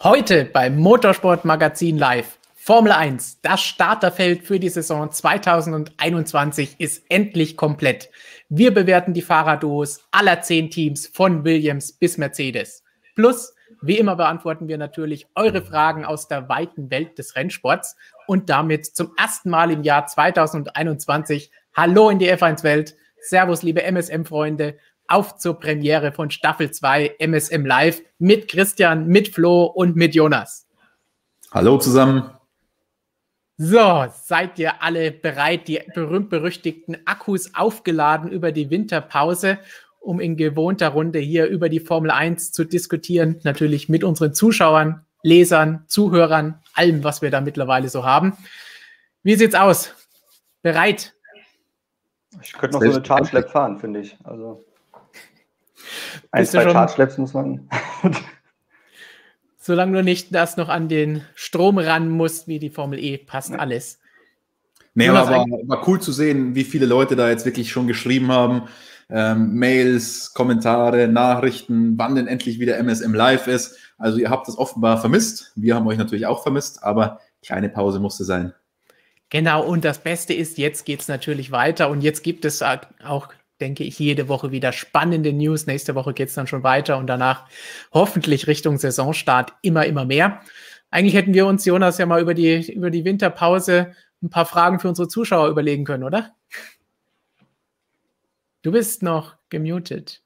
Heute beim Motorsport-Magazin Live. Formel 1, das Starterfeld für die Saison 2021 ist endlich komplett. Wir bewerten die Fahrerduos aller 10 Teams von Williams bis Mercedes. Plus, wie immer beantworten wir natürlich eure Fragen aus der weiten Welt des Rennsports. Und damit zum ersten Mal im Jahr 2021 Hallo in die F1-Welt. Servus, liebe MSM-Freunde. Auf zur Premiere von Staffel 2 MSM Live mit Christian, mit Flo und mit Jonas. Hallo zusammen. So, seid ihr alle bereit, die berühmt-berüchtigten Akkus aufgeladen über die Winterpause, um in gewohnter Runde hier über die Formel 1 zu diskutieren? Natürlich mit unseren Zuschauern, Lesern, Zuhörern, allem, was wir da mittlerweile so haben. Wie sieht's aus? Bereit? Ich könnte noch so eine Charge-Lab fahren, finde ich. Also ein, zwei Charge-Labs muss man... Solange du nicht das noch an den Strom ran musst, wie die Formel E, passt alles. Nee, aber war cool zu sehen, wie viele Leute da jetzt wirklich schon geschrieben haben. Mails, Kommentare, Nachrichten, wann denn endlich wieder MSM Live ist. Also ihr habt das offenbar vermisst. Wir haben euch natürlich auch vermisst, aber kleine Pause musste sein. Genau, und das Beste ist, jetzt geht es natürlich weiter und jetzt gibt es auch, denke ich, jede Woche wieder spannende News. Nächste Woche geht es dann schon weiter und danach hoffentlich Richtung Saisonstart immer mehr. Eigentlich hätten wir uns, Jonas, ja mal über die Winterpause ein paar Fragen für unsere Zuschauer überlegen können, oder? Du bist noch gemutet.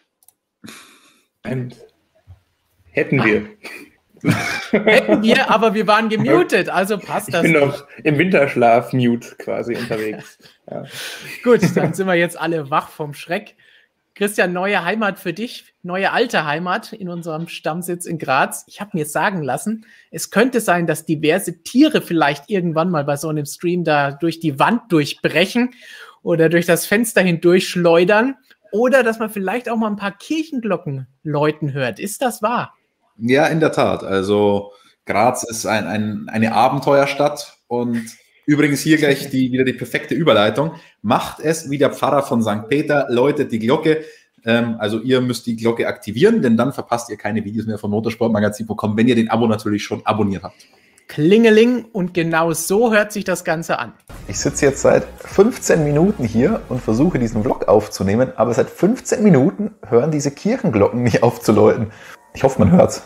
Hätten wir. Hätten wir, aber wir waren gemutet, also passt das. Ich bin noch im Winterschlaf-Mute quasi unterwegs. Ja. Gut, dann sind wir jetzt alle wach vom Schreck. Christian, neue Heimat für dich, neue alte Heimat in unserem Stammsitz in Graz. Ich habe mir sagen lassen, es könnte sein, dass diverse Tiere vielleicht irgendwann mal bei so einem Stream da durch die Wand durchbrechen oder durch das Fenster hindurch schleudern oder dass man vielleicht auch mal ein paar Kirchenglocken läuten hört. Ist das wahr? Ja, in der Tat. Also Graz ist eine Abenteuerstadt und übrigens hier gleich wieder die perfekte Überleitung. Macht es wie der Pfarrer von St. Peter, läutet die Glocke. Also ihr müsst die Glocke aktivieren, denn dann verpasst ihr keine Videos mehr von motorsportmagazin.com, wenn ihr den Abo natürlich schon abonniert habt. Klingeling, und genau so hört sich das Ganze an. Ich sitze jetzt seit 15 Minuten hier und versuche diesen Vlog aufzunehmen, aber seit 15 Minuten hören diese Kirchenglocken nicht auf zu läuten. Ich hoffe, man hört's.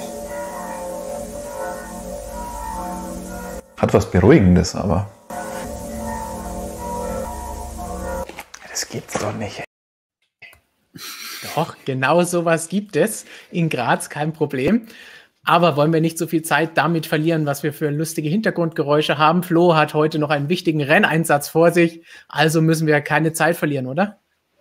Hat was Beruhigendes, aber das gibt's doch nicht. Doch, genau sowas gibt es in Graz, kein Problem. Aber wollen wir nicht so viel Zeit damit verlieren, was wir für lustige Hintergrundgeräusche haben. Flo hat heute noch einen wichtigen Renneinsatz vor sich, also müssen wir keine Zeit verlieren, oder?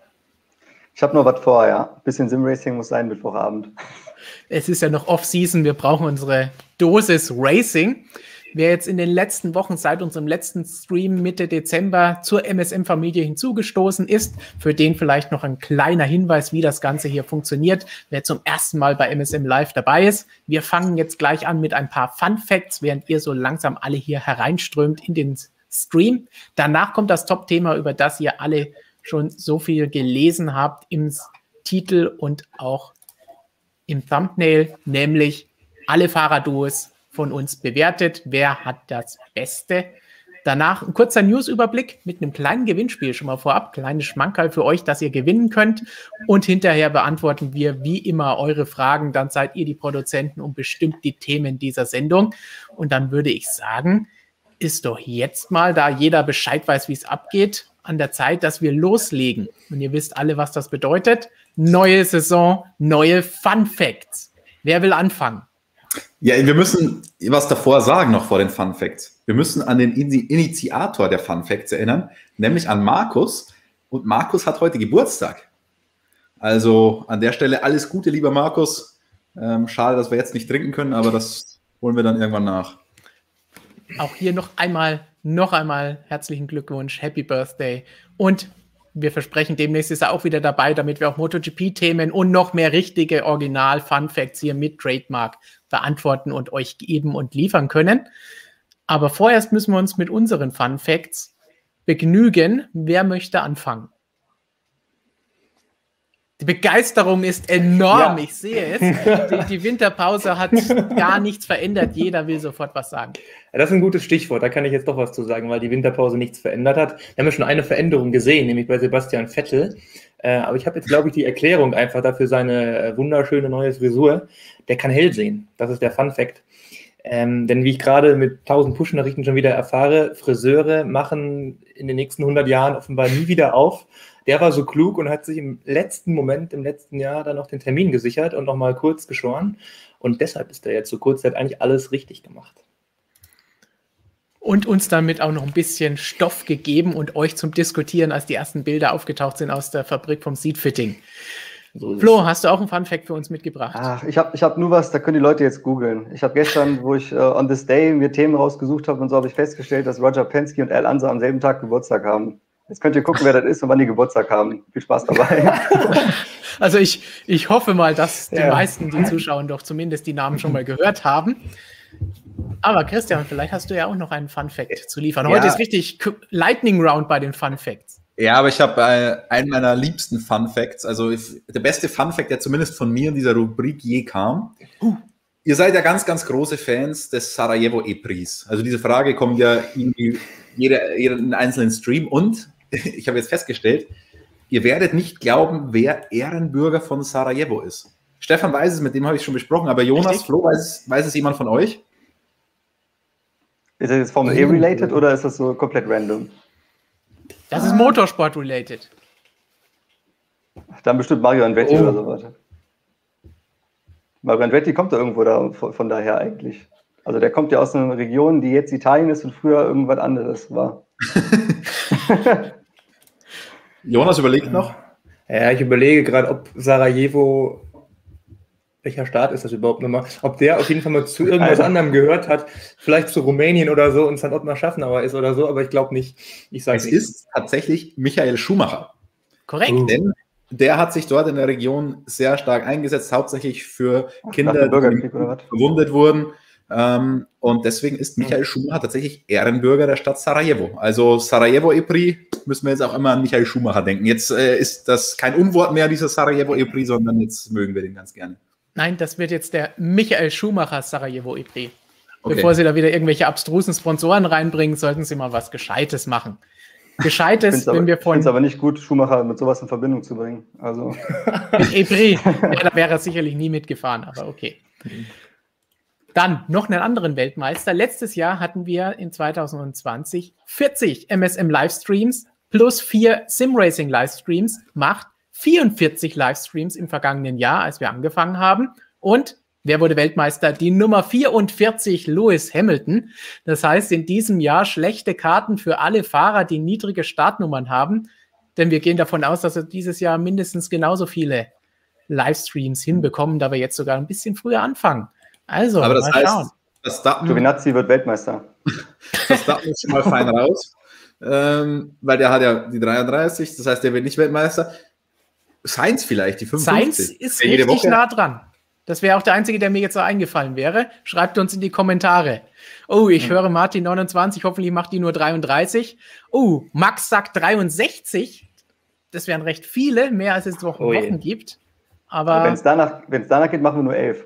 Ich habe noch was vor, ja. Ein bisschen Simracing muss sein Mittwochabend. Es ist ja noch Off-Season, wir brauchen unsere Dosis Racing. Wer jetzt in den letzten Wochen seit unserem letzten Stream Mitte Dezember zur MSM-Familie hinzugestoßen ist, für den vielleicht noch ein kleiner Hinweis, wie das Ganze hier funktioniert, wer zum ersten Mal bei MSM Live dabei ist. Wir fangen jetzt gleich an mit ein paar Fun Facts, während ihr so langsam alle hier hereinströmt in den Stream. Danach kommt das Top-Thema, über das ihr alle schon so viel gelesen habt im Titel und auch im Thumbnail, nämlich alle Fahrerduos von uns bewertet. Wer hat das Beste? Danach ein kurzer Newsüberblick mit einem kleinen Gewinnspiel schon mal vorab. Kleines Schmankerl für euch, dass ihr gewinnen könnt. Und hinterher beantworten wir wie immer eure Fragen. Dann seid ihr die Produzenten und bestimmt die Themen dieser Sendung. Und dann würde ich sagen, ist doch jetzt mal, da jeder Bescheid weiß, wie es abgeht, an der Zeit, dass wir loslegen. Und ihr wisst alle, was das bedeutet. Neue Saison, neue Fun Facts. Wer will anfangen? Ja, wir müssen was davor sagen, noch vor den Fun Facts. Wir müssen an den Initiator der Fun Facts erinnern, nämlich an Markus. Und Markus hat heute Geburtstag. Also an der Stelle alles Gute, lieber Markus. Schade, dass wir jetzt nicht trinken können, aber das holen wir dann irgendwann nach. Auch hier noch einmal herzlichen Glückwunsch, Happy Birthday. Und wir versprechen, demnächst ist er auch wieder dabei, damit wir auch MotoGP-Themen und noch mehr richtige Original-Fun-Facts hier mit Trademark beantworten und euch geben und liefern können. Aber vorerst müssen wir uns mit unseren Fun-Facts begnügen. Wer möchte anfangen? Die Begeisterung ist enorm, Ja. ich sehe es. Die Winterpause hat gar nichts verändert. Jeder will sofort was sagen. Ja, das ist ein gutes Stichwort, da kann ich jetzt doch was zu sagen, weil die Winterpause nichts verändert hat. Wir haben ja schon eine Veränderung gesehen, nämlich bei Sebastian Vettel. Aber ich habe jetzt, glaube ich, die Erklärung einfach dafür seine wunderschöne neue Frisur. Der kann hell sehen. Das ist der Fun-Fact. Denn wie ich gerade mit 1000 Push-Nachrichten schon wieder erfahre, Friseure machen in den nächsten 100 Jahren offenbar nie wieder auf. Der war so klug und hat sich im letzten Moment, im letzten Jahr, dann noch den Termin gesichert und nochmal kurz geschoren. Und deshalb ist er jetzt so kurz, der hat eigentlich alles richtig gemacht. Und uns damit auch noch ein bisschen Stoff gegeben und euch zum Diskutieren, als die ersten Bilder aufgetaucht sind aus der Fabrik vom Seatfitting. So ist Flo, hast du auch einen Funfact für uns mitgebracht? Ach, ich hab nur was, da können die Leute jetzt googeln. Ich habe gestern, wo ich on this day mir Themen rausgesucht habe und so, habe ich festgestellt, dass Roger Penske und Al Unser am selben Tag Geburtstag haben. Jetzt könnt ihr gucken, wer das ist und wann die Geburtstag haben. Viel Spaß dabei. Also ich hoffe mal, dass die Ja. meisten, die zuschauen, doch zumindest die Namen schon mal gehört haben. Aber Christian, vielleicht hast du ja auch noch einen Fun-Fact zu liefern. Heute Ja. ist richtig Lightning Round bei den Fun-Facts. Ja, aber ich habe einen meiner liebsten Fun Facts, also der beste Fun Fact, der zumindest von mir in dieser Rubrik je kam. Ihr seid ja ganz, ganz große Fans des Sarajevo E-Prix. Also diese Frage kommt ja irgendwie jeden einzelnen Stream und ich habe jetzt festgestellt, ihr werdet nicht glauben, wer Ehrenbürger von Sarajevo ist. Stefan weiß es, mit dem habe ich schon besprochen, aber Jonas, Richtig. Flo, weiß es jemand von euch? Ist das jetzt Formel E-related oder ist das so komplett random? Das ist Motorsport-related. Dann bestimmt Mario Andretti oder so weiter. Mario Andretti kommt da irgendwo da, von daher eigentlich. Also der kommt ja aus einer Region, die jetzt Italien ist und früher irgendwas anderes war. Jonas überlegt noch. Ja, ich überlege gerade, ob Sarajevo, welcher Staat ist das überhaupt nochmal, ob der auf jeden Fall mal zu irgendwas anderem gehört hat, vielleicht zu Rumänien oder so und St. Ottmar Schaffenauer ist oder so, aber ich glaube nicht. Ich sage Es nicht. ist tatsächlich Michael Schumacher. Korrekt. Denn der hat sich dort in der Region sehr stark eingesetzt, hauptsächlich für Nach Kinder, dem die Bürgerkrieg oder was? verwundet wurden. Und deswegen ist Michael Schumacher tatsächlich Ehrenbürger der Stadt Sarajevo. Also Sarajevo E-Prix müssen wir jetzt auch immer an Michael Schumacher denken. Jetzt ist das kein Unwort mehr, dieser Sarajevo E-Prix, sondern jetzt mögen wir den ganz gerne. Nein, das wird jetzt der Michael Schumacher Sarajevo E-Prix. Okay. Bevor Sie da wieder irgendwelche abstrusen Sponsoren reinbringen, sollten Sie mal was Gescheites machen. Gescheites, wenn wir Ich finde es von aber nicht gut, Schumacher mit sowas in Verbindung zu bringen. Also mit E-Prix, ja, da wäre er sicherlich nie mitgefahren, aber okay. Dann noch einen anderen Weltmeister. Letztes Jahr hatten wir in 2020 40 MSM-Livestreams plus 4 Sim-Racing-Livestreams, macht 44 Livestreams im vergangenen Jahr, als wir angefangen haben. Und wer wurde Weltmeister? Die Nummer 44, Lewis Hamilton. Das heißt, in diesem Jahr schlechte Karten für alle Fahrer, die niedrige Startnummern haben. Denn wir gehen davon aus, dass wir dieses Jahr mindestens genauso viele Livestreams hinbekommen, da wir jetzt sogar ein bisschen früher anfangen. Also, Aber das mal heißt, schauen. das Datum Giovinazzi wird Weltmeister. ist schon mal fein raus, weil der hat ja die 33, das heißt, der wird nicht Weltmeister. Sainz vielleicht, die 55. Sainz ist Der jede richtig Woche- nah dran. Das wäre auch der einzige, der mir jetzt so eingefallen wäre. Schreibt uns in die Kommentare. Oh, ich höre Martin 29, hoffentlich macht die nur 33. Oh, Max sagt 63. Das wären recht viele, mehr als es Wochen, Oh je. Wochen gibt. Aber Wenn es danach geht, machen wir nur 11.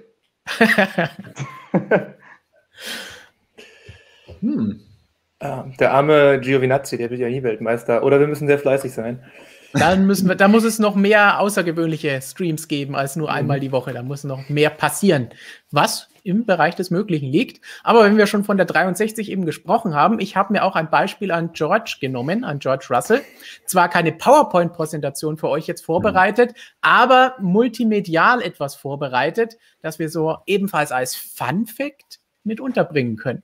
Der arme Giovinazzi, der wird ja nie Weltmeister. Oder wir müssen sehr fleißig sein. dann da muss es noch mehr außergewöhnliche Streams geben als nur einmal die Woche. Da muss noch mehr passieren, was im Bereich des Möglichen liegt. Aber wenn wir schon von der 63 eben gesprochen haben, ich habe mir auch ein Beispiel an George genommen, an George Russell. Zwar keine PowerPoint-Präsentation für euch jetzt vorbereitet, aber multimedial etwas vorbereitet, das wir so ebenfalls als Fun-Fact mit unterbringen können.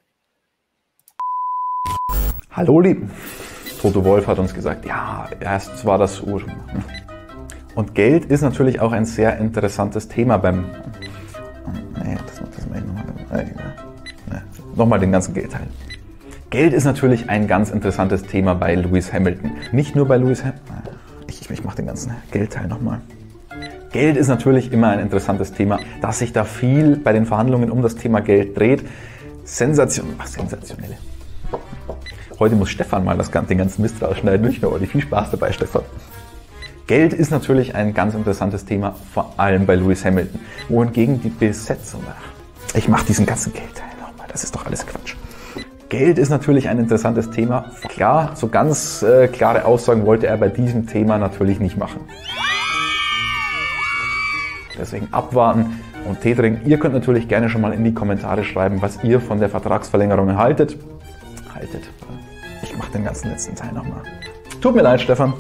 Hallo Lieben. Toto Wolff hat uns gesagt, ja, erst war das Uhr. Und Geld ist natürlich auch ein sehr interessantes Thema beim... Nee, das mache ich nochmal den ganzen Geldteil. Geld ist natürlich ein ganz interessantes Thema bei Lewis Hamilton. Nicht nur bei Lewis Hamilton. Ich mache den ganzen Geldteil nochmal. Geld ist natürlich immer ein interessantes Thema, dass sich da viel bei den Verhandlungen um das Thema Geld dreht. Sensationelle. Heute muss Stefan mal den ganzen Mist rausschneiden, nicht nur Olli. Viel Spaß dabei, Stefan. Geld ist natürlich ein ganz interessantes Thema, vor allem bei Lewis Hamilton. Wohingegen die Besetzung, ich mache diesen ganzen Geldteil nochmal, das ist doch alles Quatsch. Geld ist natürlich ein interessantes Thema. Klar, so ganz klare Aussagen wollte er bei diesem Thema natürlich nicht machen. Deswegen abwarten und Tee trinken. Ihr könnt natürlich gerne schon mal in die Kommentare schreiben, was ihr von der Vertragsverlängerung haltet. Ich mache den ganzen letzten Teil nochmal. Tut mir leid, Stefan.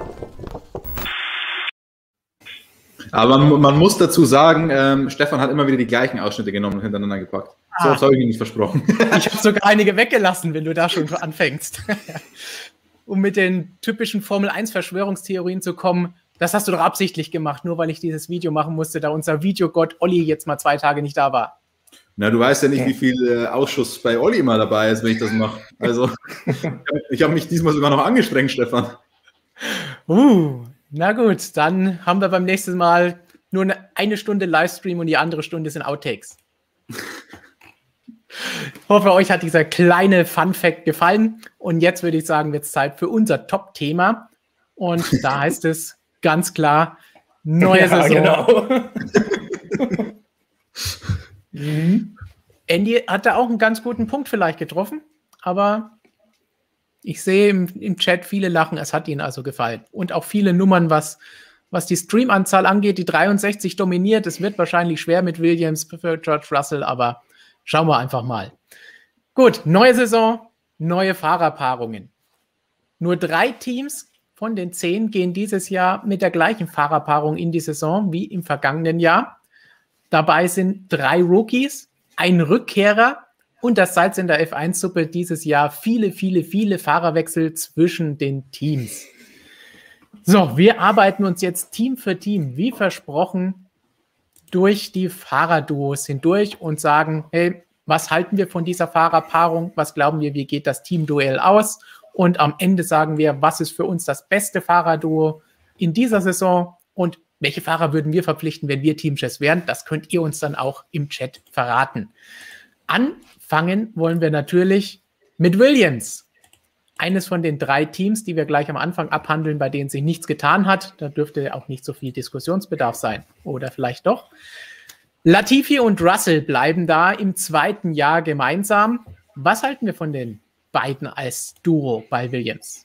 Aber man muss dazu sagen, Stefan hat immer wieder die gleichen Ausschnitte genommen und hintereinander gepackt. So habe ich ihm nicht versprochen. Ich habe sogar einige weggelassen, wenn du da schon anfängst. Um mit den typischen Formel-1-Verschwörungstheorien zu kommen, das hast du doch absichtlich gemacht, nur weil ich dieses Video machen musste, da unser Videogott Olli jetzt mal 2 Tage nicht da war. Na, du weißt ja nicht, wie viel Ausschuss bei Olli immer dabei ist, wenn ich das mache. Also, ich habe mich diesmal sogar noch angestrengt, Stefan. Na gut, dann haben wir beim nächsten Mal nur eine Stunde Livestream und die andere Stunde sind Outtakes. Ich hoffe, euch hat dieser kleine Fun-Fact gefallen. Und jetzt würde ich sagen, wird es Zeit für unser Top-Thema. Und da heißt es ganz klar, neue Saison. Genau. Andy hat da auch einen ganz guten Punkt vielleicht getroffen, aber ich sehe im Chat viele lachen, es hat ihnen also gefallen. Und auch viele Nummern, was die Streamanzahl angeht, die 63 dominiert. Es wird wahrscheinlich schwer mit Williams für George Russell, aber schauen wir einfach mal. Gut, neue Saison, neue Fahrerpaarungen. Nur 3 Teams von den 10 gehen dieses Jahr mit der gleichen Fahrerpaarung in die Saison wie im vergangenen Jahr. Dabei sind 3 Rookies, ein Rückkehrer und das Salz in der F1-Suppe dieses Jahr viele Fahrerwechsel zwischen den Teams. So, wir arbeiten uns jetzt Team für Team, wie versprochen, durch die Fahrerduos hindurch und sagen, hey, was halten wir von dieser Fahrerpaarung? Was glauben wir, wie geht das Teamduell aus? Und am Ende sagen wir, was ist für uns das beste Fahrerduo in dieser Saison und welche Fahrer würden wir verpflichten, wenn wir Teamchefs wären? Das könnt ihr uns dann auch im Chat verraten. Anfangen wollen wir natürlich mit Williams. Eines von den 3 Teams, die wir gleich am Anfang abhandeln, bei denen sich nichts getan hat. Da dürfte auch nicht so viel Diskussionsbedarf sein. Oder vielleicht doch. Latifi und Russell bleiben da im 2. Jahr gemeinsam. Was halten wir von den beiden als Duo bei Williams?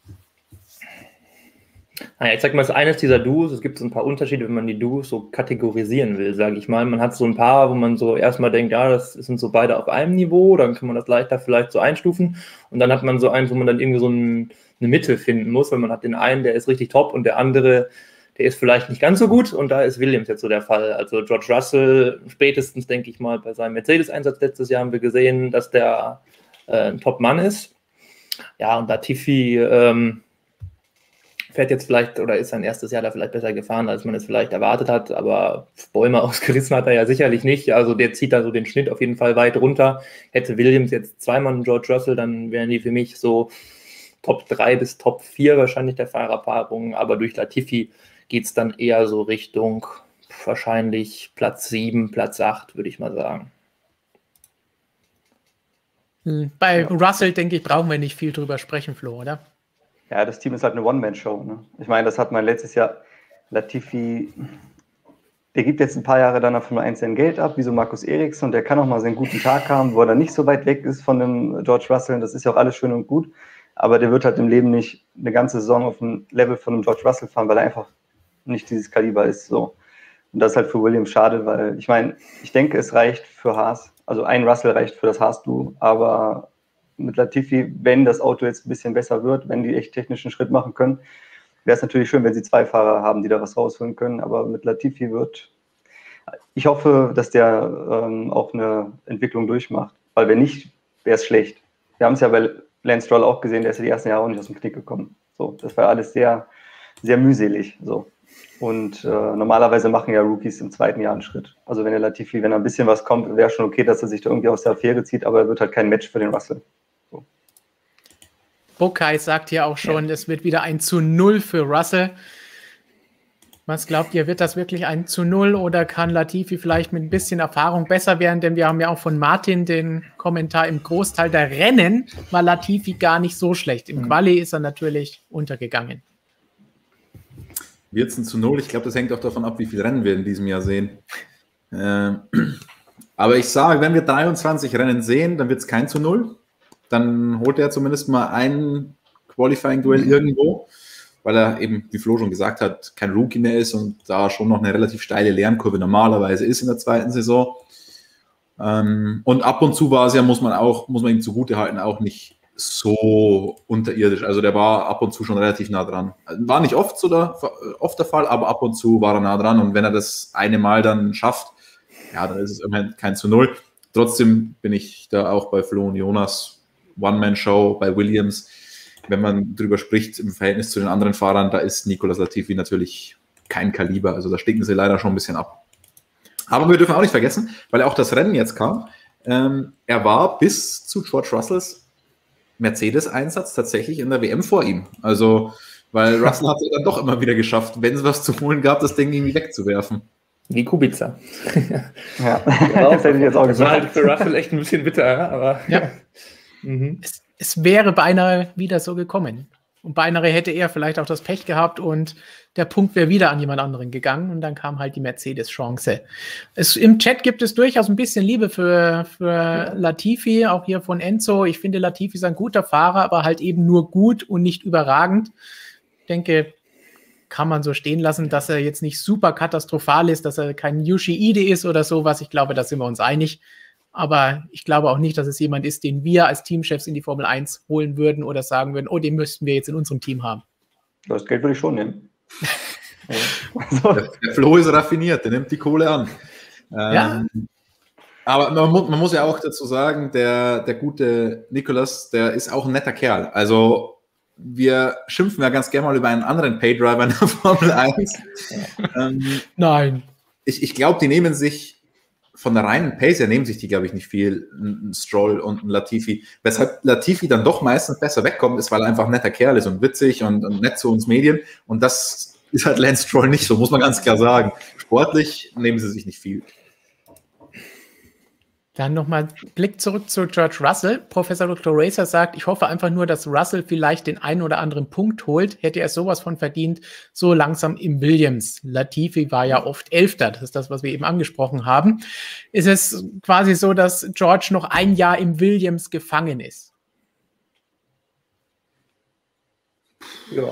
Naja, ich sag mal, es ist eines dieser Duos. Es gibt so ein paar Unterschiede, wenn man die Duos so kategorisieren will, sage ich mal. Man hat so ein paar, wo man so erstmal denkt, ja, das sind so beide auf einem Niveau, dann kann man das leichter vielleicht so einstufen. Und dann hat man so eins, wo man dann irgendwie so eine Mitte finden muss, weil man hat den einen, der ist richtig top und der andere, der ist vielleicht nicht ganz so gut. Und da ist Williams jetzt so der Fall. Also George Russell, spätestens, denke ich mal, bei seinem Mercedes-Einsatz letztes Jahr haben wir gesehen, dass der ein Top-Mann ist. Ja, und Latifi fährt jetzt vielleicht oder ist sein erstes Jahr da vielleicht besser gefahren, als man es vielleicht erwartet hat, aber Bäume ausgerissen hat er ja sicherlich nicht. Also der zieht da so den Schnitt auf jeden Fall weit runter. Hätte Williams jetzt zweimal einen George Russell, dann wären die für mich so Top 3 bis Top 4 wahrscheinlich der Fahrerpaarung, aber durch Latifi geht es dann eher so Richtung wahrscheinlich Platz 7, Platz 8, würde ich mal sagen. Bei Russell, denke ich, brauchen wir nicht viel drüber sprechen, Flo, oder? Ja, das Team ist halt eine One-Man-Show. Ne? Ich meine, das hat man letztes Jahr. Latifi, der gibt jetzt ein paar Jahre dann von 1 Cent Geld ab, wie so Markus Eriksson, und der kann auch mal seinen guten Tag haben, wo er dann nicht so weit weg ist von dem George Russell. Das ist ja auch alles schön und gut, aber der wird halt im Leben nicht eine ganze Saison auf dem Level von einem George Russell fahren, weil er einfach nicht dieses Kaliber ist. So. Und das ist halt für Williams schade, weil ich meine, ich denke, es reicht für Haas. Also ein Russell reicht für das Haas-Duo, aber mit Latifi, wenn das Auto jetzt ein bisschen besser wird, wenn die echt technischen Schritt machen können, wäre es natürlich schön, wenn sie 2 Fahrer haben, die da was rausholen können, aber mit Latifi ich hoffe, dass der auch eine Entwicklung durchmacht, weil wenn nicht, wäre es schlecht. Wir haben es ja bei Lance Stroll auch gesehen, der ist ja die ersten Jahre auch nicht aus dem Knick gekommen. So, das war alles sehr, sehr mühselig, so. Und normalerweise machen ja Rookies im 2. Jahr einen Schritt. Also wenn der Latifi, wenn ein bisschen was kommt, wäre schon okay, dass er sich da irgendwie aus der Affäre zieht, aber er wird halt kein Match für den Russell. So. Bukai sagt hier auch schon, es wird wieder ein 0 für Russell. Was glaubt ihr, wird das wirklich ein 0 oder kann Latifi vielleicht mit ein bisschen Erfahrung besser werden? Denn wir haben ja auch von Martin den Kommentar, im Großteil der Rennen war Latifi gar nicht so schlecht. Im Quali ist er natürlich untergegangen. Wird es 1:0? Ich glaube, das hängt auch davon ab, wie viele Rennen wir in diesem Jahr sehen. Aber ich sage, wenn wir 23 Rennen sehen, dann wird es kein 0. Dann holt er zumindest mal ein Qualifying-Duell irgendwo, weil er eben, wie Flo schon gesagt hat, kein Rookie mehr ist und da schon noch eine relativ steile Lernkurve normalerweise ist in der zweiten Saison. Und ab und zu war es ja, muss man ihm zugutehalten, auch nicht so unterirdisch. Also der war ab und zu schon relativ nah dran. War nicht oft der Fall, aber ab und zu war er nah dran. Und wenn er das eine Mal dann schafft, ja, dann ist es immerhin kein 0. Trotzdem bin ich da auch bei Flo und Jonas. One-Man-Show bei Williams. Wenn man drüber spricht im Verhältnis zu den anderen Fahrern, da ist Nicolas Latifi natürlich kein Kaliber. Also da stinken sie leider schon ein bisschen ab. Aber wir dürfen auch nicht vergessen, weil auch das Rennen jetzt kam, er war bis zu George Russells Mercedes-Einsatz tatsächlich in der WM vor ihm. Also, weil Russell hat es dann doch immer wieder geschafft, wenn es was zu holen gab, das Ding irgendwie wegzuwerfen. Wie Kubica. Ja, das hätte ich jetzt auch Das war halt gesagt. für Russell echt ein bisschen bitter, aber Ja. Es wäre beinahe wieder so gekommen. Und beinahe hätte er vielleicht auch das Pech gehabt und der Punkt wäre wieder an jemand anderen gegangen und dann kam halt die Mercedes-Chance. Im Chat gibt es durchaus ein bisschen Liebe für Latifi, auch hier von Enzo. Ich finde, Latifi ist ein guter Fahrer, aber halt eben nur gut und nicht überragend. Ich denke, kann man so stehen lassen, dass er jetzt nicht super katastrophal ist, dass er kein Yushi Ide ist oder sowas. Ich glaube, da sind wir uns einig. Aber ich glaube auch nicht, dass es jemand ist, den wir als Teamchefs in die Formel 1 holen würden oder sagen würden, oh, den müssten wir jetzt in unserem Team haben. Das Geld würde ich schon nehmen. Also, Der Flo ist raffiniert, der nimmt die Kohle an. Ja. Aber man muss ja auch dazu sagen, der gute Nicolas, der ist auch ein netter Kerl. Also wir schimpfen ja ganz gerne mal über einen anderen Paydriver in der Formel 1. Nein. Ich glaube, die nehmen sich von der reinen Pace her nehmen sich die, glaube ich, nicht viel, ein Stroll und ein Latifi. Weshalb Latifi dann doch meistens besser wegkommt, ist, weil er einfach ein netter Kerl ist und witzig und nett zu uns Medien. Und das ist halt Lance Stroll nicht so, muss man ganz klar sagen. Sportlich nehmen sie sich nicht viel. Dann nochmal Blick zurück zu George Russell. Professor Dr. Racer sagt, ich hoffe einfach nur, dass Russell vielleicht den einen oder anderen Punkt holt. Hätte er sowas von verdient, so langsam im Williams. Latifi war ja oft Elfter. Das ist das, was wir eben angesprochen haben. Ist es quasi so, dass George noch ein Jahr im Williams gefangen ist? ja.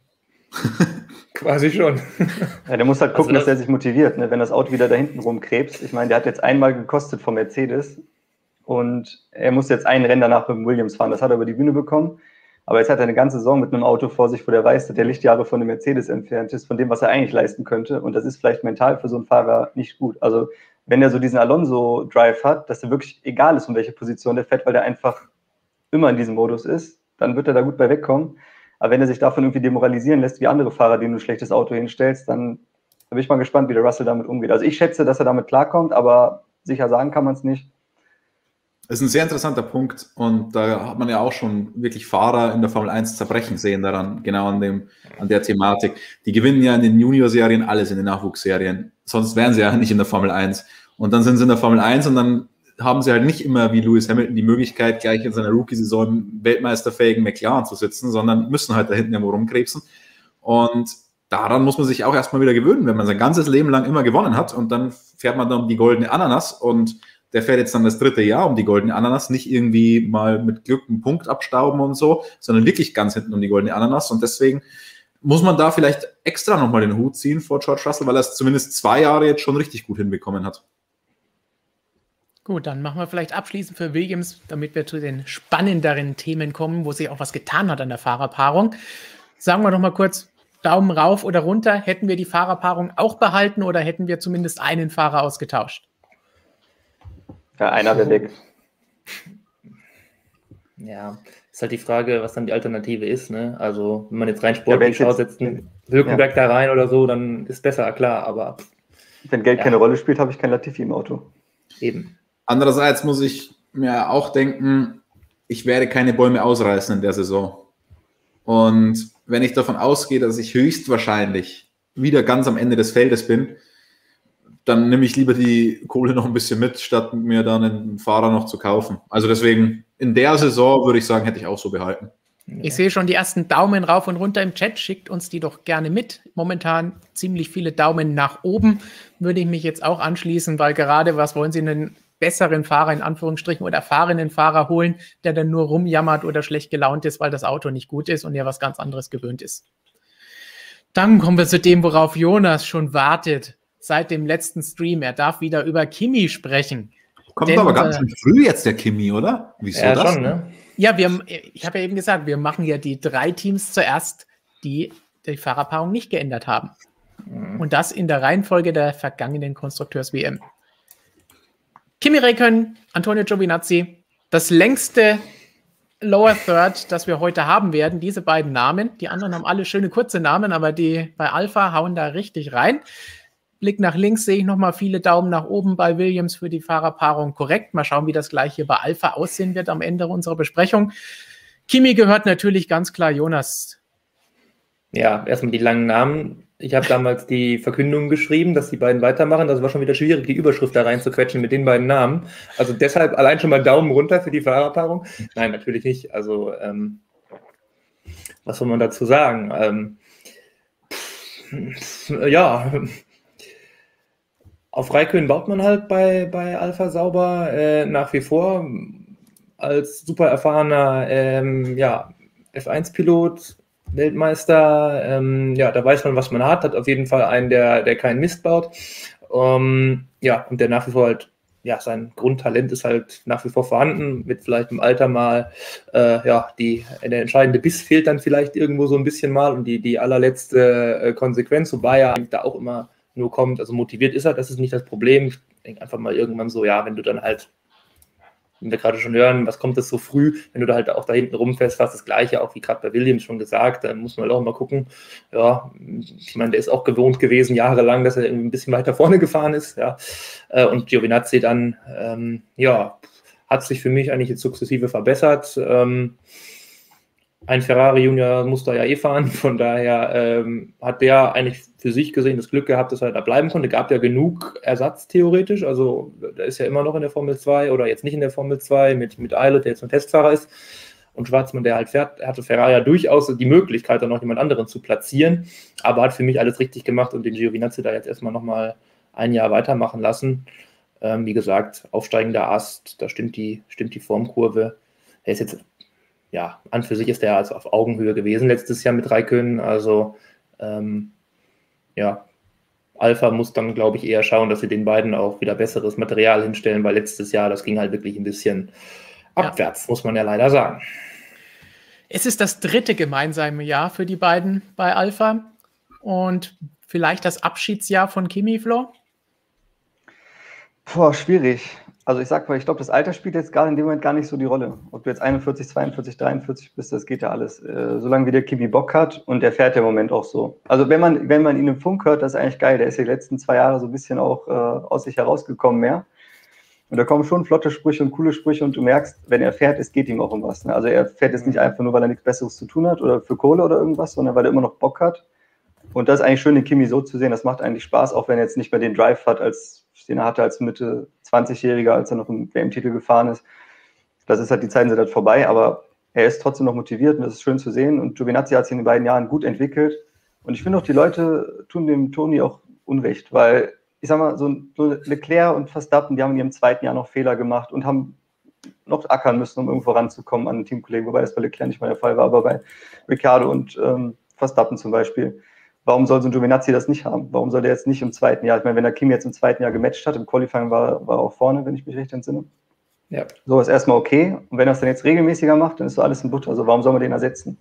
Quasi schon. ja, der muss halt gucken, Also dass er sich motiviert, ne? Wenn das Auto wieder da hinten rumkrebst. Ich meine, der hat jetzt einmal gekostet vom Mercedes und er muss jetzt ein Rennen danach mit dem Williams fahren. Das hat er über die Bühne bekommen. Aber jetzt hat er eine ganze Saison mit einem Auto vor sich, wo der weiß, dass der Lichtjahre von dem Mercedes entfernt ist, von dem, was er eigentlich leisten könnte. Und das ist vielleicht mental für so einen Fahrer nicht gut. Also wenn er so diesen Alonso-Drive hat, dass er wirklich egal ist, um welche Position der fährt, weil der einfach immer in diesem Modus ist, dann wird er da gut bei wegkommen. Aber wenn er sich davon irgendwie demoralisieren lässt, wie andere Fahrer, denen du ein schlechtes Auto hinstellst, dann bin ich mal gespannt, wie der Russell damit umgeht. Also ich schätze, dass er damit klarkommt, aber sicher sagen kann man es nicht. Das ist ein sehr interessanter Punkt und da hat man ja auch schon wirklich Fahrer in der Formel 1 zerbrechen sehen daran, genau an der Thematik. Die gewinnen ja in den Junior-Serien alles, in den Nachwuchsserien. Sonst wären sie ja nicht in der Formel 1. Und dann sind sie in der Formel 1 und dann haben sie halt nicht immer wie Lewis Hamilton die Möglichkeit, gleich in seiner Rookie-Saison im weltmeisterfähigen McLaren zu sitzen, sondern müssen halt da hinten irgendwo rumkrebsen. Und daran muss man sich auch erstmal wieder gewöhnen, wenn man sein ganzes Leben lang immer gewonnen hat und dann fährt man dann um die goldene Ananas und der fährt jetzt dann das 3. Jahr um die goldene Ananas, nicht irgendwie mal mit Glück einen Punkt abstauben und so, sondern wirklich ganz hinten um die goldene Ananas und deswegen muss man da vielleicht extra nochmal den Hut ziehen vor George Russell, weil er es zumindest 2 Jahre jetzt schon richtig gut hinbekommen hat. Gut, dann machen wir vielleicht abschließend für Williams, damit wir zu den spannenderen Themen kommen, wo sich auch was getan hat an der Fahrerpaarung. Sagen wir doch mal kurz, Daumen rauf oder runter. Hätten wir die Fahrerpaarung auch behalten oder hätten wir zumindest einen Fahrer ausgetauscht? Ja, einer wäre weg. Ja, ist halt die Frage, was dann die Alternative ist. Ne? Also, wenn man jetzt rein sportlich Ja, schaut, setzt ein Hülkenberg da rein oder so, dann ist besser, klar, aber Wenn Geld keine Rolle spielt, habe ich kein Latifi im Auto. eben. Andererseits muss ich mir auch denken, ich werde keine Bäume ausreißen in der Saison. Und wenn ich davon ausgehe, dass ich höchstwahrscheinlich wieder ganz am Ende des Feldes bin, dann nehme ich lieber die Kohle noch ein bisschen mit, statt mir dann einen Fahrer noch zu kaufen. Also deswegen, in der Saison würde ich sagen, hätte ich auch so behalten. Ich sehe schon die ersten Daumen rauf und runter im Chat. Schickt uns die doch gerne mit. Momentan ziemlich viele Daumen nach oben. Würde ich mich jetzt auch anschließen, weil gerade, was wollen Sie einen besseren Fahrer in Anführungsstrichen oder erfahrenen Fahrer holen, der dann nur rumjammert oder schlecht gelaunt ist, weil das Auto nicht gut ist und er was ganz anderes gewöhnt ist. Dann kommen wir zu dem, worauf Jonas schon wartet seit dem letzten Stream. Er darf wieder über Kimi sprechen. Kommt aber ganz schön früh jetzt der Kimi, oder? Wieso das? Schon, ne? Ja, ich habe ja eben gesagt, wir machen ja die 3 Teams zuerst, die Fahrerpaarung nicht geändert haben. Und das in der Reihenfolge der vergangenen Konstrukteurs-WM. Kimi Räikkönen, Antonio Giovinazzi, das längste Lower Third, das wir heute haben werden, diese beiden Namen. Die anderen haben alle schöne kurze Namen, aber die bei Alpha hauen da richtig rein. Blick nach links sehe ich nochmal viele Daumen nach oben bei Williams für die Fahrerpaarung korrekt. Mal schauen, wie das gleich hier bei Alpha aussehen wird am Ende unserer Besprechung. Kimi gehört natürlich ganz klar Jonas. Ja, erstmal die langen Namen. Ich habe damals die Verkündung geschrieben, dass die beiden weitermachen. Das war schon wieder schwierig, die Überschrift da reinzuquetschen mit den beiden Namen. Also deshalb allein schon mal Daumen runter für die Fahrerpaarung. Nein, natürlich nicht. Also was soll man dazu sagen? Ja, auf Räikkönen baut man halt bei Alpha sauber nach wie vor als super erfahrener F1-Pilot, Weltmeister, da weiß man, was man hat auf jeden Fall einen, der keinen Mist baut. Und der nach wie vor halt, sein Grundtalent ist halt nach wie vor vorhanden, mit vielleicht im Alter mal, der entscheidende Biss fehlt dann vielleicht irgendwo so ein bisschen mal und die allerletzte Konsequenz, wobei er da auch immer nur kommt, also motiviert ist er, das ist nicht das Problem. Ich denke einfach mal irgendwann so, wenn du dann halt, wenn wir gerade schon hören, was kommt das so früh, wenn du da halt auch da hinten rumfährst, fast das Gleiche, auch wie gerade bei Williams schon gesagt, dann muss man halt auch mal gucken. Ja, ich meine, der ist auch gewohnt gewesen, jahrelang, dass er irgendwie ein bisschen weiter vorne gefahren ist, und Giovinazzi dann, hat sich für mich eigentlich jetzt sukzessive verbessert. Ein Ferrari Junior muss da ja fahren, von daher hat der eigentlich für sich gesehen das Glück gehabt, dass er da bleiben konnte. Gab ja genug Ersatz theoretisch, also der ist ja immer noch in der Formel 2 oder jetzt nicht in der Formel 2 mit Eilert, der jetzt ein Testfahrer ist, und Schwarzmann, der halt fährt, hatte Ferrari ja durchaus die Möglichkeit, dann noch jemand anderen zu platzieren, aber hat für mich alles richtig gemacht und den Giovinazzi da jetzt erstmal nochmal ein Jahr weitermachen lassen. Wie gesagt, aufsteigender Ast, da stimmt die Formkurve. Er ist jetzt, an für sich ist er also auf Augenhöhe gewesen letztes Jahr mit Räikkönen. Also, Alpha muss dann, glaube ich, eher schauen, dass sie den beiden auch wieder besseres Material hinstellen, weil letztes Jahr, das ging halt wirklich ein bisschen abwärts, muss man ja leider sagen. Es ist das 3. gemeinsame Jahr für die beiden bei Alpha und vielleicht das Abschiedsjahr von Kimi, Flo? Schwierig. Also ich sag mal, ich glaube, das Alter spielt jetzt gerade in dem Moment gar nicht so die Rolle. Ob du jetzt 41, 42, 43 bist, das geht ja alles. Solange wie der Kimi Bock hat und der fährt ja im Moment auch so. Also wenn man ihn im Funk hört, das ist eigentlich geil. Der ist ja die letzten 2 Jahre so ein bisschen auch aus sich herausgekommen mehr. Und da kommen schon flotte Sprüche und coole Sprüche und du merkst, wenn er fährt, es geht ihm auch um was. Ne? Also er fährt jetzt nicht einfach nur, weil er nichts Besseres zu tun hat oder für Kohle oder irgendwas, sondern weil er immer noch Bock hat. Und das ist eigentlich schön, den Kimi so zu sehen. Das macht eigentlich Spaß, auch wenn er jetzt nicht mehr den Drive hat, den er hatte als Mitte 20-Jähriger, als er noch im WM-Titel gefahren ist. Das ist halt, die Zeiten sind halt vorbei, aber er ist trotzdem noch motiviert und das ist schön zu sehen. Und Giovinazzi hat sich in den beiden Jahren gut entwickelt. Und ich finde auch, die Leute tun dem Toni auch Unrecht, weil, ich sag mal, so Leclerc und Verstappen, die haben in ihrem 2. Jahr noch Fehler gemacht und haben noch ackern müssen, um irgendwo ranzukommen an den Teamkollegen, wobei das bei Leclerc nicht mal der Fall war, aber bei Ricciardo und Verstappen zum Beispiel. Warum soll so ein Giovinazzi das nicht haben? Warum soll der jetzt nicht im 2. Jahr? Ich meine, wenn der Kimi jetzt im 2. Jahr gematcht hat, im Qualifying war er auch vorne, wenn ich mich recht entsinne. Ja. So ist erstmal okay. Und wenn er es dann jetzt regelmäßiger macht, dann ist so alles in Butter. Also warum soll man den ersetzen?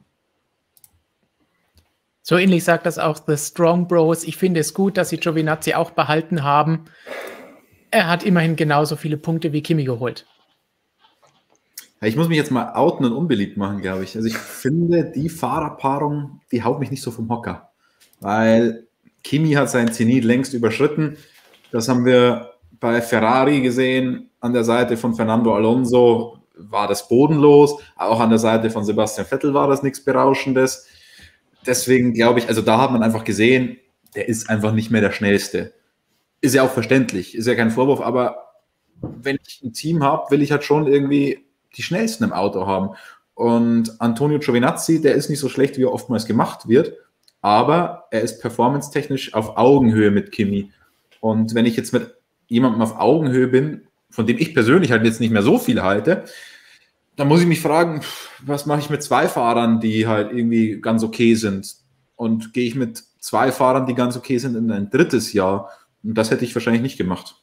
So ähnlich sagt das auch The Strong Bros. Ich finde es gut, dass sie Giovinazzi auch behalten haben. Er hat immerhin genauso viele Punkte wie Kimi geholt. Ja, ich muss mich jetzt mal outen und unbeliebt machen, glaube ich. Also ich finde, die Fahrerpaarung, die haut mich nicht so vom Hocker. Weil Kimi hat sein Zenit längst überschritten. Das haben wir bei Ferrari gesehen. An der Seite von Fernando Alonso war das bodenlos. Auch an der Seite von Sebastian Vettel war das nichts Berauschendes. Deswegen glaube ich, also da hat man einfach gesehen, der ist einfach nicht mehr der Schnellste. Ist ja auch verständlich, ist ja kein Vorwurf, aber wenn ich ein Team habe, will ich halt schon irgendwie die Schnellsten im Auto haben. Und Antonio Giovinazzi, der ist nicht so schlecht, wie er oftmals gemacht wird, aber er ist performance-technisch auf Augenhöhe mit Kimi. Und wenn ich jetzt mit jemandem auf Augenhöhe bin, von dem ich persönlich halt jetzt nicht mehr so viel halte, dann muss ich mich fragen, was mache ich mit 2 Fahrern, die halt irgendwie ganz okay sind? Und gehe ich mit 2 Fahrern, die ganz okay sind, in ein drittes Jahr? Und das hätte ich wahrscheinlich nicht gemacht.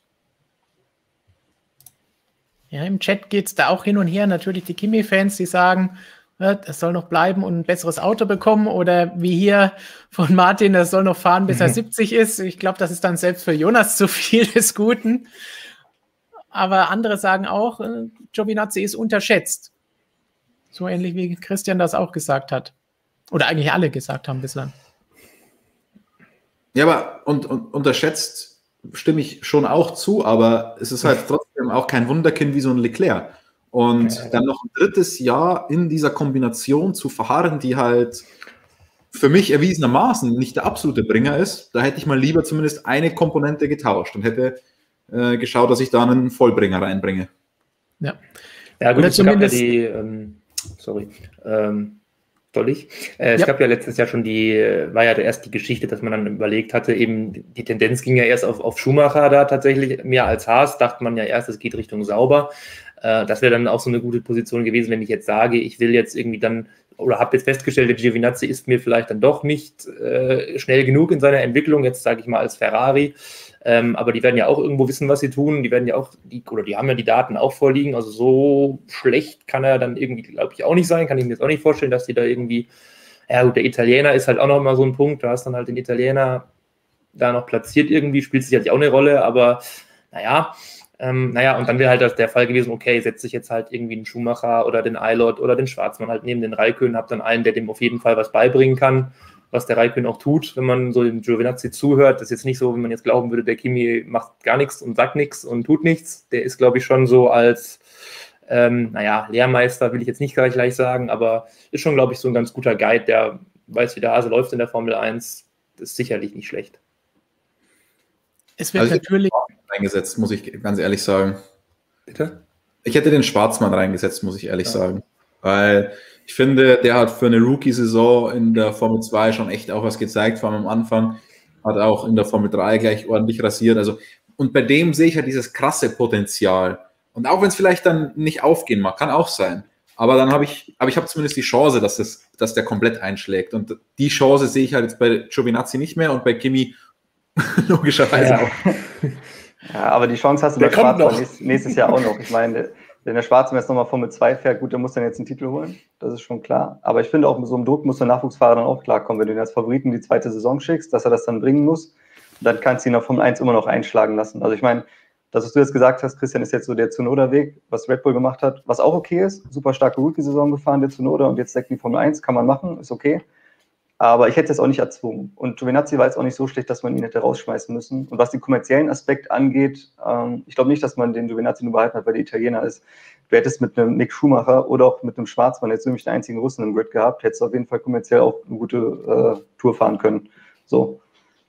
Ja, im Chat geht es da auch hin und her. Natürlich die Kimi-Fans, die sagen, das soll noch bleiben und ein besseres Auto bekommen. Oder wie hier von Martin, das soll noch fahren, bis er 70 ist. Ich glaube, das ist dann selbst für Jonas zu viel des Guten. Aber andere sagen auch, Giovinazzi ist unterschätzt. So ähnlich wie Christian das auch gesagt hat. Oder eigentlich alle gesagt haben bislang. Ja, aber und unterschätzt stimme ich schon auch zu, aber es ist halt trotzdem auch kein Wunderkind wie so ein Leclerc. Und dann noch ein drittes Jahr in dieser Kombination zu verharren, die halt für mich erwiesenermaßen nicht der absolute Bringer ist, da hätte ich mal lieber zumindest eine Komponente getauscht und hätte geschaut, dass ich da einen Vollbringer reinbringe. Ja, gut, es gab ja die, es gab ja letztes Jahr schon war ja erst die Geschichte, dass man dann überlegt hatte, eben die Tendenz ging ja erst auf Schumacher da tatsächlich, mehr als Haas, dachte man ja erst, es geht Richtung Sauber. Das wäre dann auch so eine gute Position gewesen, wenn ich jetzt sage, ich will jetzt irgendwie dann, oder habe jetzt festgestellt, der Giovinazzi ist mir vielleicht dann doch nicht schnell genug in seiner Entwicklung, jetzt sage ich mal als Ferrari, aber die werden ja auch irgendwo wissen, was sie tun, die werden ja auch, die haben ja die Daten auch vorliegen, also so schlecht kann er dann irgendwie, glaube ich, auch nicht sein, kann ich mir jetzt auch nicht vorstellen, dass die da irgendwie, ja gut, der Italiener ist halt auch noch immer so ein Punkt, da hast dann halt den Italiener da noch platziert irgendwie, spielt sicherlich auch eine Rolle, aber und dann wäre halt der Fall gewesen, okay, setze ich jetzt halt irgendwie einen Schumacher oder den Eilert oder den Schwarzmann halt neben den Raikkonen, habe dann einen, der dem auf jeden Fall was beibringen kann, was der Raikkonen auch tut, wenn man so dem Giovinazzi zuhört. Das ist jetzt nicht so, wenn man jetzt glauben würde, der Kimi macht gar nichts und sagt nichts und tut nichts. Der ist, glaube ich, schon so als, Lehrmeister will ich jetzt nicht gleich sagen, aber ist schon, glaube ich, so ein ganz guter Guide, der weiß, wie der Hase läuft in der Formel 1. Das ist sicherlich nicht schlecht. Es wird natürlich reingesetzt, muss ich ganz ehrlich sagen. Bitte? Ich hätte den Schwarzmann reingesetzt, muss ich ehrlich sagen. Weil ich finde, der hat für eine Rookie-Saison in der Formel 2 schon echt auch was gezeigt, vor allem am Anfang. Hat auch in der Formel 3 gleich ordentlich rasiert. Und bei dem sehe ich ja dieses krasse Potenzial. Und auch wenn es vielleicht dann nicht aufgehen mag, kann auch sein. Aber dann habe ich zumindest die Chance, dass der komplett einschlägt. Und die Chance sehe ich halt jetzt bei Giovinazzi nicht mehr und bei Kimi logischerweise auch. Ja, aber die Chance hast du bei Schwarzmann nächstes Jahr auch noch. Ich meine, wenn der Schwarzmann jetzt nochmal Formel 2 fährt, gut, der muss dann jetzt einen Titel holen. Das ist schon klar. Aber ich finde auch, mit so einem Druck muss der Nachwuchsfahrer dann auch klarkommen. Wenn du ihn als Favoriten die zweite Saison schickst, dass er das dann bringen muss, dann kannst du ihn auf Formel 1 immer noch einschlagen lassen. Also ich meine, das, was du jetzt gesagt hast, Christian, ist jetzt so der Tsunoda-Weg, was Red Bull gemacht hat, was auch okay ist. Super starke Rookie-Saison gefahren, der Tsunoda, und jetzt direkt die Formel 1, kann man machen, ist okay. Aber ich hätte es auch nicht erzwungen. Und Giovinazzi war jetzt auch nicht so schlecht, dass man ihn hätte rausschmeißen müssen. Und was den kommerziellen Aspekt angeht, ich glaube nicht, dass man den Giovinazzi nur behalten hat, weil der Italiener ist. Du hättest mit einem Nick Schumacher oder auch mit einem Schwarzmann jetzt nämlich den einzigen Russen im Grid gehabt, hättest auf jeden Fall kommerziell auch eine gute Tour fahren können. So.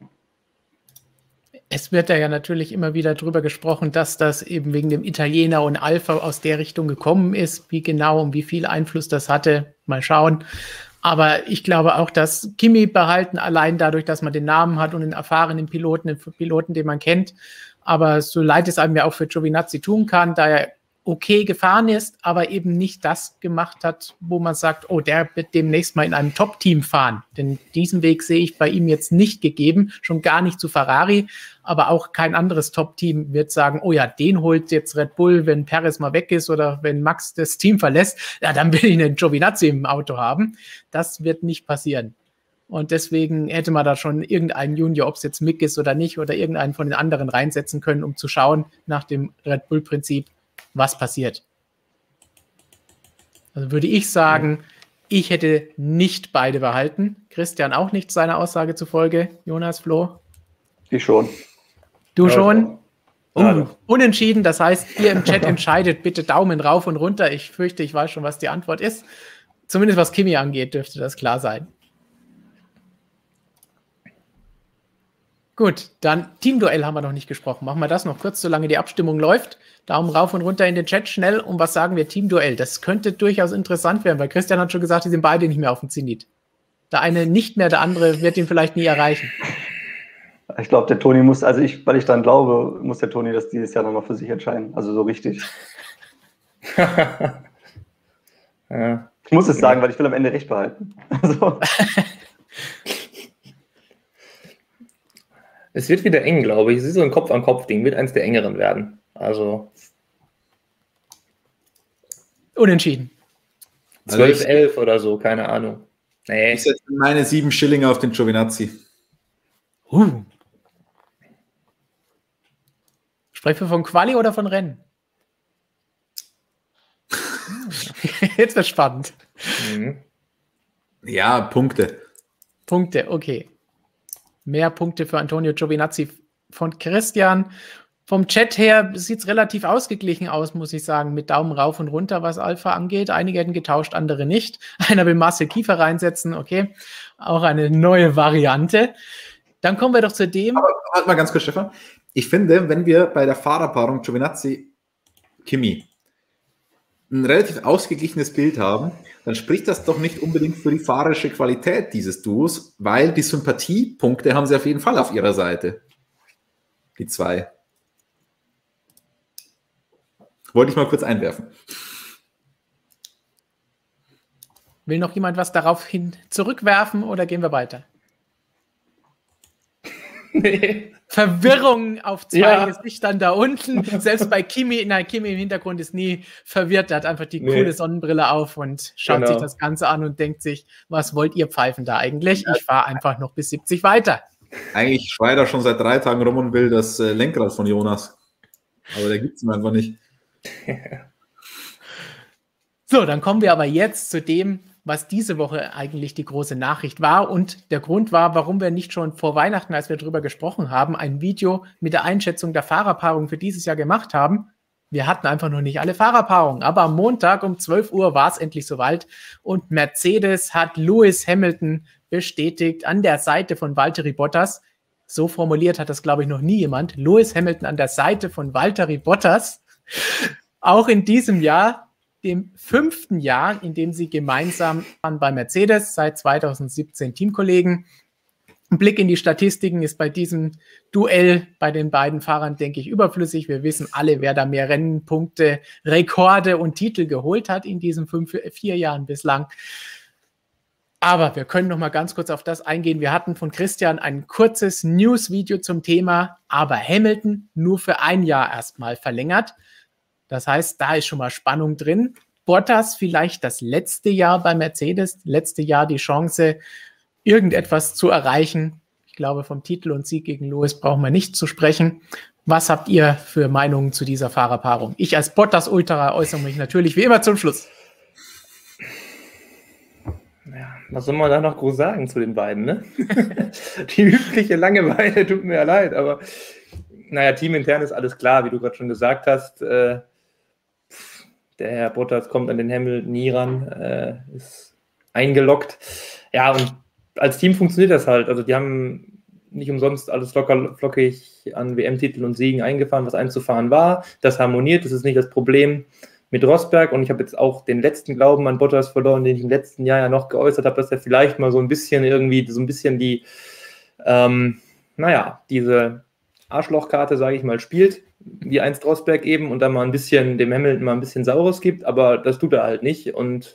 Es wird da ja natürlich immer wieder drüber gesprochen, dass das eben wegen dem Italiener und Alpha aus der Richtung gekommen ist. Wie genau und wie viel Einfluss das hatte, mal schauen. Aber ich glaube auch, dass Kimi behalten, allein dadurch, dass man den Namen hat und einen erfahrenen Piloten, den man kennt. Aber so leid es einem ja auch für Giovinazzi tun kann, da er okay gefahren ist, aber eben nicht das gemacht hat, wo man sagt, oh, der wird demnächst mal in einem Top-Team fahren. Denn diesen Weg sehe ich bei ihm jetzt nicht gegeben, schon gar nicht zu Ferrari, aber auch kein anderes Top-Team wird sagen, oh ja, den holt jetzt Red Bull, wenn Perez mal weg ist oder wenn Max das Team verlässt, ja, dann will ich einen Giovinazzi im Auto haben. Das wird nicht passieren. Und deswegen hätte man da schon irgendeinen Junior, ob es jetzt Mick ist oder nicht, oder irgendeinen von den anderen reinsetzen können, um zu schauen nach dem Red Bull-Prinzip, was passiert. Also würde ich sagen, ich hätte nicht beide behalten. Christian auch nicht, seiner Aussage zufolge. Jonas, Flo? Ich schon. Du schon? Unentschieden, das heißt, ihr im Chat entscheidet, bitte Daumen rauf und runter. Ich fürchte, ich weiß schon, was die Antwort ist. Zumindest was Kimi angeht, dürfte das klar sein. Gut, dann Teamduell haben wir noch nicht gesprochen. Machen wir das noch kurz, solange die Abstimmung läuft. Daumen rauf und runter in den Chat schnell. Und was sagen wir? Teamduell. Das könnte durchaus interessant werden, weil Christian hat schon gesagt, die sind beide nicht mehr auf dem Zenit. Der eine nicht mehr, der andere wird ihn vielleicht nie erreichen. Ich glaube, der Toni muss, also weil ich dann glaube, muss der Toni das dieses Jahr noch für sich entscheiden. Also so richtig. Ja. Ich muss es sagen, weil ich will am Ende recht behalten. Also. Es wird wieder eng, glaube ich. Es ist so ein Kopf-an-Kopf-Ding. Wird eins der engeren werden. Also Unentschieden. 12-11 oder so, keine Ahnung. Nee. Ich setze meine 7 Schillinge auf den Giovinazzi. Sprechen wir von Quali oder von Rennen? Jetzt wird spannend. Mhm. Ja, Punkte. Punkte, okay. Mehr Punkte für Antonio Giovinazzi von Christian. Vom Chat her sieht es relativ ausgeglichen aus, muss ich sagen, mit Daumen rauf und runter, was Alpha angeht. Einige hätten getauscht, andere nicht. Einer will Marcel Kiefer reinsetzen, okay. Auch eine neue Variante. Dann kommen wir doch zu dem. Aber halt mal ganz kurz, Stefan. Ich finde, wenn wir bei der Fahrerpaarung Giovinazzi-Kimi ein relativ ausgeglichenes Bild haben, dann spricht das doch nicht unbedingt für die fahrerische Qualität dieses Duos, weil die Sympathiepunkte haben sie auf jeden Fall auf ihrer Seite. Die 2. Wollte ich mal kurz einwerfen. Will noch jemand was daraufhin zurückwerfen oder gehen wir weiter? Nee. Verwirrung auf 2 Ja. Gesichtern da unten. Selbst bei Kimi, nein, Kimi im Hintergrund ist nie verwirrt. Der hat einfach die coole Sonnenbrille auf und schaut sich das Ganze an und denkt sich, was wollt ihr pfeifen da eigentlich? Ich fahre einfach noch bis 70 weiter. Eigentlich schreit er schon seit 3 Tagen rum und will das Lenkrad von Jonas. Aber der gibt es ihm einfach nicht. So, dann kommen wir aber jetzt zu dem, was diese Woche eigentlich die große Nachricht war und der Grund war, warum wir nicht schon vor Weihnachten, als wir darüber gesprochen haben, ein Video mit der Einschätzung der Fahrerpaarung für dieses Jahr gemacht haben. Wir hatten einfach noch nicht alle Fahrerpaarungen, aber am Montag um 12 Uhr war es endlich soweit und Mercedes hat Lewis Hamilton bestätigt an der Seite von Valtteri Bottas. So formuliert hat das, glaube ich, noch nie jemand. Lewis Hamilton an der Seite von Valtteri Bottas. Auch in diesem Jahr, dem 5. Jahr, in dem sie gemeinsam waren bei Mercedes, seit 2017 Teamkollegen. Ein Blick in die Statistiken ist bei diesem Duell bei den beiden Fahrern, denke ich, überflüssig. Wir wissen alle, wer da mehr Rennen, Punkte, Rekorde und Titel geholt hat in diesen 4 Jahren bislang. Aber wir können noch mal ganz kurz auf das eingehen. Wir hatten von Christian ein kurzes News-Video zum Thema, aber Hamilton nur für 1 Jahr erstmal verlängert. Das heißt, da ist schon mal Spannung drin. Bottas vielleicht das letzte Jahr bei Mercedes, letzte Jahr die Chance, irgendetwas zu erreichen. Ich glaube, vom Titel und Sieg gegen Lewis brauchen wir nicht zu sprechen. Was habt ihr für Meinungen zu dieser Fahrerpaarung? Ich als Bottas-Ultra äußere mich natürlich wie immer zum Schluss. Ja, was soll man da noch groß sagen zu den beiden, ne? Die übliche Langeweile tut mir ja leid, aber naja, teamintern ist alles klar, wie du gerade schon gesagt hast. Der Herr Bottas kommt an den Hamilton nie ran, ist eingeloggt. Ja, und als Team funktioniert das halt. Also die haben nicht umsonst alles locker flockig an WM-Titel und Siegen eingefahren, was einzufahren war. Das harmoniert, das ist nicht das Problem mit Rosberg. Und ich habe jetzt auch den letzten Glauben an Bottas verloren, den ich im letzten Jahr ja noch geäußert habe, dass er vielleicht mal so ein bisschen irgendwie, so ein bisschen die, diese Arschlochkarte, sage ich mal, spielt, wie einst Rosberg eben, und dann mal ein bisschen dem Hamilton mal ein bisschen Saures gibt, aber das tut er halt nicht. Und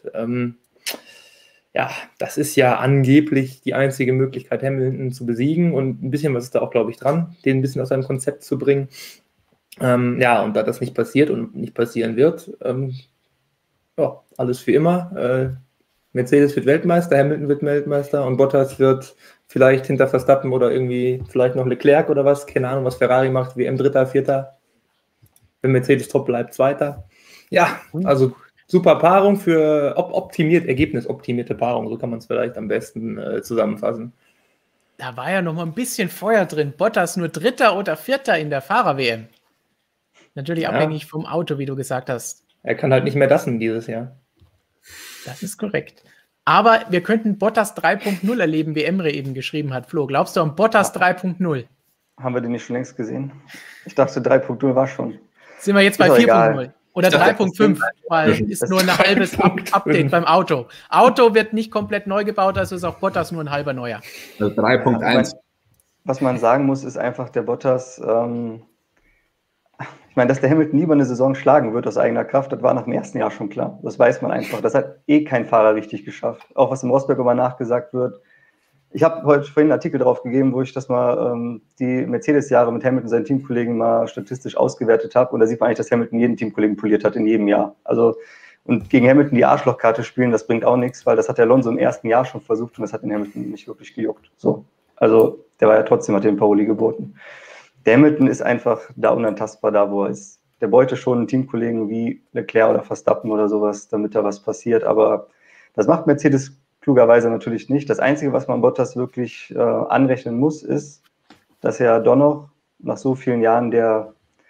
das ist ja angeblich die einzige Möglichkeit, Hamilton zu besiegen, und ein bisschen was ist da auch, glaube ich, dran, den ein bisschen aus seinem Konzept zu bringen. Und da das nicht passiert und nicht passieren wird, alles wie immer. Mercedes wird Weltmeister, Hamilton wird Weltmeister und Bottas wird vielleicht hinter Verstappen oder irgendwie vielleicht noch Leclerc oder was, keine Ahnung, was Ferrari macht, WM Dritter, Vierter. Wenn Mercedes top bleibt, Zweiter. Ja, also super Paarung für ergebnisoptimierte Paarung, so kann man es vielleicht am besten zusammenfassen. Da war ja noch mal ein bisschen Feuer drin. Bottas nur Dritter oder Vierter in der Fahrer-WM. Natürlich abhängig vom Auto, wie du gesagt hast. Er kann halt nicht mehr dassen dieses Jahr. Das ist korrekt. Aber wir könnten Bottas 3.0 erleben, wie Emre eben geschrieben hat. Flo, glaubst du an Bottas 3.0? Haben wir den nicht schon längst gesehen? Ich dachte, 3.0 war schon. Sind wir jetzt bei 4.0 oder 3.5, weil ist nur ein halbes Update beim Auto. Auto wird nicht komplett neu gebaut, also ist auch Bottas nur ein halber neuer. Also 3.1. Was man sagen muss, ist einfach, der Bottas, ich meine, dass der Hamilton nie über eine Saison schlagen wird aus eigener Kraft, das war nach dem ersten Jahr schon klar. Das weiß man einfach. Das hat kein Fahrer richtig geschafft. Auch was im Rosberg immer nachgesagt wird. Ich habe heute vorhin einen Artikel drauf gegeben, wo ich das mal die Mercedes-Jahre mit Hamilton und seinen Teamkollegen mal statistisch ausgewertet habe. Und da sieht man eigentlich, dass Hamilton jeden Teamkollegen poliert hat in jedem Jahr. Also, und gegen Hamilton die Arschlochkarte spielen, das bringt auch nichts, weil das hat der Alonso im ersten Jahr schon versucht und das hat den Hamilton nicht wirklich gejuckt. So. Also, der war ja trotzdem, hat den Paroli geboten. Der Hamilton ist einfach da unantastbar, da wo er ist. Der bräuchte schon einen Teamkollegen wie Leclerc oder Verstappen oder sowas, damit da was passiert. Aber das macht Mercedes klugerweise natürlich nicht. Das Einzige, was man Bottas wirklich anrechnen muss, ist, dass er doch noch nach so vielen Jahren der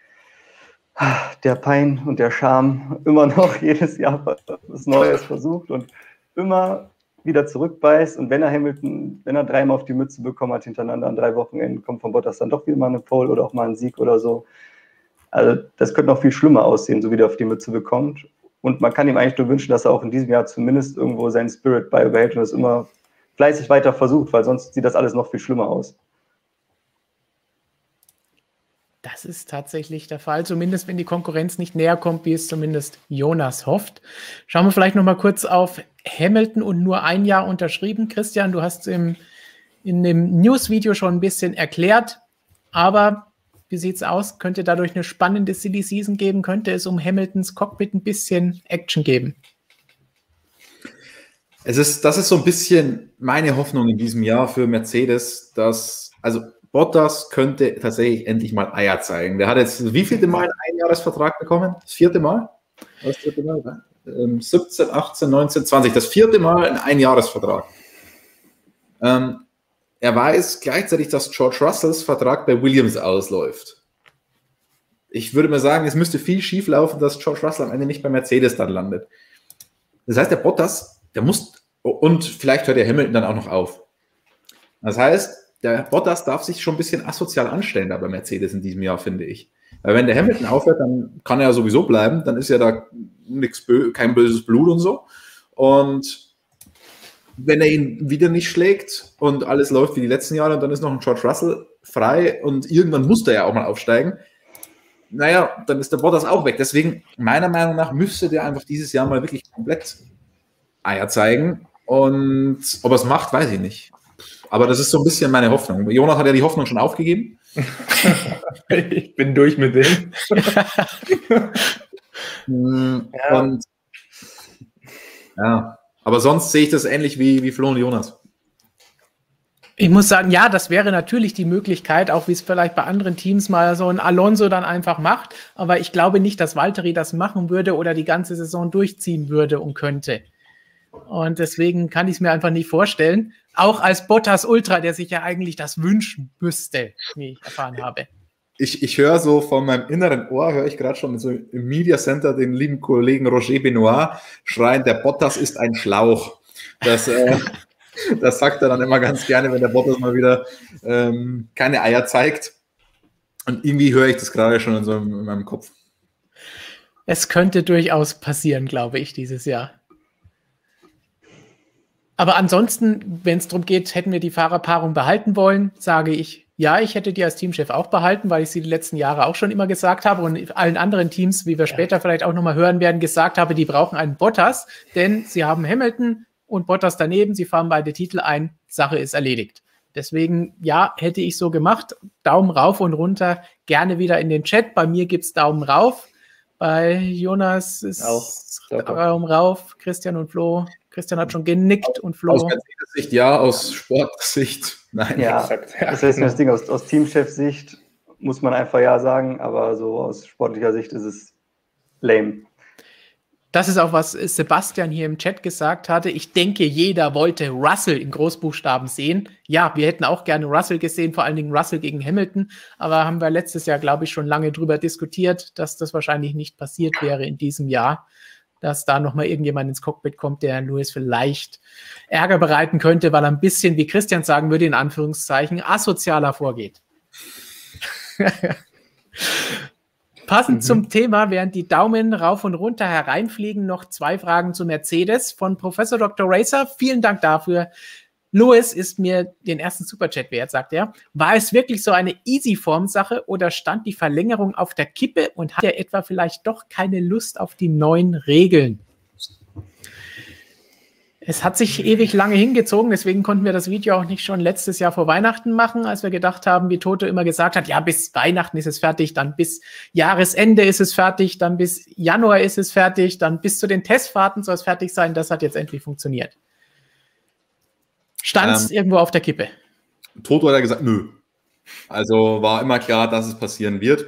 Pein und der Scham immer noch jedes Jahr was Neues versucht und immer wieder zurückbeißt. Und wenn er dreimal auf die Mütze bekommen hat hintereinander an 3 Wochenenden, kommt von Bottas dann doch wieder mal eine Pole oder auch mal ein Sieg oder so. Also das könnte noch viel schlimmer aussehen, so wie der auf die Mütze bekommt. Und man kann ihm eigentlich nur wünschen, dass er auch in diesem Jahr zumindest irgendwo seinen Spirit beibehält und das immer fleißig weiter versucht, weil sonst sieht das alles noch viel schlimmer aus. Das ist tatsächlich der Fall, zumindest wenn die Konkurrenz nicht näher kommt, wie es zumindest Jonas hofft. Schauen wir vielleicht noch mal kurz auf Hamilton und nur ein Jahr unterschrieben. Christian, du hast in dem News-Video schon ein bisschen erklärt, aber wie sieht es aus? Könnte dadurch eine spannende Silly Season geben? Könnte es um Hamiltons Cockpit ein bisschen Action geben? Das ist so ein bisschen meine Hoffnung in diesem Jahr für Mercedes, dass, also Bottas könnte tatsächlich endlich mal Eier zeigen. Der hat jetzt wie vielte Mal einen Einjahresvertrag bekommen? Das 4. Mal? Das 4. Mal? 17, 18, 19, 20. Das 4. Mal ein Einjahresvertrag. Er weiß gleichzeitig, dass George Russells Vertrag bei Williams ausläuft. Ich würde mal sagen, es müsste viel schief laufen, dass George Russell am Ende nicht bei Mercedes dann landet. Das heißt, der Bottas, der muss, und vielleicht hört der Hamilton dann auch noch auf. Das heißt, der Bottas darf sich schon ein bisschen asozial anstellen da bei Mercedes in diesem Jahr, finde ich. Weil wenn der Hamilton aufhört, dann kann er ja sowieso bleiben, dann ist ja da kein böses Blut und so. Und wenn er ihn wieder nicht schlägt und alles läuft wie die letzten Jahre und dann ist noch ein George Russell frei und irgendwann muss der ja auch mal aufsteigen, naja, dann ist der Bottas auch weg. Deswegen, meiner Meinung nach, müsste der einfach dieses Jahr mal wirklich komplett Eier zeigen. Und ob er es macht, weiß ich nicht. Aber das ist so ein bisschen meine Hoffnung. Jonas hat ja die Hoffnung schon aufgegeben. Ich bin durch mit dem. Und ja, aber sonst sehe ich das ähnlich wie Flo und Jonas. Ich muss sagen, ja, das wäre natürlich die Möglichkeit, auch wie es vielleicht bei anderen Teams mal so ein Alonso dann einfach macht. Aber ich glaube nicht, dass Valtteri das machen würde oder die ganze Saison durchziehen würde und könnte. Und deswegen kann ich es mir einfach nicht vorstellen. Auch als Bottas Ultra, der sich ja eigentlich das wünschen müsste, wie ich erfahren habe. Ich höre so von meinem inneren Ohr, höre ich gerade schon so im Media Center den lieben Kollegen Roger Benoit schreien, der Bottas ist ein Schlauch. Das sagt er dann immer ganz gerne, wenn der Bottas mal wieder keine Eier zeigt. Und irgendwie höre ich das gerade schon so in meinem Kopf. Es könnte durchaus passieren, glaube ich, dieses Jahr. Aber ansonsten, wenn es darum geht, hätten wir die Fahrerpaarung behalten wollen, sage ich, ja, ich hätte die als Teamchef auch behalten, weil ich sie die letzten Jahre auch schon immer gesagt habe und allen anderen Teams, wie wir später vielleicht auch nochmal hören werden, gesagt habe, die brauchen einen Bottas, denn sie haben Hamilton und Bottas daneben, sie fahren beide Titel ein, Sache ist erledigt. Deswegen, ja, hätte ich so gemacht. Daumen rauf und runter, gerne wieder in den Chat. Bei mir gibt es Daumen rauf. Bei Jonas ist auch Daumen rauf, Christian und Flo. Christian hat schon genickt und Flo. Aus Mercedes-Sicht ja, aus Sportsicht nein. Ja, das ist das Ding. Aus Teamchef-Sicht muss man einfach ja sagen, aber so aus sportlicher Sicht ist es lame. Das ist auch, was Sebastian hier im Chat gesagt hatte. Ich denke, jeder wollte Russell in Großbuchstaben sehen. Ja, wir hätten auch gerne Russell gesehen, vor allen Dingen Russell gegen Hamilton. Aber haben wir letztes Jahr, glaube ich, schon lange drüber diskutiert, dass das wahrscheinlich nicht passiert wäre in diesem Jahr. Dass da nochmal irgendjemand ins Cockpit kommt, der Lewis vielleicht Ärger bereiten könnte, weil er ein bisschen, wie Christian sagen würde, in Anführungszeichen, asozialer vorgeht. Passend zum Thema, während die Daumen rauf und runter hereinfliegen, noch 2 Fragen zu Mercedes von Professor Dr. Racer. Vielen Dank dafür. Lewis ist mir den ersten Superchat wert, sagt er. War es wirklich so eine Easy-Form-Sache oder stand die Verlängerung auf der Kippe und hat er etwa vielleicht doch keine Lust auf die neuen Regeln? Es hat sich ewig lange hingezogen, deswegen konnten wir das Video auch nicht schon letztes Jahr vor Weihnachten machen, als wir gedacht haben, wie Toto immer gesagt hat, ja, bis Weihnachten ist es fertig, dann bis Jahresende ist es fertig, dann bis Januar ist es fertig, dann bis zu den Testfahrten soll es fertig sein. Das hat jetzt endlich funktioniert. Stand es irgendwo auf der Kippe? Toto hat ja gesagt, nö. Also war immer klar, dass es passieren wird.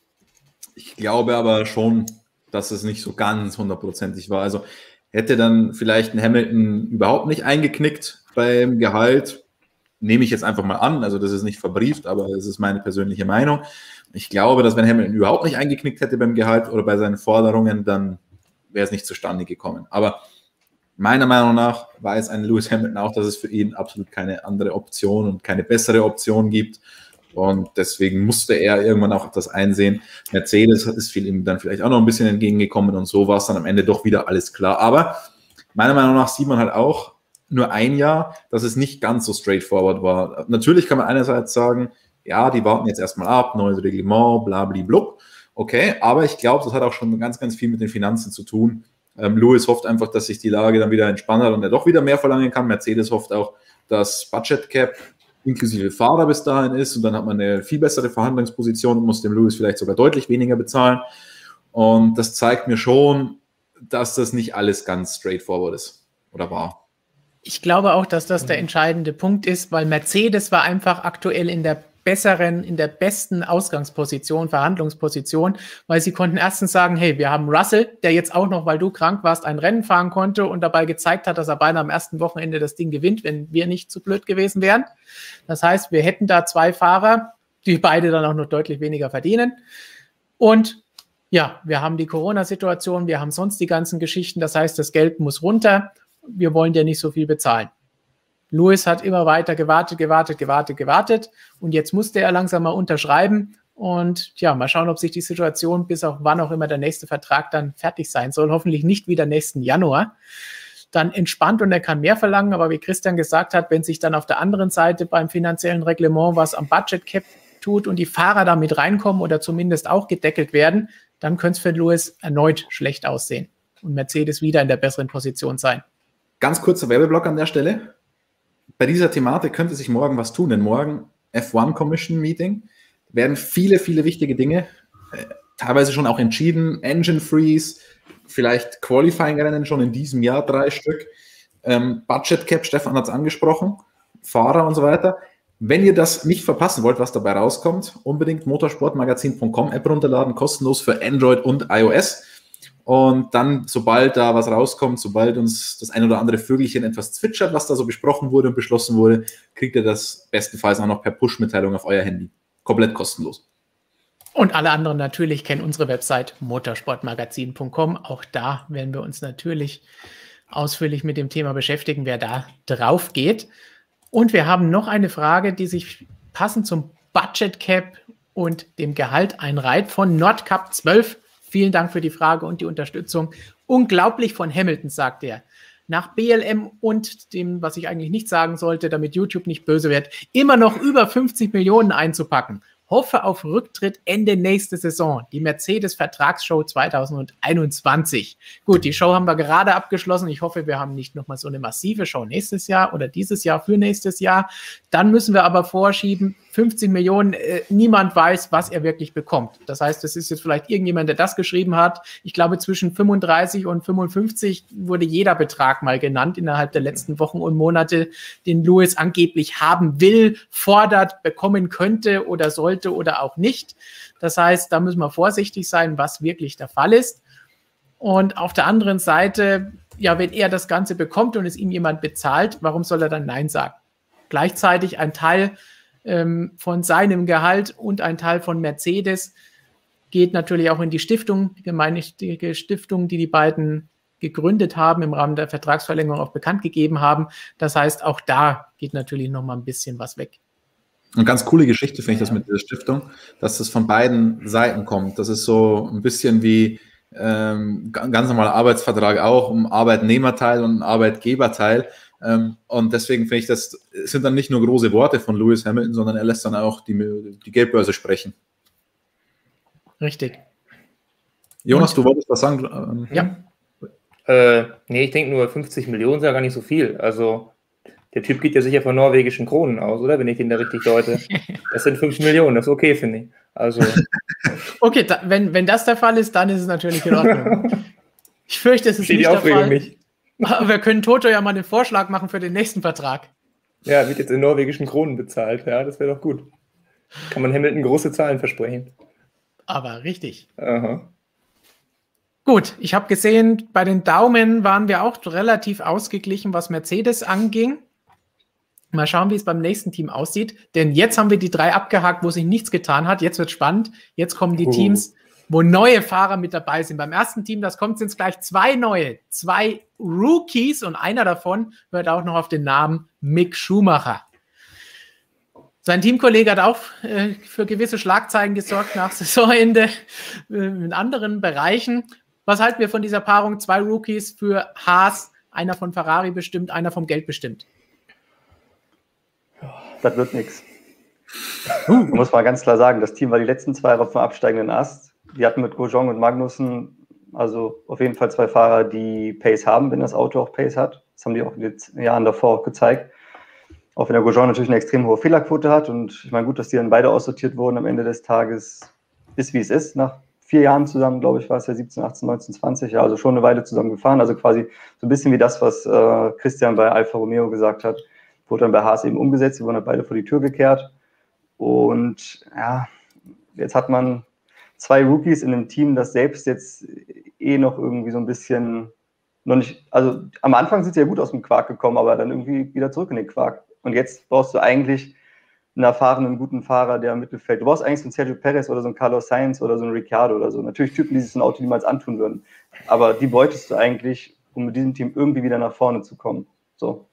Ich glaube aber schon, dass es nicht so ganz hundertprozentig war. Also hätte dann vielleicht ein Hamilton überhaupt nicht eingeknickt beim Gehalt, nehme ich jetzt einfach mal an. Also das ist nicht verbrieft, aber das ist meine persönliche Meinung. Ich glaube, dass wenn Hamilton überhaupt nicht eingeknickt hätte beim Gehalt oder bei seinen Forderungen, dann wäre es nicht zustande gekommen. Aber meiner Meinung nach weiß ein Lewis Hamilton auch, dass es für ihn absolut keine andere Option und keine bessere Option gibt. Und deswegen musste er irgendwann auch das einsehen. Mercedes ist ihm dann vielleicht auch noch ein bisschen entgegengekommen und so war es dann am Ende doch wieder alles klar. Aber meiner Meinung nach sieht man halt auch nur ein Jahr, dass es nicht ganz so straightforward war. Natürlich kann man einerseits sagen, ja, die warten jetzt erstmal ab, neues Reglement, blablablub. Okay, aber ich glaube, das hat auch schon ganz, ganz viel mit den Finanzen zu tun. Lewis hofft einfach, dass sich die Lage dann wieder entspannt hat und er doch wieder mehr verlangen kann. Mercedes hofft auch, dass Budget Cap inklusive Fahrer bis dahin ist und dann hat man eine viel bessere Verhandlungsposition und muss dem Lewis vielleicht sogar deutlich weniger bezahlen. Und das zeigt mir schon, dass das nicht alles ganz straightforward ist oder war. Ich glaube auch, dass das der entscheidende Punkt ist, weil Mercedes war einfach aktuell in der besten Ausgangsposition, Verhandlungsposition, weil sie konnten erstens sagen, hey, wir haben Russell, der jetzt auch noch, weil du krank warst, ein Rennen fahren konnte und dabei gezeigt hat, dass er beinahe am ersten Wochenende das Ding gewinnt, wenn wir nicht zu blöd gewesen wären. Das heißt, wir hätten da 2 Fahrer, die beide dann auch noch deutlich weniger verdienen. Und ja, wir haben die Corona-Situation, wir haben sonst die ganzen Geschichten, das heißt, das Geld muss runter. Wir wollen dir nicht so viel bezahlen. Lewis hat immer weiter gewartet und jetzt musste er langsam mal unterschreiben und ja, mal schauen, ob sich die Situation bis auf wann auch immer der nächste Vertrag dann fertig sein soll, hoffentlich nicht wieder nächsten Januar, dann entspannt und er kann mehr verlangen, aber wie Christian gesagt hat, wenn sich dann auf der anderen Seite beim finanziellen Reglement was am Budget Cap tut und die Fahrer da mit reinkommen oder zumindest auch gedeckelt werden, dann könnte es für Lewis erneut schlecht aussehen und Mercedes wieder in der besseren Position sein. Ganz kurzer Werbeblock an der Stelle. Bei dieser Thematik könnte sich morgen was tun, denn morgen F1 Commission Meeting werden viele, viele wichtige Dinge teilweise schon auch entschieden. Engine Freeze, vielleicht Qualifying-Rennen schon in diesem Jahr 3 Stück. Budget Cap, Stefan hat es angesprochen, Fahrer und so weiter. Wenn ihr das nicht verpassen wollt, was dabei rauskommt, unbedingt motorsportmagazin.com App runterladen, kostenlos für Android und iOS. Und dann, sobald da was rauskommt, sobald uns das ein oder andere Vögelchen etwas zwitschert, was da so besprochen wurde und beschlossen wurde, kriegt ihr das bestenfalls auch noch per Push-Mitteilung auf euer Handy. Komplett kostenlos. Und alle anderen natürlich kennen unsere Website motorsportmagazin.com. Auch da werden wir uns natürlich ausführlich mit dem Thema beschäftigen, wer da drauf geht. Und wir haben noch eine Frage, die sich passend zum Budget Cap und dem Gehalt einreiht von Nordcup 12. Vielen Dank für die Frage und die Unterstützung. Unglaublich von Hamilton, sagt er. Nach BLM und dem, was ich eigentlich nicht sagen sollte, damit YouTube nicht böse wird, immer noch über 50 Millionen einzupacken. Hoffe auf Rücktritt Ende nächste Saison. Die Mercedes-Vertragsshow 2021. Gut, die Show haben wir gerade abgeschlossen. Ich hoffe, wir haben nicht nochmal so eine massive Show nächstes Jahr oder dieses Jahr für nächstes Jahr. Dann müssen wir aber vorschieben, 50 Millionen, niemand weiß, was er wirklich bekommt. Das heißt, es ist jetzt vielleicht irgendjemand, der das geschrieben hat. Ich glaube, zwischen 35 und 55 wurde jeder Betrag mal genannt innerhalb der letzten Wochen und Monate, den Lewis angeblich haben will, fordert, bekommen könnte oder sollte oder auch nicht. Das heißt, da müssen wir vorsichtig sein, was wirklich der Fall ist. Und auf der anderen Seite, ja, wenn er das Ganze bekommt und es ihm jemand bezahlt, warum soll er dann Nein sagen? Gleichzeitig ein Teil von seinem Gehalt und ein Teil von Mercedes geht natürlich auch in die Stiftung, die gemeinnützige Stiftung, die beiden gegründet haben, im Rahmen der Vertragsverlängerung auch bekannt gegeben haben. Das heißt, auch da geht natürlich noch mal ein bisschen was weg. Eine ganz coole Geschichte finde ich das mit dieser Stiftung, dass das von beiden Seiten kommt. Das ist so ein bisschen wie ganz normaler Arbeitsvertrag auch, um Arbeitnehmerteil und Arbeitgeberteil. Und deswegen finde ich, das sind dann nicht nur große Worte von Lewis Hamilton, sondern er lässt dann auch die Geldbörse sprechen. Richtig. Jonas, du wolltest was sagen? Ja. Nee, ich denke nur 50 Millionen sind ja gar nicht so viel. Also der Typ geht ja sicher von norwegischen Kronen aus, oder? Wenn ich den da richtig deute. Das sind 5 Millionen, das ist okay, finde ich. Also. Okay, wenn das der Fall ist, dann ist es natürlich in Ordnung. Ich fürchte, es ist nicht der Fall. Nicht. Aber wir können Toto ja mal einen Vorschlag machen für den nächsten Vertrag. Ja, wird jetzt in norwegischen Kronen bezahlt. Ja, das wäre doch gut. Kann man Hamilton große Zahlen versprechen. Aber richtig. Aha. Gut, ich habe gesehen, bei den Daumen waren wir auch relativ ausgeglichen, was Mercedes anging. Mal schauen, wie es beim nächsten Team aussieht. Denn jetzt haben wir die 3 abgehakt, wo sich nichts getan hat. Jetzt wird spannend. Jetzt kommen die Teams, wo neue Fahrer mit dabei sind. Beim ersten Team, das kommt, sind es gleich 2 neue, 2 Rookies und einer davon hört auch noch auf den Namen Mick Schumacher. Sein Teamkollege hat auch für gewisse Schlagzeilen gesorgt nach Saisonende in anderen Bereichen. Was halten wir von dieser Paarung? 2 Rookies für Haas, einer von Ferrari bestimmt, einer vom Geld bestimmt. Das wird nichts. Muss man ganz klar sagen, das Team war die letzten 2 Jahre auf dem absteigenden Ast. Die hatten mit Grosjean und Magnussen also auf jeden Fall 2 Fahrer, die Pace haben, wenn das Auto auch Pace hat. Das haben die auch in den Jahren davor auch gezeigt. Auch wenn der Grosjean natürlich eine extrem hohe Fehlerquote hat. Und ich meine, gut, dass die dann beide aussortiert wurden am Ende des Tages, ist wie es ist. Nach 4 Jahren zusammen, glaube ich, war es ja 17, 18, 19, 20. Ja, also schon eine Weile zusammen gefahren. Also quasi so ein bisschen wie das, was Christian bei Alfa Romeo gesagt hat. Wurde dann bei Haas eben umgesetzt. Die wurden dann beide vor die Tür gekehrt. Und ja, jetzt hat man 2 Rookies in einem Team, das selbst jetzt noch irgendwie so ein bisschen noch nicht, also am Anfang sind sie ja gut aus dem Quark gekommen, aber dann irgendwie wieder zurück in den Quark. Und jetzt brauchst du eigentlich einen erfahrenen, guten Fahrer, der im Mittelfeld, du brauchst eigentlich so einen Sergio Perez oder so einen Carlos Sainz oder so einen Ricciardo oder so. Natürlich Typen, die sich so ein Auto niemals antun würden. Aber die bräuchtest du eigentlich, um mit diesem Team irgendwie wieder nach vorne zu kommen. So.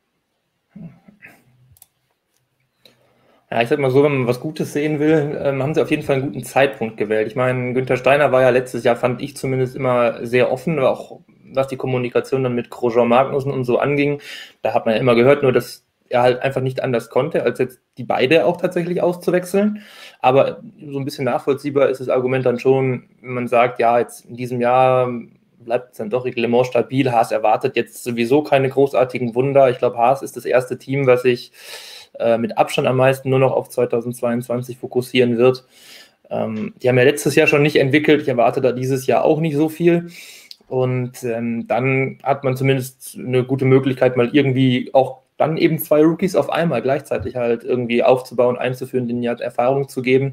Ja, ich sag mal so, wenn man was Gutes sehen will, haben sie auf jeden Fall einen guten Zeitpunkt gewählt. Ich meine, Günther Steiner war ja letztes Jahr, fand ich zumindest, immer sehr offen, auch was die Kommunikation dann mit Grosjean Magnussen und so anging. Da hat man ja immer gehört, nur dass er halt einfach nicht anders konnte, als jetzt die beide auch tatsächlich auszuwechseln. Aber so ein bisschen nachvollziehbar ist das Argument dann schon, wenn man sagt, ja, jetzt in diesem Jahr bleibt es dann doch Le Mans stabil. Haas erwartet jetzt sowieso keine großartigen Wunder. Ich glaube, Haas ist das erste Team, was sich mit Abstand am meisten nur noch auf 2022 fokussieren wird. Die haben ja letztes Jahr schon nicht entwickelt. Ich erwarte da dieses Jahr auch nicht so viel. Und dann hat man zumindest eine gute Möglichkeit, mal irgendwie auch dann eben 2 Rookies auf einmal gleichzeitig halt irgendwie aufzubauen, einzuführen, denen ja Erfahrung zu geben.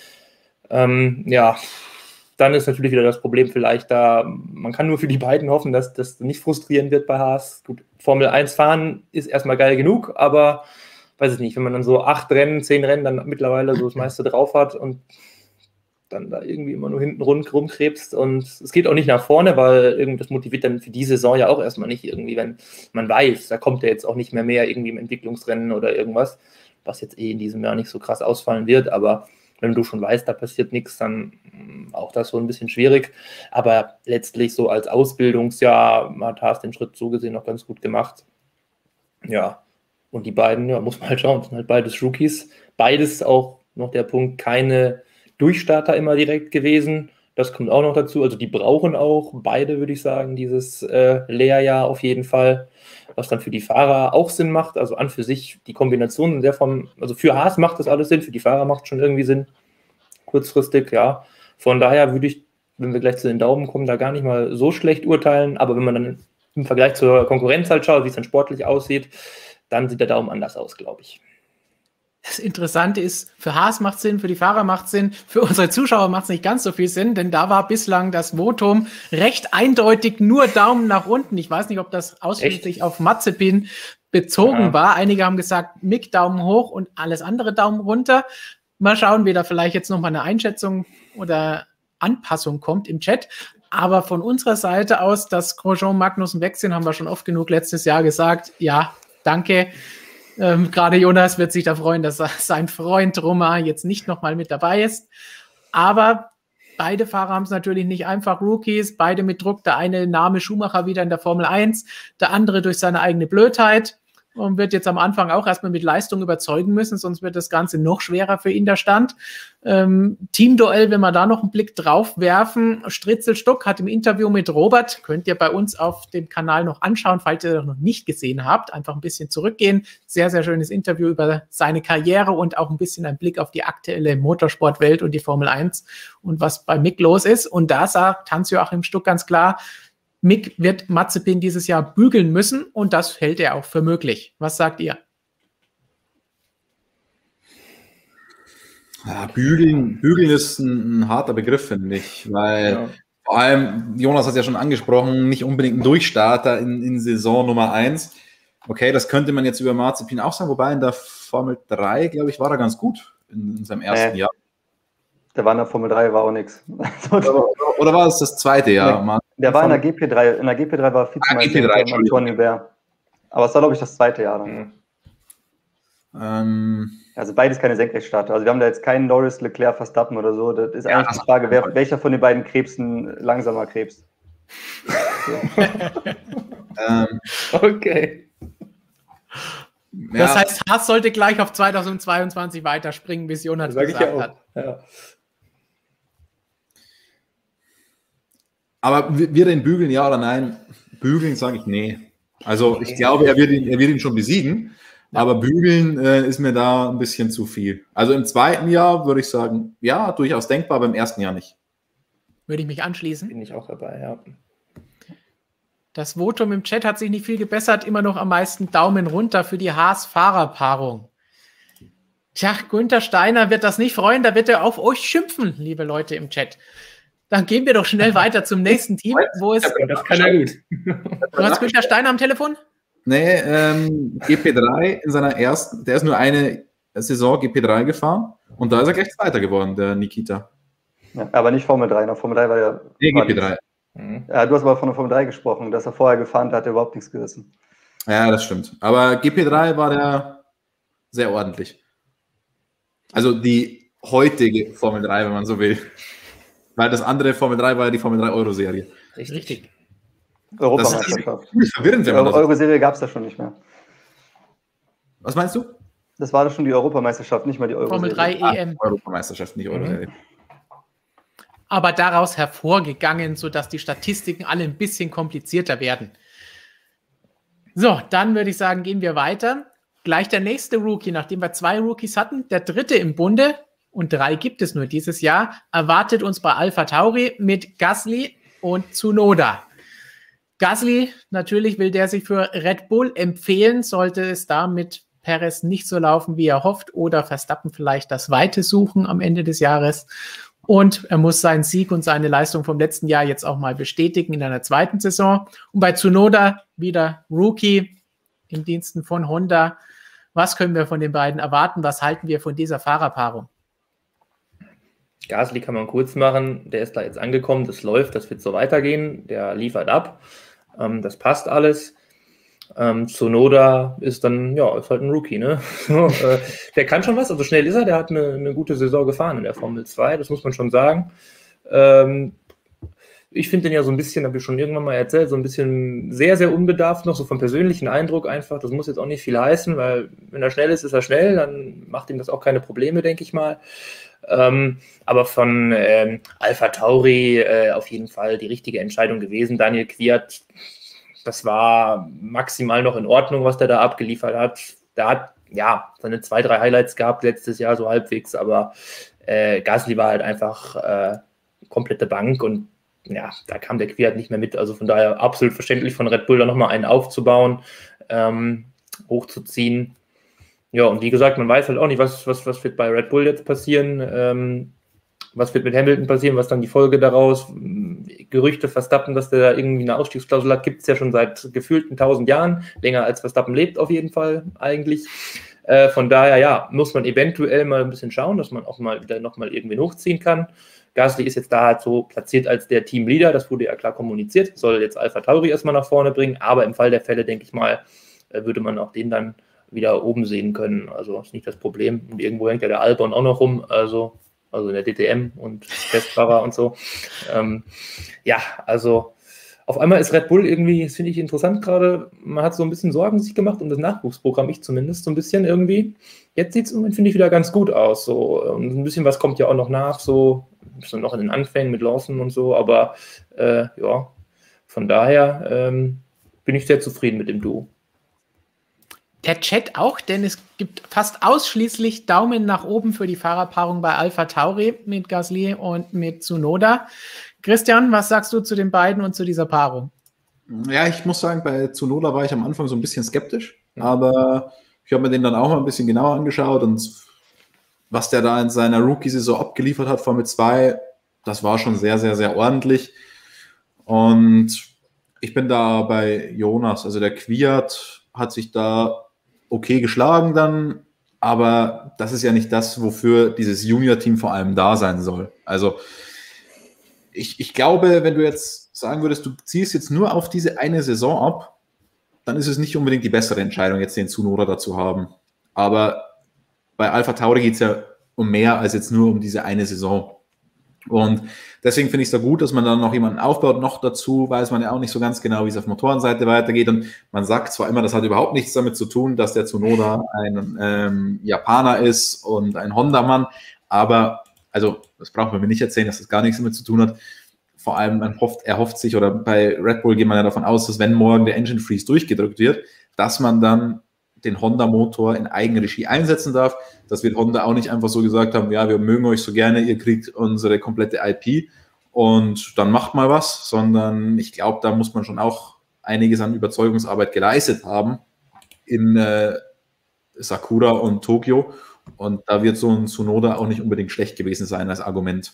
Ja, dann ist natürlich wieder das Problem vielleicht da, man kann nur für die beiden hoffen, dass das nicht frustrierend wird bei Haas. Gut, Formel 1 fahren ist erstmal geil genug, aber weiß ich nicht, wenn man dann so 8 Rennen, 10 Rennen dann mittlerweile so das meiste drauf hat und dann da irgendwie immer nur hinten rumkrebst und es geht auch nicht nach vorne, weil das motiviert dann für die Saison ja auch erstmal nicht irgendwie, wenn man weiß, da kommt ja jetzt auch nicht mehr irgendwie im Entwicklungsrennen oder irgendwas, was jetzt in diesem Jahr nicht so krass ausfallen wird, aber wenn du schon weißt, da passiert nichts, dann auch das so ein bisschen schwierig, aber letztlich so als Ausbildungsjahr hat Haas den Schritt so gesehen noch ganz gut gemacht. Ja, und die beiden, ja, muss man halt schauen, sind halt beides Rookies, beides auch noch der Punkt, keine Durchstarter immer direkt gewesen, das kommt auch noch dazu, also die brauchen auch beide, würde ich sagen, dieses Lehrjahr auf jeden Fall, was dann für die Fahrer auch Sinn macht, also an für sich die Kombination in der Form, also für Haas macht das alles Sinn, für die Fahrer macht es schon irgendwie Sinn, kurzfristig, ja, von daher würde ich, wenn wir gleich zu den Daumen kommen, da gar nicht mal so schlecht urteilen, aber wenn man dann im Vergleich zur Konkurrenz halt schaut, wie es dann sportlich aussieht, dann sieht der Daumen anders aus, glaube ich. Das Interessante ist, für Haas macht es Sinn, für die Fahrer macht es Sinn, für unsere Zuschauer macht es nicht ganz so viel Sinn, denn da war bislang das Votum recht eindeutig nur Daumen nach unten. Ich weiß nicht, ob das ausschließlich auf Mazepin bezogen war. Einige haben gesagt, Mick Daumen hoch und alles andere Daumen runter. Mal schauen, wie da vielleicht jetzt nochmal eine Einschätzung oder Anpassung kommt im Chat. Aber von unserer Seite aus, dass Grosjean Magnussen weg sind, haben wir schon oft genug letztes Jahr gesagt, ja, danke. Gerade Jonas wird sich da freuen, dass sein Freund Romain jetzt nicht nochmal mit dabei ist. Aber beide Fahrer haben es natürlich nicht einfach. Rookies, beide mit Druck. Der eine Name Schumacher wieder in der Formel 1, der andere durch seine eigene Blödheit und wird jetzt am Anfang auch erstmal mit Leistung überzeugen müssen, sonst wird das Ganze noch schwerer für ihn, der Stand. Teamduell, wenn wir da noch einen Blick drauf werfen, Stritzel-Stock hat im Interview mit Robert, könnt ihr bei uns auf dem Kanal noch anschauen, falls ihr das noch nicht gesehen habt, einfach ein bisschen zurückgehen. Sehr, sehr schönes Interview über seine Karriere und auch ein bisschen ein Blick auf die aktuelle Motorsportwelt und die Formel 1 und was bei Mick los ist. Und da sagt Hans-Joachim Stuck ganz klar, Mick wird Mazepin dieses Jahr bügeln müssen und das hält er auch für möglich. Was sagt ihr? Ja, bügeln ist ein harter Begriff, finde ich, weil vor allem, Jonas hat es ja schon angesprochen, nicht unbedingt ein Durchstarter in Saison Nummer 1. Okay, das könnte man jetzt über Mazepin auch sagen, wobei in der Formel 3, glaube ich, war er ganz gut in seinem ersten Jahr. Der war in der Formel 3, war auch nichts. Oder war es das zweite Jahr? Der war in der GP3. In der GP3 war Vizemeister mit Antoine Hubert. Aber es war, glaube ich, das zweite Jahr dann. Also beides keine Senkrechtstarter. Also wir haben da jetzt keinen Norris, Leclerc, Verstappen oder so. Das ist eigentlich die Frage, welcher von den beiden Krebsen langsamer krebst. Okay. Das heißt, Haas sollte gleich auf 2022 weiterspringen, bis Jonas gesagt hat. Ja. Aber wir den bügeln, ja oder nein? Bügeln sage ich nee. Also ich glaube, er wird ihn schon besiegen, aber bügeln ist mir da ein bisschen zu viel. Also im zweiten Jahr würde ich sagen, ja, durchaus denkbar, aber im ersten Jahr nicht. Würde ich mich anschließen. Bin ich auch dabei, ja. Das Votum im Chat hat sich nicht viel gebessert, immer noch am meisten Daumen runter für die Haas-Fahrer-Paarung. Tja, Günther Steiner wird das nicht freuen, da wird er auf euch schimpfen, liebe Leute im Chat. Dann gehen wir doch schnell weiter zum nächsten Team, wo es... Das kann er gut. Du hast Günther Steiner am Telefon? Nee, GP3 in seiner ersten, der ist nur eine Saison GP3 gefahren und da ist er gleich Zweiter geworden, der Nikita. Ja, aber nicht Formel 3, nach Formel 3 war der... Nee, GP3. Ja, du hast aber von der Formel 3 gesprochen, dass er vorher gefahren hat, hat er überhaupt nichts gerissen. Ja, das stimmt. Aber GP3 war der sehr ordentlich. Also die heutige Formel 3, wenn man so will. Weil das andere Formel 3 war ja die Formel 3 Euro-Serie. Richtig. Europameisterschaft. Das ist verwirrend, wenn man das... Euro-Serie gab es da schon nicht mehr. Was meinst du? Das war schon die Europameisterschaft, nicht mal die Euro-Serie. Formel 3 EM. Europameisterschaft, nicht Euro-Serie. Aber daraus hervorgegangen, sodass die Statistiken alle ein bisschen komplizierter werden. So, dann würde ich sagen, gehen wir weiter. Gleich der nächste Rookie, nachdem wir 2 Rookies hatten, der dritte im Bunde, und 3 gibt es nur dieses Jahr, erwartet uns bei AlphaTauri mit Gasly und Tsunoda. Gasly, natürlich will der sich für Red Bull empfehlen, sollte es da mit Perez nicht so laufen, wie er hofft, oder Verstappen vielleicht das Weite suchen am Ende des Jahres. Und er muss seinen Sieg und seine Leistung vom letzten Jahr jetzt auch mal bestätigen in einer zweiten Saison. Und bei Tsunoda wieder Rookie im Diensten von Honda. Was können wir von den beiden erwarten? Was halten wir von dieser Fahrerpaarung? Gasly kann man kurz machen. Der ist da jetzt angekommen. Das läuft, das wird so weitergehen. Der liefert ab. Das passt alles. Tsunoda ist dann, ja, ist halt ein Rookie, ne? Der kann schon was, also schnell ist er, der hat eine gute Saison gefahren in der Formel 2, das muss man schon sagen. Ich finde den ja so ein bisschen, habe ich schon irgendwann mal erzählt, so ein bisschen sehr, sehr unbedarft noch, so vom persönlichen Eindruck einfach. Das muss jetzt auch nicht viel heißen, weil wenn er schnell ist, ist er schnell, dann macht ihm das auch keine Probleme, denke ich mal. Aber von AlphaTauri auf jeden Fall die richtige Entscheidung gewesen. Daniel Kvyat, das war maximal noch in Ordnung, was der da abgeliefert hat. Der hat, ja, seine 2, 3 Highlights gehabt letztes Jahr, so halbwegs, aber Gasly war halt einfach komplette Bank und ja, da kam der Kvyat nicht mehr mit. Also von daher absolut verständlich von Red Bull, da nochmal einen aufzubauen, hochzuziehen. Ja, und wie gesagt, man weiß halt auch nicht, was wird bei Red Bull jetzt passieren, was wird mit Hamilton passieren, was dann die Folge daraus, Gerüchte, Verstappen, dass der da irgendwie eine Ausstiegsklausel hat, gibt es ja schon seit gefühlten 1000 Jahren, länger als Verstappen lebt auf jeden Fall eigentlich. Von daher, ja, muss man eventuell mal ein bisschen schauen, dass man auch mal wieder nochmal irgendwen hochziehen kann. Gasly ist jetzt da halt so platziert als der Teamleader, das wurde ja klar kommuniziert, soll jetzt AlphaTauri erstmal nach vorne bringen, aber im Fall der Fälle, denke ich mal, würde man auch den dann wieder oben sehen können. Also ist nicht das Problem. Und irgendwo hängt ja der Albon auch noch rum, also in der DTM und Testfahrer und so. Ja, also auf einmal ist Red Bull irgendwie, das finde ich interessant gerade, man hat so ein bisschen Sorgen sich gemacht um das Nachwuchsprogramm, ich zumindest so ein bisschen irgendwie. Jetzt sieht es im Moment, finde ich, wieder ganz gut aus. So. Und ein bisschen was kommt ja auch noch nach, so noch in den Anfängen mit Lawson und so, aber ja, von daher bin ich sehr zufrieden mit dem Duo. Der Chat auch, denn es gibt fast ausschließlich Daumen nach oben für die Fahrerpaarung bei AlphaTauri mit Gasly und mit Tsunoda. Christian, was sagst du zu den beiden und zu dieser Paarung? Ja, ich muss sagen, bei Tsunoda war ich am Anfang so ein bisschen skeptisch, aber ich habe mir den dann auch mal ein bisschen genauer angeschaut und was der da in seiner Rookie-Saison abgeliefert hat, Formel 2, das war schon sehr, sehr, sehr ordentlich. Und ich bin da bei Jonas, also der Kwiat hat sich da okay geschlagen dann, aber das ist ja nicht das, wofür dieses Junior-Team vor allem da sein soll. Also ich glaube, wenn du jetzt sagen würdest, du ziehst jetzt nur auf diese eine Saison ab, dann ist es nicht unbedingt die bessere Entscheidung, jetzt den Tsunoda dazu haben. Aber bei AlphaTauri geht es ja um mehr als jetzt nur um diese eine Saison. Und deswegen finde ich es da gut, dass man dann noch jemanden aufbaut. Noch dazu weiß man ja auch nicht so ganz genau, wie es auf Motorenseite weitergeht. Und man sagt zwar immer, das hat überhaupt nichts damit zu tun, dass der Tsunoda ein Japaner ist und ein Honda-Mann. Aber, also, das braucht man mir nicht erzählen, dass das gar nichts damit zu tun hat. Vor allem, er hofft sich, oder bei Red Bull geht man ja davon aus, dass wenn morgen der Engine Freeze durchgedrückt wird, dass man dann den Honda-Motor in Eigenregie einsetzen darf. Das wird Honda auch nicht einfach so gesagt haben, ja, wir mögen euch so gerne, ihr kriegt unsere komplette IP und dann macht mal was, sondern ich glaube, da muss man schon auch einiges an Überzeugungsarbeit geleistet haben in Sakura und Tokio, und da wird so ein Tsunoda auch nicht unbedingt schlecht gewesen sein als Argument.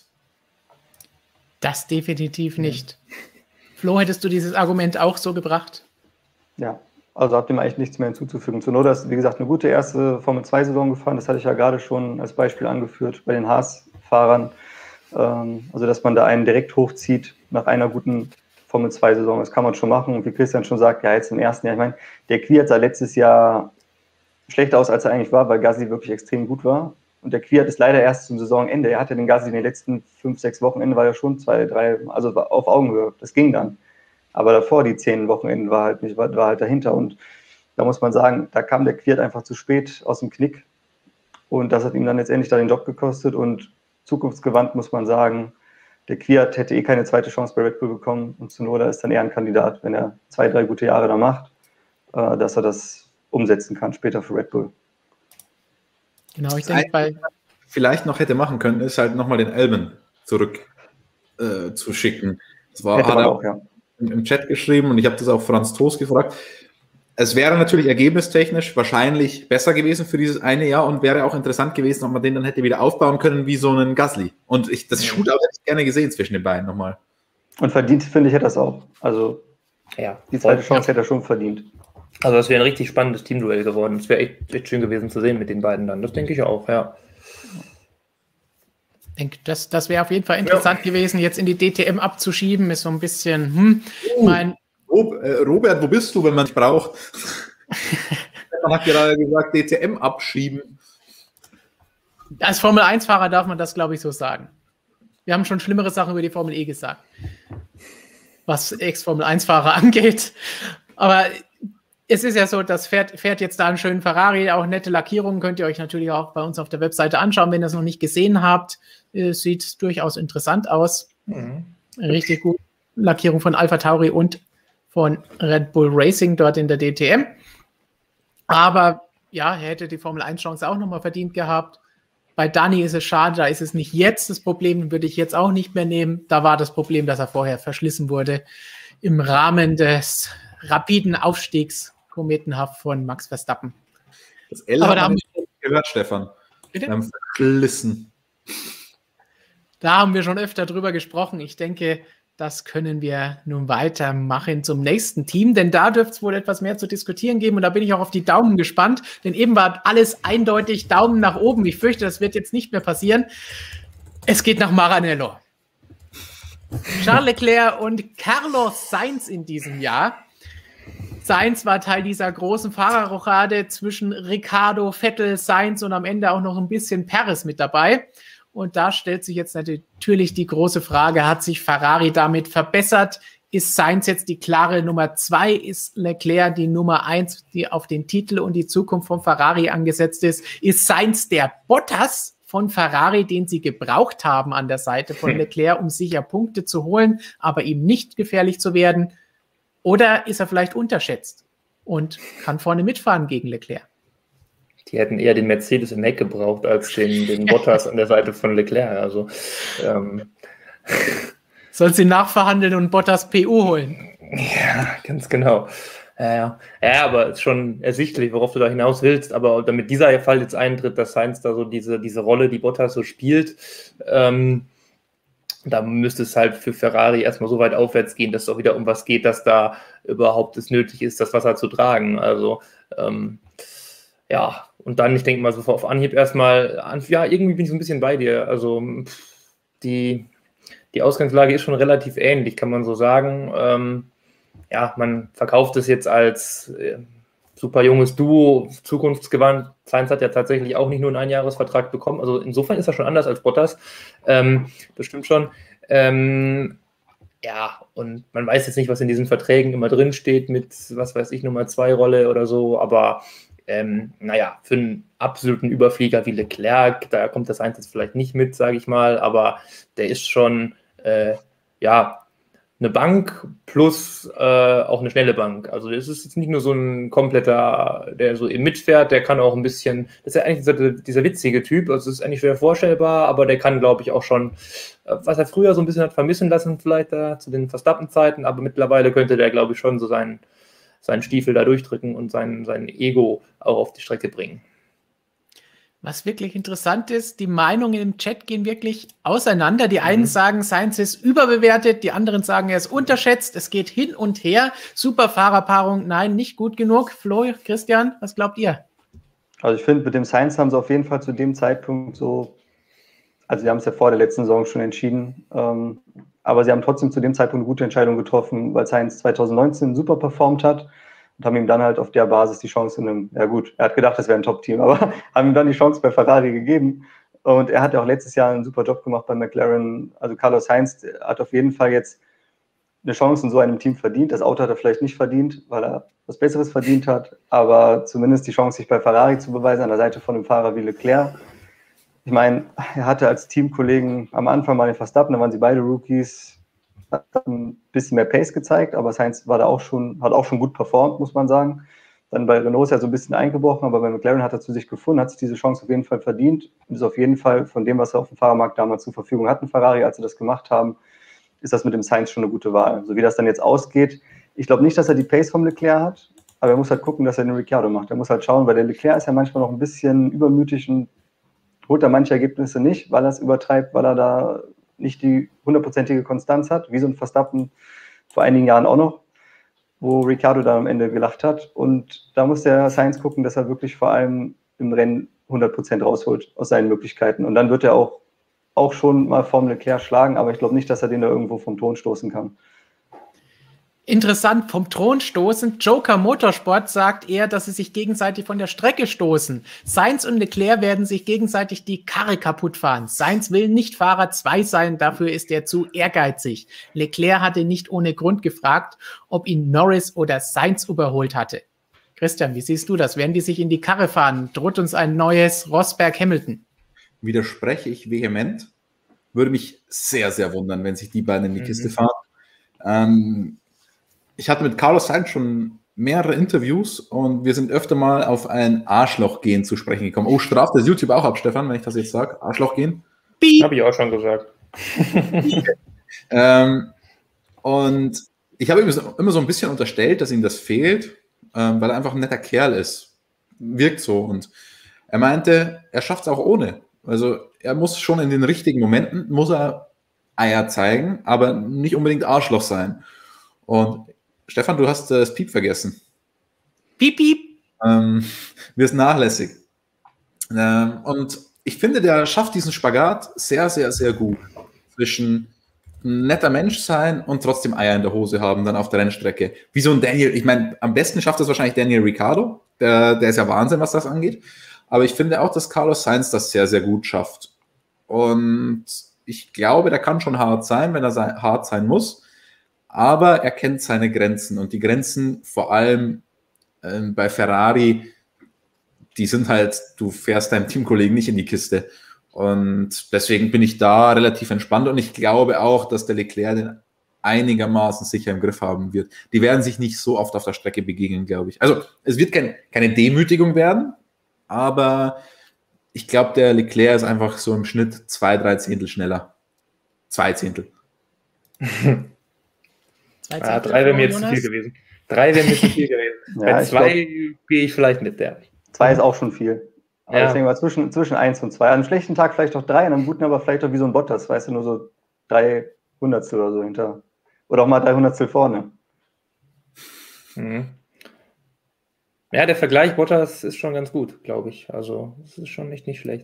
Das definitiv nicht. Flo, hättest du dieses Argument auch so gebracht? Ja. Also habt ihr mir eigentlich nichts mehr hinzuzufügen. Tsunoda ist, wie gesagt, eine gute erste Formel-2-Saison gefahren. Das hatte ich ja gerade schon als Beispiel angeführt bei den Haas-Fahrern. Also, dass man da einen direkt hochzieht nach einer guten Formel-2-Saison. Das kann man schon machen. Und wie Christian schon sagt, ja, jetzt im ersten Jahr. Ich meine, der Kwiat sah letztes Jahr schlechter aus, als er eigentlich war, weil Gasly wirklich extrem gut war. Und der Kwiat ist leider erst zum Saisonende. Er hatte den Gasly in den letzten 5-6 Wochenenden, war ja schon 2, 3, also auf Augenhöhe. Das ging dann. Aber davor, die 10 Wochenenden, war halt dahinter. Und da muss man sagen, da kam der Kwiat einfach zu spät aus dem Knick. Und das hat ihm dann letztendlich den Job gekostet. Und zukunftsgewandt muss man sagen, der Kwiat hätte keine zweite Chance bei Red Bull bekommen. Und Tsunoda ist dann eher ein Kandidat, wenn er 2, 3 gute Jahre da macht, dass er das umsetzen kann später für Red Bull. Genau, ich denke, vielleicht noch hätte machen können, ist halt nochmal den Albon zurück zu schicken. Das war auch, ja, im Chat geschrieben, und ich habe das auch Franz Toast gefragt. Es wäre natürlich ergebnistechnisch wahrscheinlich besser gewesen für dieses eine Jahr und wäre auch interessant gewesen, ob man den dann hätte wieder aufbauen können wie so einen Gasly. Und das Shootout hätte ich gerne gesehen zwischen den beiden nochmal. Und verdient, finde ich, hätte das auch. Also ja, die zweite Chance hätte er schon verdient. Also das wäre ein richtig spannendes Teamduell geworden. Es wäre echt schön gewesen zu sehen mit den beiden dann. Das denke ich auch, ja. Ich denke, das wäre auf jeden Fall interessant gewesen, jetzt in die DTM abzuschieben, ist so ein bisschen, Robert, wo bist du, wenn man dich braucht? Man hat gerade gesagt, DTM abschieben. Als Formel-1-Fahrer darf man das, glaube ich, so sagen. Wir haben schon schlimmere Sachen über die Formel E gesagt, was Ex-Formel-1-Fahrer angeht. Aber es ist ja so, das fährt jetzt da einen schönen Ferrari, auch nette Lackierungen, könnt ihr euch natürlich auch bei uns auf der Webseite anschauen, wenn ihr es noch nicht gesehen habt. Sieht durchaus interessant aus. Mhm. Richtig gut. Lackierung von AlphaTauri und von Red Bull Racing dort in der DTM. Aber ja, er hätte die Formel-1-Chance auch nochmal verdient gehabt. Bei Dani ist es schade, da ist es nicht jetzt das Problem, würde ich jetzt auch nicht mehr nehmen. Da war das Problem, dass er vorher verschlissen wurde im Rahmen des rapiden Aufstiegs, kometenhaft, von Max Verstappen. Das L aber haben wir gehört, Stefan. Bitte? Wir haben verschlissen. Da haben wir schon öfter drüber gesprochen. Ich denke, das können wir nun weitermachen zum nächsten Team, denn da dürfte es wohl etwas mehr zu diskutieren geben, und da bin ich auch auf die Daumen gespannt, denn eben war alles eindeutig Daumen nach oben. Ich fürchte, das wird jetzt nicht mehr passieren. Es geht nach Maranello. Charles Leclerc und Carlos Sainz in diesem Jahr. Sainz war Teil dieser großen Fahrerrochade zwischen Ricciardo, Vettel, Sainz und am Ende auch noch ein bisschen Perez mit dabei. Und da stellt sich jetzt natürlich die große Frage, hat sich Ferrari damit verbessert? Ist Sainz jetzt die klare Nummer 2? Ist Leclerc die Nummer 1, die auf den Titel und die Zukunft von Ferrari angesetzt ist? Ist Sainz der Bottas von Ferrari, den sie gebraucht haben an der Seite von Leclerc, um sicher Punkte zu holen, aber ihm nicht gefährlich zu werden? Oder ist er vielleicht unterschätzt und kann vorne mitfahren gegen Leclerc? Die hätten eher den Mercedes im Heck gebraucht als den Bottas an der Seite von Leclerc. Also soll sie nachverhandeln und Bottas PU holen? Ja, ganz genau. Ja, aber es ist schon ersichtlich, worauf du da hinaus willst. Aber damit dieser Fall jetzt eintritt, dass Sainz da so diese Rolle, die Bottas so spielt, da müsste es halt für Ferrari erstmal so weit aufwärts gehen, dass es auch wieder um was geht, dass da überhaupt es nötig ist, das Wasser zu tragen. Also, ja, und dann, ich denke mal so auf Anhieb erstmal, ja, irgendwie bin ich so ein bisschen bei dir. Also, die Ausgangslage ist schon relativ ähnlich, kann man so sagen. Ja, man verkauft es jetzt als super junges Duo, zukunftsgewandt. Sainz hat ja tatsächlich auch nicht nur einen Einjahresvertrag bekommen. Also insofern ist er schon anders als Bottas. Das stimmt schon. Ja, und man weiß jetzt nicht, was in diesen Verträgen immer drin steht mit, was weiß ich, Nummer 2 Rolle oder so. Aber naja, für einen absoluten Überflieger wie Leclerc, da kommt das Sainz jetzt vielleicht nicht mit, sage ich mal. Aber der ist schon, ja, eine Bank plus auch eine schnelle Bank. Also es ist jetzt nicht nur so ein kompletter, der so eben mitfährt, der kann auch ein bisschen, das ist ja eigentlich dieser witzige Typ, also es ist eigentlich schwer vorstellbar, aber der kann, glaube ich, auch schon, was er früher so ein bisschen hat vermissen lassen, vielleicht da zu den Verstappen-Zeiten, aber mittlerweile könnte der, glaube ich, schon so seinen Stiefel da durchdrücken und sein Ego auch auf die Strecke bringen. Was wirklich interessant ist, die Meinungen im Chat gehen wirklich auseinander. Die einen sagen, Sainz ist überbewertet, die anderen sagen, er ist unterschätzt. Es geht hin und her. Super Fahrerpaarung, nein, nicht gut genug. Flo, Christian, was glaubt ihr? Also ich finde, mit dem Sainz haben sie auf jeden Fall zu dem Zeitpunkt so, also sie haben es ja vor der letzten Saison schon entschieden, aber sie haben trotzdem zu dem Zeitpunkt eine gute Entscheidung getroffen, weil Sainz 2019 super performt hat. Und haben ihm dann halt auf der Basis die Chance ja gut, er hat gedacht, das wäre ein Top-Team, aber haben ihm dann die Chance bei Ferrari gegeben. Und er hat ja auch letztes Jahr einen super Job gemacht bei McLaren. Also Carlos Sainz hat auf jeden Fall jetzt eine Chance in so einem Team verdient. Das Auto hat er vielleicht nicht verdient, weil er was Besseres verdient hat, aber zumindest die Chance, sich bei Ferrari zu beweisen, an der Seite von einem Fahrer wie Leclerc. Ich meine, er hatte als Teamkollegen am Anfang mal den Verstappen, da waren sie beide Rookies, hat ein bisschen mehr Pace gezeigt, aber Sainz hat auch schon gut performt, muss man sagen. Dann bei Renault ist er so ein bisschen eingebrochen, aber bei McLaren hat er zu sich gefunden, hat sich diese Chance auf jeden Fall verdient. Und ist auf jeden Fall von dem, was er auf dem Fahrermarkt damals zur Verfügung hatten, Ferrari, als sie das gemacht haben, ist das mit dem Sainz schon eine gute Wahl. So wie das dann jetzt ausgeht, ich glaube nicht, dass er die Pace vom Leclerc hat, aber er muss halt gucken, dass er den Ricciardo macht. Er muss halt schauen, weil der Leclerc ist ja manchmal noch ein bisschen übermütig und holt da manche Ergebnisse nicht, weil er es übertreibt, weil er da nicht die 100%ige Konstanz hat, wie so ein Verstappen vor einigen Jahren auch noch, wo Ricciardo dann am Ende gelacht hat. Und da muss der Sainz gucken, dass er wirklich vor allem im Rennen 100% rausholt aus seinen Möglichkeiten. Und dann wird er auch schon mal vorm Leclerc schlagen, aber ich glaube nicht, dass er den da irgendwo vom Thron stoßen kann. Interessant, vom Thron stoßen. Joker Motorsport sagt eher, dass sie sich gegenseitig von der Strecke stoßen. Sainz und Leclerc werden sich gegenseitig die Karre kaputt fahren. Sainz will nicht Fahrer 2 sein, dafür ist er zu ehrgeizig. Leclerc hatte nicht ohne Grund gefragt, ob ihn Norris oder Sainz überholt hatte. Christian, wie siehst du das? Werden die sich in die Karre fahren? Droht uns ein neues Rosberg-Hamilton? Widerspreche ich vehement. Würde mich sehr, sehr wundern, wenn sich die beiden in die Kiste fahren. Ich hatte mit Carlos Sainz schon mehrere Interviews und wir sind öfter mal auf ein Arschloch-Gehen zu sprechen gekommen. Oh, straft das YouTube auch ab, Stefan, wenn ich das jetzt sage? Arschloch-Gehen? Habe ich auch schon gesagt. Und ich habe ihm immer so ein bisschen unterstellt, dass ihm das fehlt, weil er einfach ein netter Kerl ist. Wirkt so. Und er meinte, er schafft es auch ohne. Also er muss schon in den richtigen Momenten, muss er Eier zeigen, aber nicht unbedingt Arschloch sein. Und Stefan, du hast das Piep vergessen. Piep, piep. Wirst nachlässig. Und ich finde, der schafft diesen Spagat sehr, sehr, sehr gut zwischen ein netter Mensch sein und trotzdem Eier in der Hose haben dann auf der Rennstrecke. Wie so ein Daniel, ich meine, am besten schafft das wahrscheinlich Daniel Ricciardo, der ist ja Wahnsinn, was das angeht. Aber ich finde auch, dass Carlos Sainz das sehr, sehr gut schafft. Und ich glaube, der kann schon hart sein, wenn er hart sein muss. Aber er kennt seine Grenzen. Und die Grenzen vor allem bei Ferrari, die sind halt, du fährst deinem Teamkollegen nicht in die Kiste. Und deswegen bin ich da relativ entspannt. Und ich glaube auch, dass der Leclerc den einigermaßen sicher im Griff haben wird. Die werden sich nicht so oft auf der Strecke begegnen, glaube ich. Also es wird keine Demütigung werden, aber ich glaube, der Leclerc ist einfach so im Schnitt 2-3 Zehntel schneller. 2 Zehntel. 2 Zehntel 3 wäre mir jetzt zu viel gewesen. 3 wäre mir zu viel gewesen. Bei 2 gehe ich vielleicht mit der. 2 ist auch schon viel. Aber ich denke mal, zwischen 1 und 2. An einem schlechten Tag vielleicht auch 3, an einem guten aber vielleicht auch wie so ein Bottas, weißt du, nur so 3 Hundertstel oder so hinter. Oder auch mal 3 Hundertstel vorne. Mhm. Ja, der Vergleich Bottas ist schon ganz gut, glaube ich. Also, es ist schon echt nicht schlecht.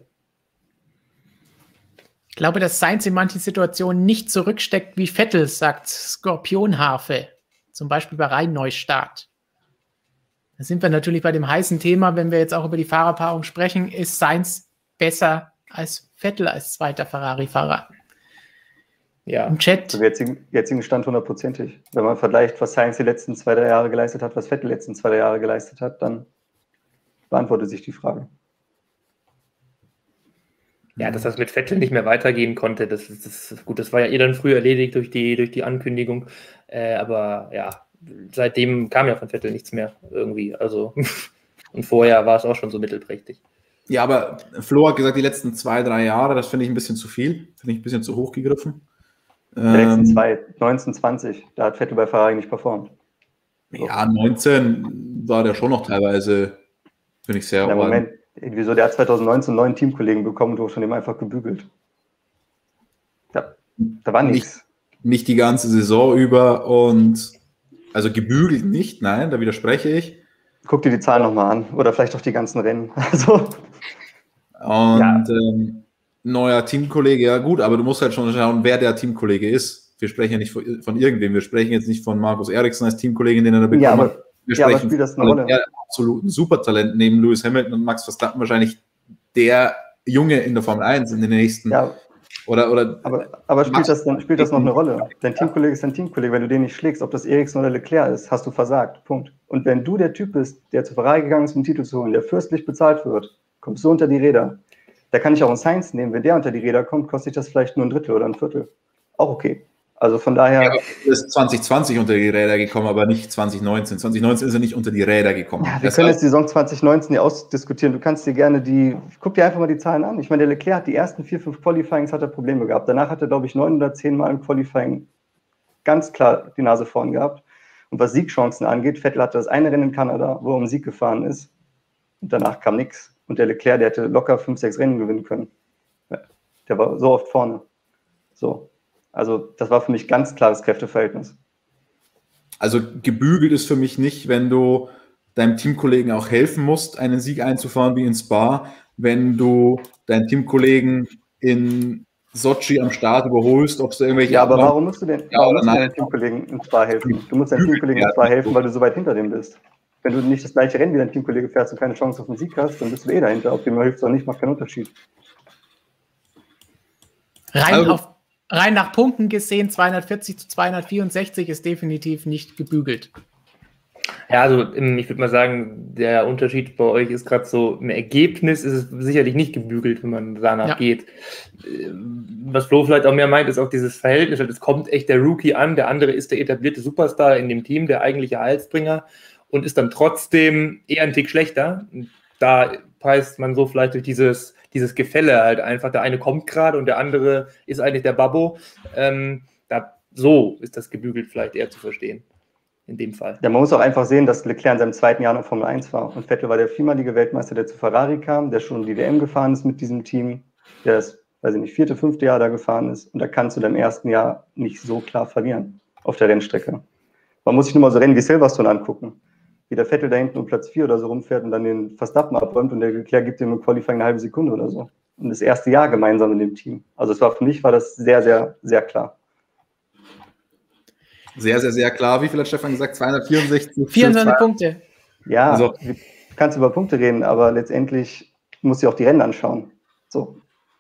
Ich glaube, dass Sainz in manchen Situationen nicht zurücksteckt wie Vettel, sagt Skorpionharfe. Zum Beispiel bei Rhein-Neustart. Da sind wir natürlich bei dem heißen Thema, wenn wir jetzt auch über die Fahrerpaarung sprechen, ist Sainz besser als Vettel als zweiter Ferrari-Fahrer? Ja. Im Chat. Zum jetzigen Stand 100%. Wenn man vergleicht, was Sainz die letzten 2-3 Jahre geleistet hat, was Vettel die letzten 2-3 Jahre geleistet hat, dann beantwortet sich die Frage. Ja, dass das mit Vettel nicht mehr weitergehen konnte, das gut, das war ja dann früh erledigt durch die Ankündigung. Aber ja, seitdem kam ja von Vettel nichts mehr irgendwie. Also, und vorher war es auch schon so mittelprächtig. Ja, aber Flo hat gesagt, die letzten 2-3 Jahre, das finde ich ein bisschen zu viel, finde ich ein bisschen zu hoch gegriffen. Die letzten 19, 20, da hat Vettel bei Ferrari nicht performt. Ja, 19 war der schon noch teilweise, finde ich sehr. Moment, wieso, der hat 2019 einen neuen Teamkollegen bekommen und wurde von dem einfach gebügelt. Da war nichts. Nicht die ganze Saison über und also gebügelt nicht, nein, da widerspreche ich. Guck dir die Zahlen nochmal an oder vielleicht auch die ganzen Rennen. Also. Und neuer Teamkollege, ja gut, aber du musst halt schon schauen, wer der Teamkollege ist. Wir sprechen ja nicht von irgendwem, wir sprechen jetzt nicht von Markus Eriksson als Teamkollegen, den er da bekommen hat. Wir sprechen spielt das eine Rolle? Der absoluten Supertalent neben Lewis Hamilton und Max Verstappen wahrscheinlich der Junge in der Formel 1 in den nächsten. Ja. Aber spielt das noch eine Rolle? Dein Teamkollege ist dein Teamkollege. Wenn du den nicht schlägst, ob das Eriksson oder Leclerc ist, hast du versagt. Punkt. Und wenn du der Typ bist, der zu Ferrari gegangen ist, um den Titel zu holen, der fürstlich bezahlt wird, kommst du unter die Räder. Da kann ich auch einen Sainz nehmen. Wenn der unter die Räder kommt, kostet sich das vielleicht nur ein Drittel oder ein Viertel. Auch okay. Also von daher. Ja, er ist 2020 unter die Räder gekommen, aber nicht 2019. 2019 ist er nicht unter die Räder gekommen. Ja, wir können jetzt die Saison 2019 hier ausdiskutieren. Du kannst dir gerne guck dir einfach mal die Zahlen an. Ich meine, der Leclerc hat die ersten 4, 5 Qualifyings hat er Probleme gehabt. Danach hat er, glaube ich, 9 oder 10 Mal im Qualifying ganz klar die Nase vorn gehabt. Und was Siegchancen angeht, Vettel hatte das eine Rennen in Kanada, wo er um Sieg gefahren ist. Und danach kam nichts. Und der Leclerc, der hätte locker 5, 6 Rennen gewinnen können. Der war so oft vorne. So. Also das war für mich ganz klares Kräfteverhältnis. Also gebügelt ist für mich nicht, wenn du deinem Teamkollegen auch helfen musst, einen Sieg einzufahren wie in Spa, wenn du deinen Teamkollegen in Sochi am Start überholst, ob es da irgendwelche... Ja, aber warum musst du deinem Teamkollegen in Spa helfen? Du musst deinem Teamkollegen in Spa helfen, weil du so weit hinter dem bist. Wenn du nicht das gleiche Rennen wie dein Teamkollege fährst und keine Chance auf den Sieg hast, dann bist du dahinter. Ob dem hilft oder nicht, macht keinen Unterschied. Rein nach Punkten gesehen, 240 zu 264 ist definitiv nicht gebügelt. Ja, also ich würde mal sagen, der Unterschied bei euch ist gerade so, im Ergebnis ist es sicherlich nicht gebügelt, wenn man danach geht. Was Flo vielleicht auch mehr meint, ist auch dieses Verhältnis, es kommt echt der Rookie an, der andere ist der etablierte Superstar in dem Team, der eigentliche Heilsbringer und ist dann trotzdem eher ein Tick schlechter. Da preist man so vielleicht durch dieses Gefälle halt einfach, der eine kommt gerade und der andere ist eigentlich der Babbo. So ist das gebügelt vielleicht eher zu verstehen, in dem Fall. Ja, man muss auch einfach sehen, dass Leclerc in seinem zweiten Jahr noch Formel 1 war und Vettel war der viermalige Weltmeister, der zu Ferrari kam, der schon die WM gefahren ist mit diesem Team, der das, 4., 5. Jahr da gefahren ist und da kannst du im ersten Jahr nicht so klar verlieren auf der Rennstrecke. Man muss sich nur mal so Rennen wie Silverstone angucken, wie der Vettel da hinten um Platz 4 oder so rumfährt und dann den Verstappen abräumt und der Leclerc gibt ihm im Qualifying eine halbe Sekunde oder so. Und das erste Jahr gemeinsam in dem Team. Also für mich war das sehr, sehr, sehr klar. Sehr, sehr, sehr klar. Wie viel hat Stefan gesagt? 264? 24 Punkte. Ja, Also- du kannst über Punkte reden, aber letztendlich musst du auch die Rennen anschauen. So.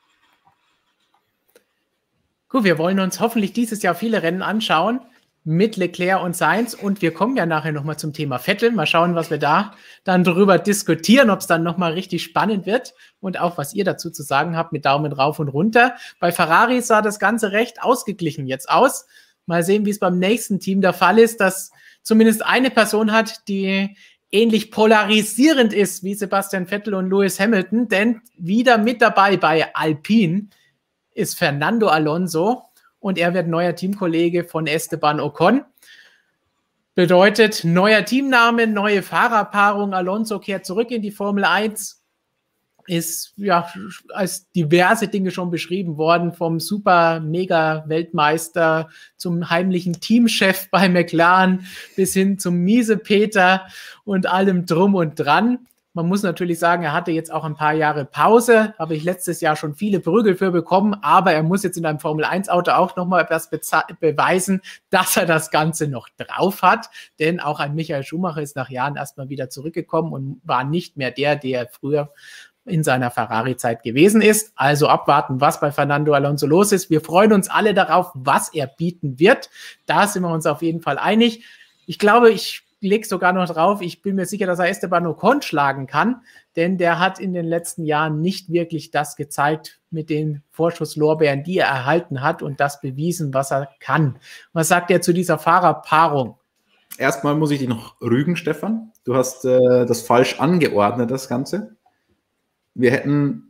Gut, wir wollen uns hoffentlich dieses Jahr viele Rennen anschauen mit Leclerc und Sainz und wir kommen ja nachher nochmal zum Thema Vettel. Mal schauen, was wir da dann drüber diskutieren, ob es dann nochmal richtig spannend wird und auch, was ihr dazu zu sagen habt mit Daumen rauf und runter. Bei Ferrari sah das Ganze recht ausgeglichen jetzt aus. Mal sehen, wie es beim nächsten Team der Fall ist, dass zumindest eine Person hat, die ähnlich polarisierend ist wie Sebastian Vettel und Lewis Hamilton, denn wieder mit dabei bei Alpine ist Fernando Alonso und er wird neuer Teamkollege von Esteban Ocon. Bedeutet neuer Teamname, neue Fahrerpaarung. Alonso kehrt zurück in die Formel 1. Ist ja als diverse Dinge schon beschrieben worden, vom Super-Mega-Weltmeister zum heimlichen Teamchef bei McLaren bis hin zum Miesepeter und allem drum und dran. Man muss natürlich sagen, er hatte jetzt auch ein paar Jahre Pause, habe ich letztes Jahr schon viele Prügel für bekommen, aber er muss jetzt in einem Formel-1-Auto auch nochmal etwas beweisen, dass er das Ganze noch drauf hat, denn auch ein Michael Schumacher ist nach Jahren erstmal wieder zurückgekommen und war nicht mehr der er früher in seiner Ferrari-Zeit gewesen ist. Also abwarten, was bei Fernando Alonso los ist. Wir freuen uns alle darauf, was er bieten wird. Da sind wir uns auf jeden Fall einig. Ich glaube, ich lege sogar noch drauf, ich bin mir sicher, dass er Esteban Ocon schlagen kann, denn der hat in den letzten Jahren nicht wirklich das gezeigt mit den Vorschusslorbeeren, die er erhalten hat und das bewiesen, was er kann. Was sagt er zu dieser Fahrerpaarung? Erstmal muss ich dich noch rügen, Stefan. Du hast das falsch angeordnet, das Ganze. Wir hätten.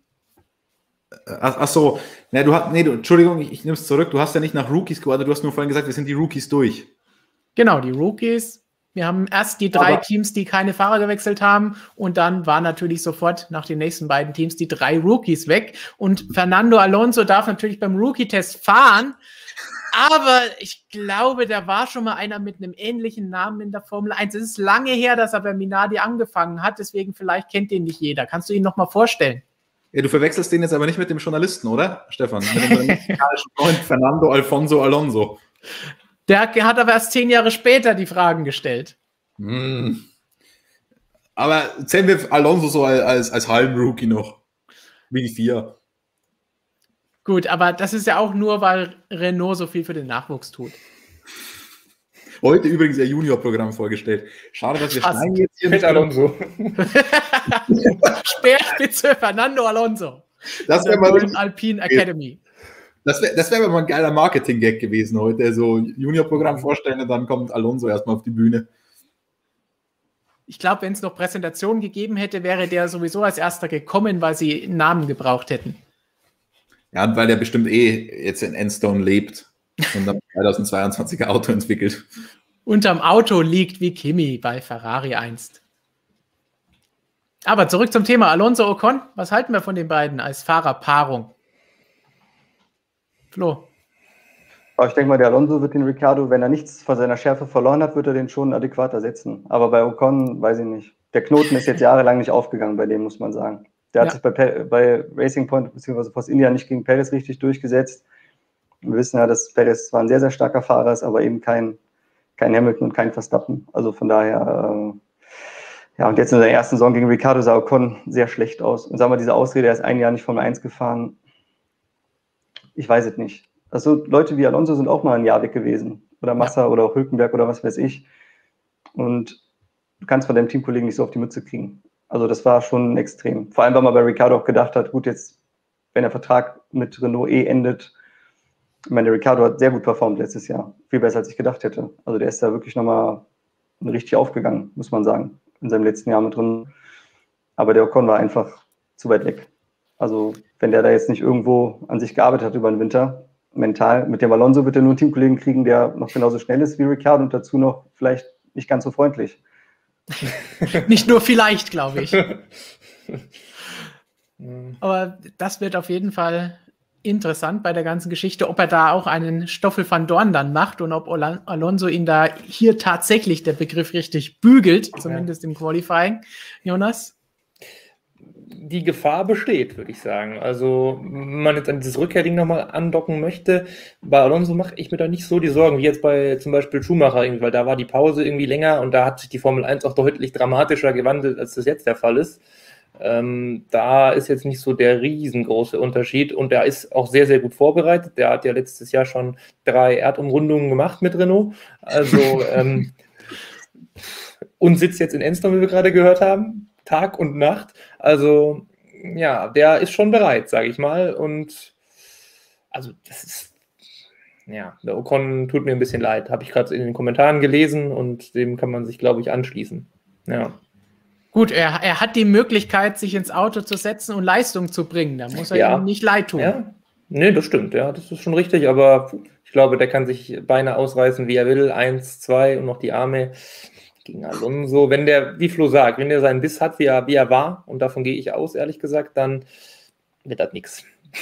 Entschuldigung, ich nehme es zurück. Du hast ja nicht nach Rookies geordnet, du hast nur vorhin gesagt, wir sind die Rookies durch. Genau, die Rookies. Wir haben erst die drei Teams, die keine Fahrer gewechselt haben und dann waren natürlich sofort nach den nächsten beiden Teams die 3 Rookies weg und Fernando Alonso darf natürlich beim Rookie-Test fahren, aber ich glaube, da war schon mal einer mit einem ähnlichen Namen in der Formel 1. Es ist lange her, dass er bei Minardi angefangen hat, deswegen vielleicht kennt den nicht jeder. Kannst du ihn noch mal vorstellen? Ja, du verwechselst den jetzt aber nicht mit dem Journalisten, oder, Stefan? Mit dem mexikanischen Freund Fernando Alfonso Alonso. Der hat aber erst 10 Jahre später die Fragen gestellt. Aber zählen wir Alonso so als halben Rookie noch. Wie die 4. Gut, aber das ist ja auch nur, weil Renault so viel für den Nachwuchs tut. Heute übrigens ihr Junior-Programm vorgestellt. Schade, dass wir schneiden jetzt hier mit Alonso. Speerspitze Fernando Alonso. Das wäre mal Alpine Academy. Das wär mal ein geiler Marketing-Gag gewesen heute. So Junior-Programm vorstellen und dann kommt Alonso erstmal auf die Bühne. Ich glaube, wenn es noch Präsentationen gegeben hätte, wäre der sowieso als erster gekommen, weil sie einen Namen gebraucht hätten. Ja, und weil der bestimmt jetzt in Enstone lebt und dann 2022er Auto entwickelt. Unterm Auto liegt wie Kimi bei Ferrari einst. Aber zurück zum Thema Alonso Ocon. Was halten wir von den beiden als Fahrerpaarung? Flo? Aber ich denke mal, der Alonso wird den Ricciardo, wenn er nichts von seiner Schärfe verloren hat, wird er den schon adäquat ersetzen. Aber bei Ocon, weiß ich nicht. Der Knoten ist jetzt jahrelang nicht aufgegangen bei dem, muss man sagen. Der hat sich bei Racing Point bzw. Force India nicht gegen Perez richtig durchgesetzt. Wir wissen ja, dass Perez zwar ein sehr, sehr starker Fahrer ist, aber eben kein Hamilton und kein Verstappen. Also von daher, und jetzt in der ersten Saison gegen Ricciardo sah Ocon sehr schlecht aus. Und sagen wir, diese Ausrede, er ist ein Jahr nicht Formel 1 gefahren, ich weiß es nicht. Also Leute wie Alonso sind auch mal ein Jahr weg gewesen. Oder Massa oder auch Hülkenberg oder was weiß ich. Und du kannst von deinem Teamkollegen nicht so auf die Mütze kriegen. Also das war schon extrem. Vor allem, weil man bei Ricciardo auch gedacht hat, gut, jetzt, wenn der Vertrag mit Renault endet, ich meine, der Ricciardo hat sehr gut performt letztes Jahr. Viel besser, als ich gedacht hätte. Also der ist da wirklich nochmal richtig aufgegangen, muss man sagen, in seinem letzten Jahr mit drin. Aber der Ocon war einfach zu weit weg. Also wenn der da jetzt nicht irgendwo an sich gearbeitet hat über den Winter, mental, mit dem Alonso wird er nur einen Teamkollegen kriegen, der noch genauso schnell ist wie Ricciardo und dazu noch vielleicht nicht ganz so freundlich. Nicht nur vielleicht, glaube ich. Aber das wird auf jeden Fall interessant bei der ganzen Geschichte, ob er da auch einen Stoffel van Dorn dann macht und ob Alonso ihn da hier tatsächlich, der Begriff, richtig bügelt, zumindest im Qualifying. Jonas? die Gefahr besteht, würde ich sagen. Also, wenn man jetzt an dieses Rückkehrding nochmal andocken möchte, bei Alonso mache ich mir da nicht so die Sorgen, wie jetzt bei zum Beispiel Schumacher, irgendwie, weil da war die Pause irgendwie länger und da hat sich die Formel 1 auch deutlich dramatischer gewandelt, als das jetzt der Fall ist. Da ist jetzt nicht so der riesengroße Unterschied und der ist auch sehr, sehr gut vorbereitet. Der hat ja letztes Jahr schon 3 Erdumrundungen gemacht mit Renault. Also, und sitzt jetzt in Enstone, wie wir gerade gehört haben, Tag und Nacht. Also, ja, der ist schon bereit, sage ich mal. Und also, das ist, ja, der Ocon tut mir ein bisschen leid. Habe ich gerade in den Kommentaren gelesen und dem kann man sich, glaube ich, anschließen. Ja. Gut, er hat die Möglichkeit, sich ins Auto zu setzen und Leistung zu bringen. Da muss er ihm nicht leid tun. Ja. Nee, das stimmt. Ja, das ist schon richtig. Aber ich glaube, der kann sich Beine ausreißen, wie er will. 1, 2 und noch die Arme gegen Alonso. Wenn der, wie Flo sagt, wenn der seinen Biss hat, wie er war, und davon gehe ich aus, ehrlich gesagt, dann wird das nichts.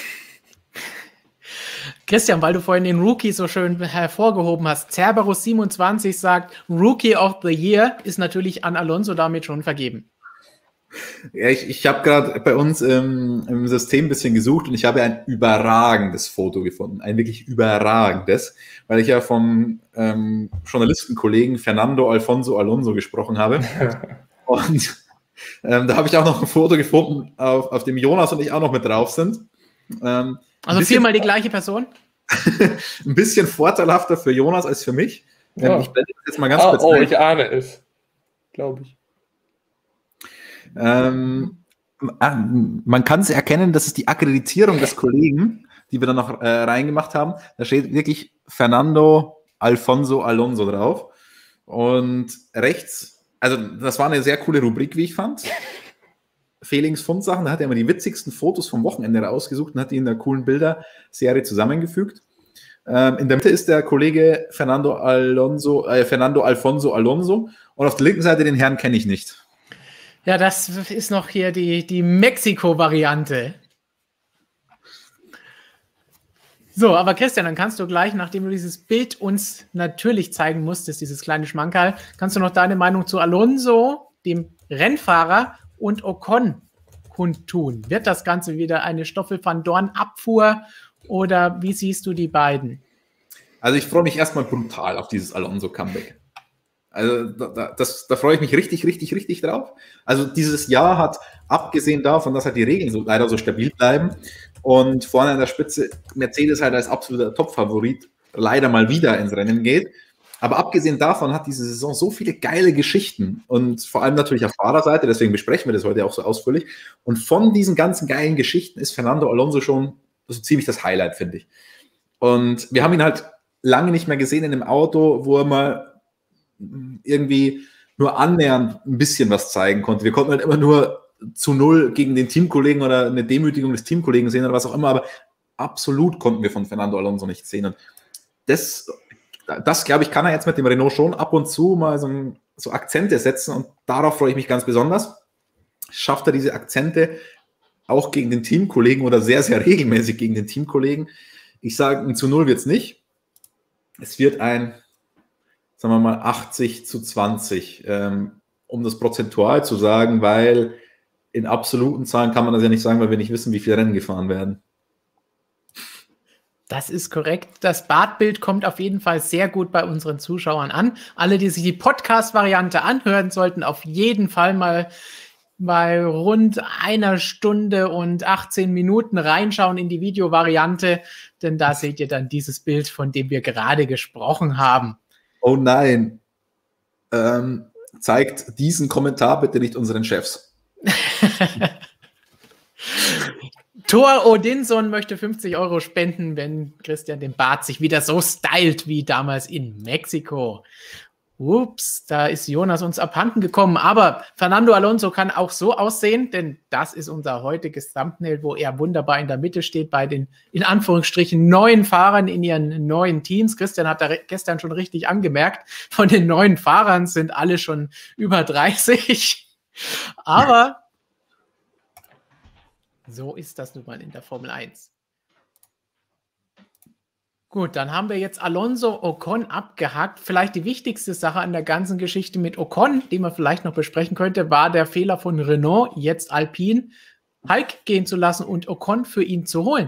Christian, weil du vorhin den Rookie so schön hervorgehoben hast, Cerberus27 sagt, Rookie of the Year ist natürlich an Alonso damit schon vergeben. Ja, ich habe gerade bei uns im System ein bisschen gesucht und ich habe ein überragendes Foto gefunden, ein wirklich überragendes, weil ich ja vom Journalistenkollegen Fernando Alfonso Alonso gesprochen habe. Und da habe ich auch noch ein Foto gefunden, auf dem Jonas und ich auch noch mit drauf sind. Also 4-mal die gleiche Person? Ein bisschen vorteilhafter für Jonas als für mich. Ja. Ich blende das jetzt mal ganz kurz ein. Ich ahne es, glaube ich. Man kann es erkennen, das ist die Akkreditierung des Kollegen, die wir dann noch reingemacht haben. Da steht wirklich Fernando Alfonso Alonso drauf. Und rechts, also das war eine sehr coole Rubrik, wie ich fand. Felix Fundsachen, da hat er immer die witzigsten Fotos vom Wochenende rausgesucht und hat die in der coolen Bilderserie zusammengefügt. In der Mitte ist der Kollege Fernando Alfonso Alonso und auf der linken Seite den Herrn kenne ich nicht. Ja, das ist noch hier die Mexiko-Variante. So, aber Christian, dann kannst du gleich, nachdem du dieses Bild uns natürlich zeigen musstest, dieses kleine Schmankerl, kannst du noch deine Meinung zu Alonso, dem Rennfahrer, und Ocon kundtun. Wird das Ganze wieder eine Stoffel van Dorn-Abfuhr oder wie siehst du die beiden? Also ich freue mich erstmal brutal auf dieses Alonso-Comeback. Also da freue ich mich richtig, richtig, richtig drauf. Also dieses Jahr hat, abgesehen davon, dass halt die Regeln leider so stabil bleiben und vorne an der Spitze Mercedes halt als absoluter Top-Favorit leider mal wieder ins Rennen geht. Aber abgesehen davon hat diese Saison so viele geile Geschichten und vor allem natürlich auf Fahrerseite, deswegen besprechen wir das heute auch so ausführlich. Und von diesen ganzen geilen Geschichten ist Fernando Alonso schon so ziemlich das Highlight, finde ich. Und wir haben ihn halt lange nicht mehr gesehen in einem Auto, wo er mal irgendwie nur annähernd ein bisschen was zeigen konnte. Wir konnten halt immer nur zu 0 gegen den Teamkollegen oder eine Demütigung des Teamkollegen sehen oder was auch immer, aber absolut konnten wir von Fernando Alonso nicht sehen. Und das glaube ich, kann er jetzt mit dem Renault schon ab und zu mal so Akzente setzen und darauf freue ich mich ganz besonders. Schafft er diese Akzente auch gegen den Teamkollegen oder sehr, sehr regelmäßig gegen den Teamkollegen? Ich sage, ein zu 0 wird es nicht. Es wird ein, sagen wir mal, 80-20, um das prozentual zu sagen, weil in absoluten Zahlen kann man das ja nicht sagen, weil wir nicht wissen, wie viele Rennen gefahren werden. Das ist korrekt. Das Bartbild kommt auf jeden Fall sehr gut bei unseren Zuschauern an. Alle, die sich die Podcast-Variante anhören, sollten auf jeden Fall mal bei rund 1 Stunde und 18 Minuten reinschauen in die Videovariante, denn da seht ihr dann dieses Bild, von dem wir gerade gesprochen haben. Oh nein. Zeigt diesen Kommentar bitte nicht unseren Chefs. Thor Odinson möchte 50 € spenden, wenn Christian den Bart sich wieder so stylt wie damals in Mexiko. Ups, da ist Jonas uns abhanden gekommen. Aber Fernando Alonso kann auch so aussehen, denn das ist unser heutiges Thumbnail, wo er wunderbar in der Mitte steht bei den, in Anführungsstrichen, neuen Fahrern in ihren neuen Teams. Christian hat da gestern schon richtig angemerkt, von den neuen Fahrern sind alle schon über 30. Aber so ist das nun mal in der Formel 1. Gut, dann haben wir jetzt Alonso, Ocon abgehakt. Vielleicht die wichtigste Sache an der ganzen Geschichte mit Ocon, die man vielleicht noch besprechen könnte, war der Fehler von Renault, jetzt Alpine. Hulk gehen zu lassen und Ocon für ihn zu holen?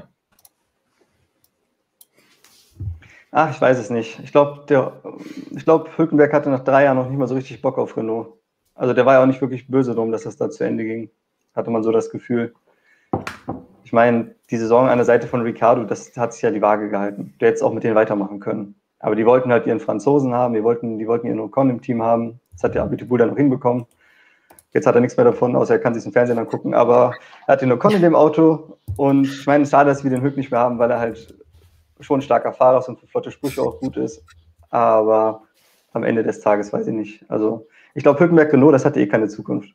Ach, ich weiß es nicht. Ich glaube, Hülkenberg hatte nach 3 Jahren noch nicht mal so richtig Bock auf Renault. Also der war ja auch nicht wirklich böse drum, dass das da zu Ende ging. Hatte man so das Gefühl. Ich meine, die Saison an der Seite von Ricciardo, das hat sich ja die Waage gehalten. Der hätte es auch mit denen weitermachen können. Aber die wollten halt ihren Franzosen haben, die wollten ihren Ocon im Team haben. Das hat der Abiteboul dann noch hinbekommen. Jetzt hat er nichts mehr davon, außer er kann sich im Fernsehen angucken. Aber er hat den Ocon in dem Auto. Und ich meine, schade, dass wir den Hülk nicht mehr haben, weil er halt schon ein starker Fahrer ist und für flotte Sprüche auch gut ist. Aber am Ende des Tages weiß ich nicht. Also ich glaube, Hülkenberg Renault, das hatte keine Zukunft.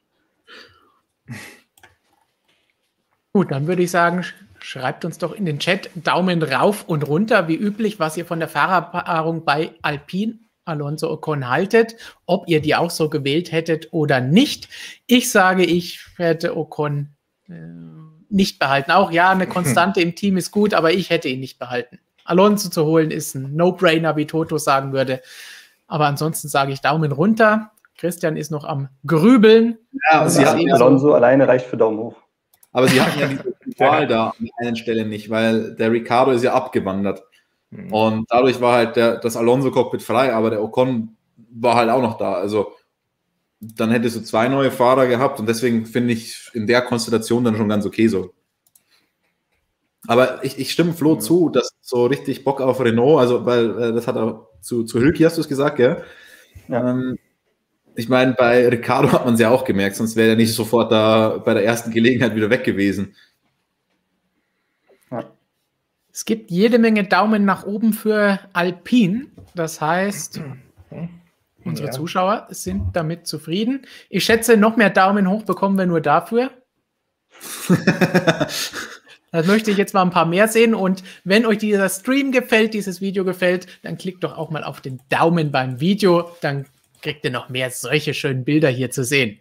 Gut, dann würde ich sagen, schreibt uns doch in den Chat Daumen rauf und runter, wie üblich, was ihr von der Fahrerpaarung bei Alpine Alonso Ocon haltet, ob ihr die auch so gewählt hättet oder nicht. Ich sage, ich hätte Ocon nicht behalten. Auch ja, eine Konstante im Team ist gut, aber ich hätte ihn nicht behalten. Alonso zu holen ist ein No-Brainer, wie Toto sagen würde. Aber ansonsten sage ich Daumen runter. Christian ist noch am Grübeln. Ja, sie hatten Alonso alleine reicht für Daumen hoch. Aber sie hatten ja diese Wahl da an der einen Stelle nicht, weil der Ricciardo ist ja abgewandert. Und dadurch war halt das Alonso-Cockpit frei, aber der Ocon war halt auch noch da. Also dann hättest du 2 neue Fahrer gehabt und deswegen finde ich in der Konstellation dann schon ganz okay so. Aber ich stimme Flo zu, dass so richtig Bock auf Renault, also weil das hat auch zu Hülki hast du es gesagt, gell? Ja. Ich meine, bei Ricciardo hat man es ja auch gemerkt, sonst wäre er nicht sofort da bei der ersten Gelegenheit wieder weg gewesen. Ja. Es gibt jede Menge Daumen nach oben für Alpine. Das heißt, unsere Zuschauer sind damit zufrieden. Ich schätze, noch mehr Daumen hoch bekommen wir nur dafür. Das möchte ich jetzt mal ein paar mehr sehen. Und wenn euch dieser Stream gefällt, dieses Video gefällt, dann klickt doch auch mal auf den Daumen beim Video. Dann kriegt ihr noch mehr solche schönen Bilder hier zu sehen.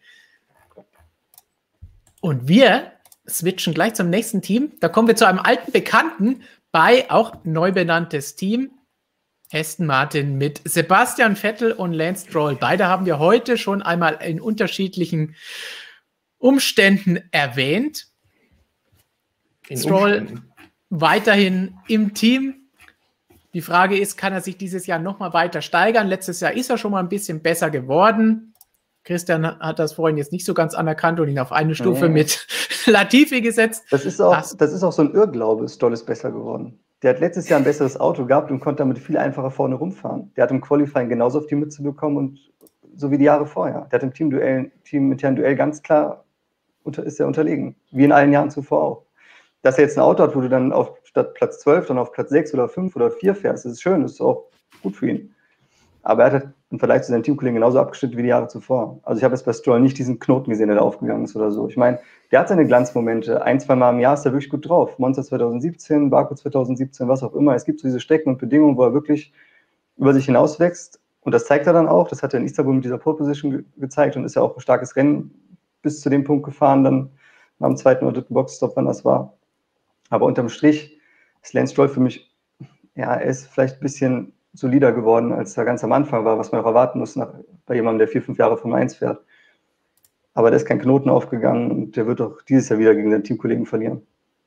Und wir switchen gleich zum nächsten Team. Da kommen wir zu einem alten Bekannten bei auch neu benanntes Team. Aston Martin mit Sebastian Vettel und Lance Stroll. Beide haben wir heute schon einmal in unterschiedlichen Umständen erwähnt. Stroll weiterhin im Team. Die Frage ist, kann er sich dieses Jahr noch mal weiter steigern? Letztes Jahr ist er schon mal ein bisschen besser geworden. Christian hat das vorhin jetzt nicht so ganz anerkannt und ihn auf eine Stufe mit Latifi gesetzt. Das ist auch so ein Irrglaube, Stroll ist besser geworden. Der hat letztes Jahr ein besseres Auto gehabt und konnte damit viel einfacher vorne rumfahren. Der hat im Qualifying genauso auf die Mütze bekommen und so wie die Jahre vorher. Der hat im teaminternen Duell ganz klar ist er unterlegen, wie in allen Jahren zuvor auch. Dass er jetzt ein Auto hat, wo du dann statt Platz 12 dann auf Platz 6 oder 5 oder 4 fährst, das ist schön, das ist auch gut für ihn. Aber er hat halt im Vergleich zu seinen Teamkollegen genauso abgeschnitten wie die Jahre zuvor. Also ich habe jetzt bei Stroll nicht diesen Knoten gesehen, der da aufgegangen ist oder so. Ich meine, der hat seine Glanzmomente. 1-2 Mal im Jahr ist er wirklich gut drauf. Monza 2017, Baku 2017, was auch immer. Es gibt so diese Strecken und Bedingungen, wo er wirklich über sich hinauswächst. Und das zeigt er dann auch. Das hat er in Istanbul mit dieser Pole Position gezeigt und ist ja auch ein starkes Rennen bis zu dem Punkt gefahren, dann am 2. oder 3. Boxstop, wann das war. Aber unterm Strich ist Lance Stroll für mich, ja, er ist vielleicht ein bisschen solider geworden, als er ganz am Anfang war, was man auch erwarten muss bei jemandem, der 4-5 Jahre Formel 1 fährt. Aber da ist kein Knoten aufgegangen und der wird auch dieses Jahr wieder gegen seinen Teamkollegen verlieren.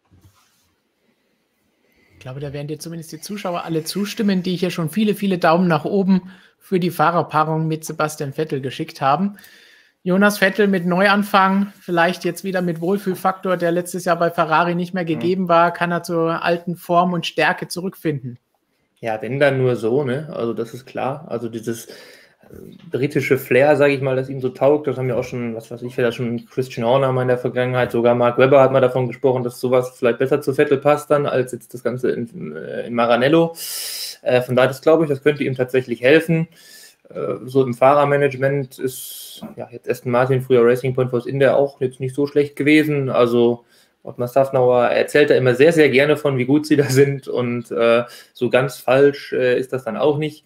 Ich glaube, da werden dir zumindest die Zuschauer alle zustimmen, die hier schon viele, viele Daumen nach oben für die Fahrerpaarung mit Sebastian Vettel geschickt haben. Jonas, Vettel mit Neuanfang, vielleicht jetzt wieder mit Wohlfühlfaktor, der letztes Jahr bei Ferrari nicht mehr gegeben war, kann er zur alten Form und Stärke zurückfinden. Ja, wenn dann nur so, ne? Also das ist klar. Also dieses britische Flair, sage ich mal, das ihm so taugt, das haben ja auch schon, was weiß ich, vielleicht schon Christian Horner mal in der Vergangenheit, sogar Mark Webber hat mal davon gesprochen, dass sowas vielleicht besser zu Vettel passt dann, als jetzt das Ganze in Maranello. Von daher, das glaube ich, das könnte ihm tatsächlich helfen. So im Fahrermanagement ist ja jetzt Aston Martin, früher Racing Point Force India, auch jetzt nicht so schlecht gewesen. Also Ottmar Safnauer erzählt da immer sehr, sehr gerne von, wie gut sie da sind und so ganz falsch ist das dann auch nicht.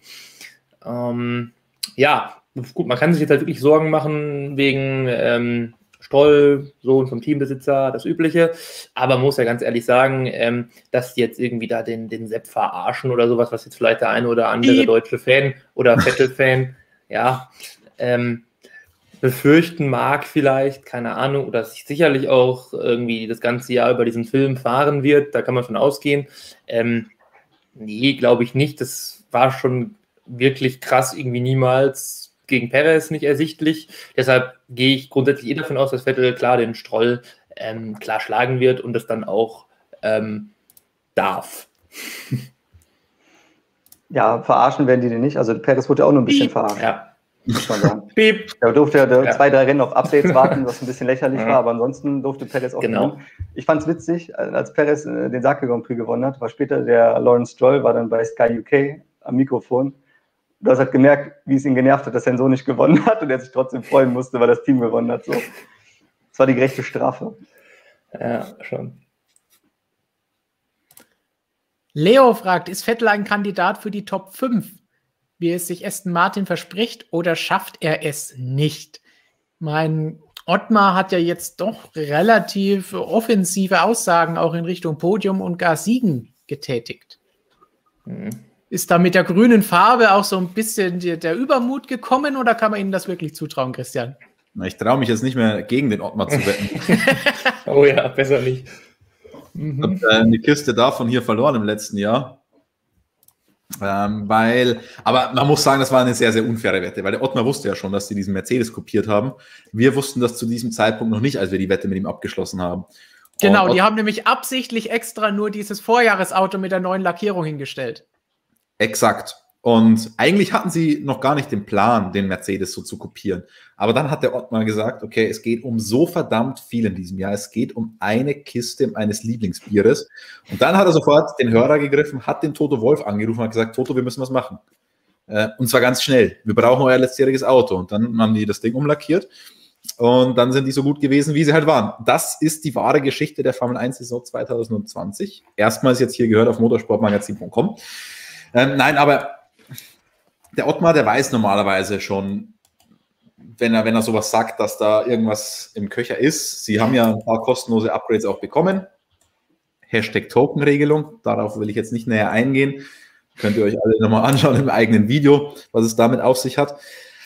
Ja, gut, man kann sich jetzt halt wirklich Sorgen machen wegen Stroll, Sohn vom Teambesitzer, das Übliche, aber man muss ja ganz ehrlich sagen, dass die jetzt irgendwie da den Sepp verarschen oder sowas, was jetzt vielleicht der eine oder andere deutsche Fan oder Vettel-Fan, ja, befürchten mag vielleicht, keine Ahnung, oder sich sicherlich auch irgendwie das ganze Jahr über diesen Film fahren wird, da kann man von ausgehen. Nee, glaube ich nicht. Das war schon wirklich krass, irgendwie niemals gegen Perez nicht ersichtlich. Deshalb gehe ich grundsätzlich davon aus, dass Vettel klar den Stroll klar schlagen wird und das dann auch darf. Ja, verarschen werden die den nicht. Also Perez wurde ja auch nur ein bisschen verarscht. Ja. Muss man sagen. Piep. Da durfte er 2, 3 Rennen auf Updates warten, was ein bisschen lächerlich war, aber ansonsten durfte Perez auch gewinnen. Ich fand es witzig, als Perez den Sake Grand Prix gewonnen hat, war später der Lawrence Stroll, war dann bei Sky UK am Mikrofon. Du hast halt gemerkt, wie es ihn genervt hat, dass er so nicht gewonnen hat und er sich trotzdem freuen musste, weil das Team gewonnen hat. So. Das war die gerechte Strafe. Ja, schon. Leo fragt, ist Vettel ein Kandidat für die Top 5, wie es sich Aston Martin verspricht, oder schafft er es nicht? Mein Ottmar hat ja jetzt doch relativ offensive Aussagen auch in Richtung Podium und gar Siegen getätigt. Ist da mit der grünen Farbe auch so ein bisschen der Übermut gekommen oder kann man Ihnen das wirklich zutrauen, Christian? Ich traue mich jetzt nicht mehr gegen den Ottmar zu wetten. Oh ja, besser nicht. Ich habe eine Kiste davon hier verloren im letzten Jahr. Aber man muss sagen, das war eine sehr, sehr unfaire Wette, weil der Ottmar wusste ja schon, dass sie diesen Mercedes kopiert haben. Wir wussten das zu diesem Zeitpunkt noch nicht, als wir die Wette mit ihm abgeschlossen haben. Genau, die haben nämlich absichtlich extra nur dieses Vorjahresauto mit der neuen Lackierung hingestellt. Exakt. Und eigentlich hatten sie noch gar nicht den Plan, den Mercedes so zu kopieren. Aber dann hat der Ottmar gesagt, okay, es geht um so verdammt viel in diesem Jahr. Es geht um eine Kiste eines Lieblingsbieres. Und dann hat er sofort den Hörer gegriffen, hat den Toto Wolff angerufen und hat gesagt, Toto, wir müssen was machen. Und zwar ganz schnell. Wir brauchen euer letztjähriges Auto. Und dann haben die das Ding umlackiert. Und dann sind die so gut gewesen, wie sie halt waren. Das ist die wahre Geschichte der Formel 1-Saison 2020. Erstmals jetzt hier gehört auf motorsportmagazin.com. Nein, aber der Ottmar, der weiß normalerweise schon, wenn er sowas sagt, dass da irgendwas im Köcher ist. Sie haben ja ein paar kostenlose Upgrades auch bekommen. #Token-Regelung, darauf will ich jetzt nicht näher eingehen. Könnt ihr euch alle nochmal anschauen im eigenen Video, was es damit auf sich hat.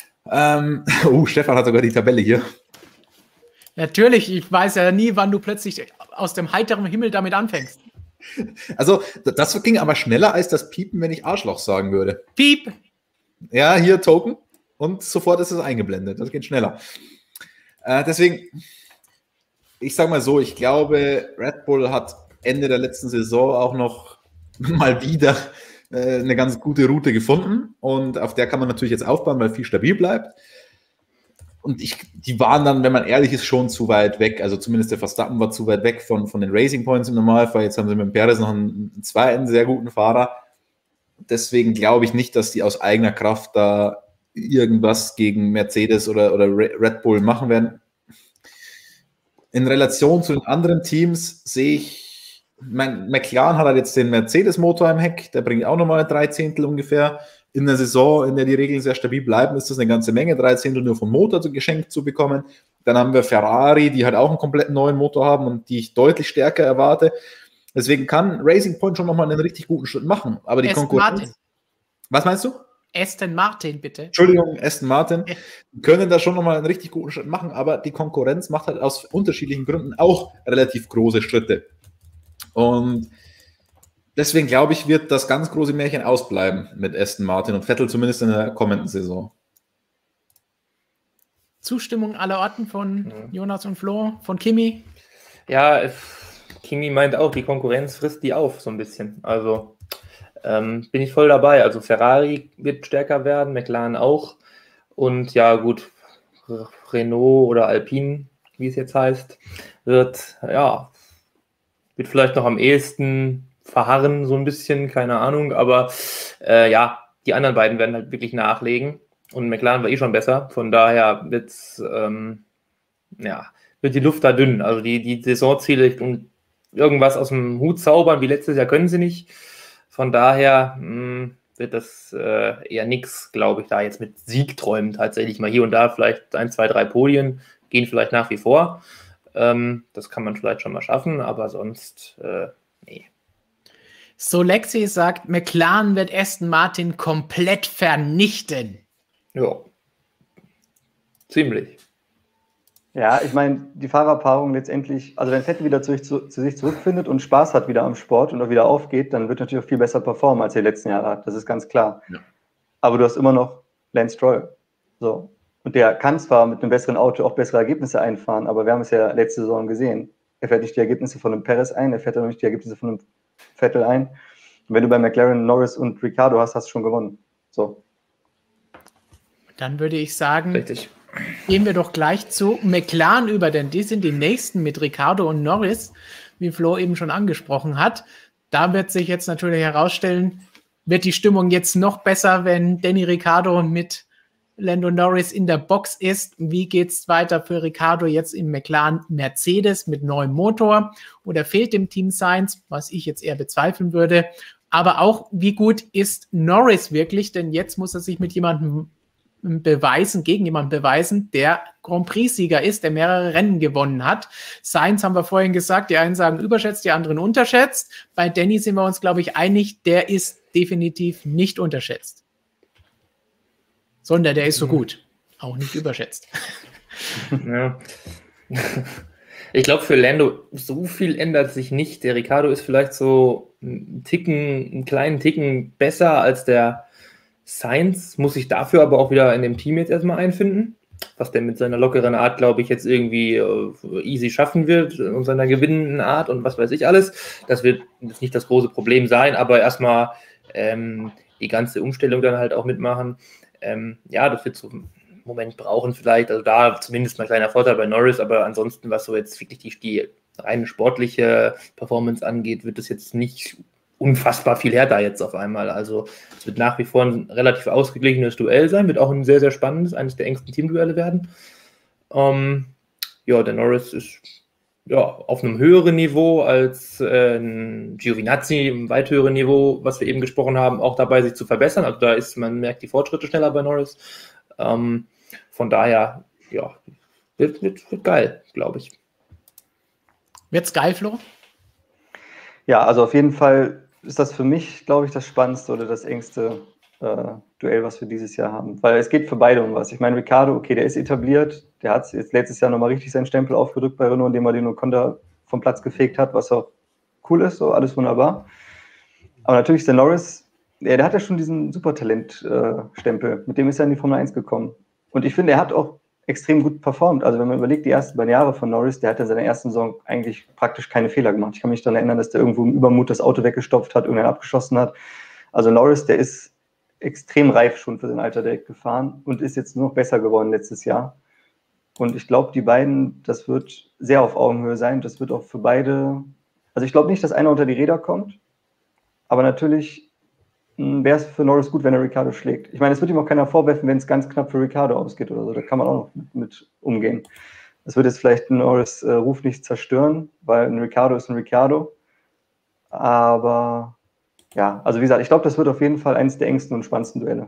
Stefan hat sogar die Tabelle hier. Natürlich, ich weiß ja nie, wann du plötzlich aus dem heiteren Himmel damit anfängst. Also, das ging aber schneller als das Piepen, wenn ich Arschloch sagen würde. Piep! Ja, hier Token und sofort ist es eingeblendet. Das geht schneller. Deswegen, ich sage mal so, ich glaube, Red Bull hat Ende der letzten Saison auch noch mal wieder eine ganz gute Route gefunden und auf der kann man natürlich jetzt aufbauen, weil viel stabil bleibt. Und die waren dann, wenn man ehrlich ist, schon zu weit weg. Also zumindest der Verstappen war zu weit weg von den Racing Points im Normalfall. Jetzt haben sie mit dem Perez noch einen zweiten sehr guten Fahrer. Deswegen glaube ich nicht, dass die aus eigener Kraft da irgendwas gegen Mercedes oder Red Bull machen werden. In Relation zu den anderen Teams sehe ich, McLaren hat halt jetzt den Mercedes-Motor im Heck, der bringt auch nochmal 3 Zehntel ungefähr. In der Saison, in der die Regeln sehr stabil bleiben, ist das eine ganze Menge, 3 Zehntel nur vom Motor geschenkt zu bekommen. Dann haben wir Ferrari, die halt auch einen komplett neuen Motor haben und die ich deutlich stärker erwarte. Deswegen kann Racing Point schon nochmal einen richtig guten Schritt machen. Aber die Konkurrenz... Martin. Was meinst du? Aston Martin, bitte. Entschuldigung, Aston Martin. Die können da schon nochmal einen richtig guten Schritt machen, aber die Konkurrenz macht halt aus unterschiedlichen Gründen auch relativ große Schritte. Und deswegen glaube ich, wird das ganz große Märchen ausbleiben mit Aston Martin und Vettel zumindest in der kommenden Saison. Zustimmung aller Orten von Jonas und Flo, von Kimi? Ja, Kimi meint auch, die Konkurrenz frisst die auf so ein bisschen. Also bin ich voll dabei. Also Ferrari wird stärker werden, McLaren auch. Und ja gut, Renault oder Alpine, wie es jetzt heißt, wird vielleicht noch am ehesten verharren, so ein bisschen, keine Ahnung. Aber die anderen beiden werden halt wirklich nachlegen. Und McLaren war eh schon besser. Von daher wird die Luft da dünn. Also die Saisonziele und irgendwas aus dem Hut zaubern, wie letztes Jahr können sie nicht. Von daher wird das eher nichts, glaube ich, da jetzt mit Siegträumen tatsächlich mal hier und da vielleicht 1, 2, 3 Podien gehen vielleicht nach wie vor. Das kann man vielleicht schon mal schaffen, aber sonst nee. So Lexi sagt, McLaren wird Aston Martin komplett vernichten. Ja, ziemlich. Ja, ich meine, die Fahrerpaarung letztendlich, also wenn Vettel wieder zu sich zurückfindet und Spaß hat wieder am Sport und auch wieder aufgeht, dann wird er natürlich auch viel besser performen, als er die letzten Jahre hat. Das ist ganz klar. Ja. Aber du hast immer noch Lance Stroll. So. Und der kann zwar mit einem besseren Auto auch bessere Ergebnisse einfahren, aber wir haben es ja letzte Saison gesehen. Er fährt nicht die Ergebnisse von einem Perez ein, er fährt auch nicht die Ergebnisse von einem Vettel ein. Und wenn du bei McLaren, Norris und Ricciardo hast, hast du schon gewonnen. So. Dann würde ich sagen, richtig. Gehen wir doch gleich zu McLaren über, denn die sind die nächsten mit Ricciardo und Norris, wie Flo eben schon angesprochen hat. Da wird sich jetzt natürlich herausstellen, wird die Stimmung jetzt noch besser, wenn Danny Ricciardo mit Lando Norris in der Box ist. Wie geht es weiter für Ricciardo jetzt im McLaren Mercedes mit neuem Motor? Oder fehlt dem Team Sainz, was ich jetzt eher bezweifeln würde? Aber auch, wie gut ist Norris wirklich? Denn jetzt muss er sich mit jemandem gegen jemanden beweisen, der Grand Prix-Sieger ist, der mehrere Rennen gewonnen hat. Sainz haben wir vorhin gesagt, die einen sagen überschätzt, die anderen unterschätzt. Bei Danny sind wir uns, glaube ich, einig, der ist definitiv nicht unterschätzt. Sondern der ist so gut, auch nicht überschätzt. Ja. Ich glaube, für Lando so viel ändert sich nicht. Der Ricciardo ist vielleicht so einen kleinen Ticken besser als der Sainz, muss sich dafür aber auch wieder in dem Team jetzt erstmal einfinden, was der mit seiner lockeren Art, glaube ich, jetzt irgendwie easy schaffen wird und seiner gewinnenden Art und was weiß ich alles. Das wird jetzt nicht das große Problem sein, aber erstmal die ganze Umstellung dann halt auch mitmachen. Ja, das wird so einen Moment brauchen vielleicht, also da zumindest mal ein kleiner Vorteil bei Norris, aber ansonsten, was so jetzt wirklich die reine sportliche Performance angeht, wird es jetzt nicht unfassbar viel härter jetzt auf einmal. Also es wird nach wie vor ein relativ ausgeglichenes Duell sein, wird auch ein sehr, sehr spannendes, eines der engsten Teamduelle werden. Ja, der Norris ist ja auf einem höheren Niveau als Giovinazzi, im weit höheren Niveau, was wir eben gesprochen haben, auch dabei, sich zu verbessern. Also da ist, man merkt die Fortschritte schneller bei Norris. Von daher, ja, wird geil, glaube ich. Wird's geil, Flo? Ja, also auf jeden Fall ist das für mich, glaube ich, das spannendste oder das engste Duell, was wir dieses Jahr haben. Weil es geht für beide um was. Ich meine, Ricciardo, okay, der ist etabliert, der hat jetzt letztes Jahr nochmal richtig seinen Stempel aufgedrückt bei Renault, indem er den Ocon vom Platz gefegt hat, was auch cool ist, so alles wunderbar. Aber natürlich ist der Norris, der hat ja schon diesen Supertalent-Stempel, mit dem ist er in die Formel 1 gekommen. Und ich finde, er hat auch extrem gut performt. Also wenn man überlegt, die ersten beiden Jahre von Norris, der hat in seiner ersten Saison eigentlich praktisch keine Fehler gemacht. Ich kann mich daran erinnern, dass der irgendwo im Übermut das Auto weggestopft hat, irgendwann abgeschossen hat. Also Norris, der ist extrem reif schon für sein Alter direkt gefahren und ist jetzt nur noch besser geworden letztes Jahr. Und ich glaube, die beiden, das wird sehr auf Augenhöhe sein. Das wird auch für beide, also ich glaube nicht, dass einer unter die Räder kommt, aber natürlich wäre es für Norris gut, wenn er Ricciardo schlägt. Ich meine, es wird ihm auch keiner vorwerfen, wenn es ganz knapp für Ricciardo ausgeht oder so. Da kann man auch noch mit umgehen. Das wird jetzt vielleicht Norris Ruf nicht zerstören, weil ein Ricciardo ist ein Ricciardo. Aber ja, also wie gesagt, ich glaube, das wird auf jeden Fall eines der engsten und spannendsten Duelle.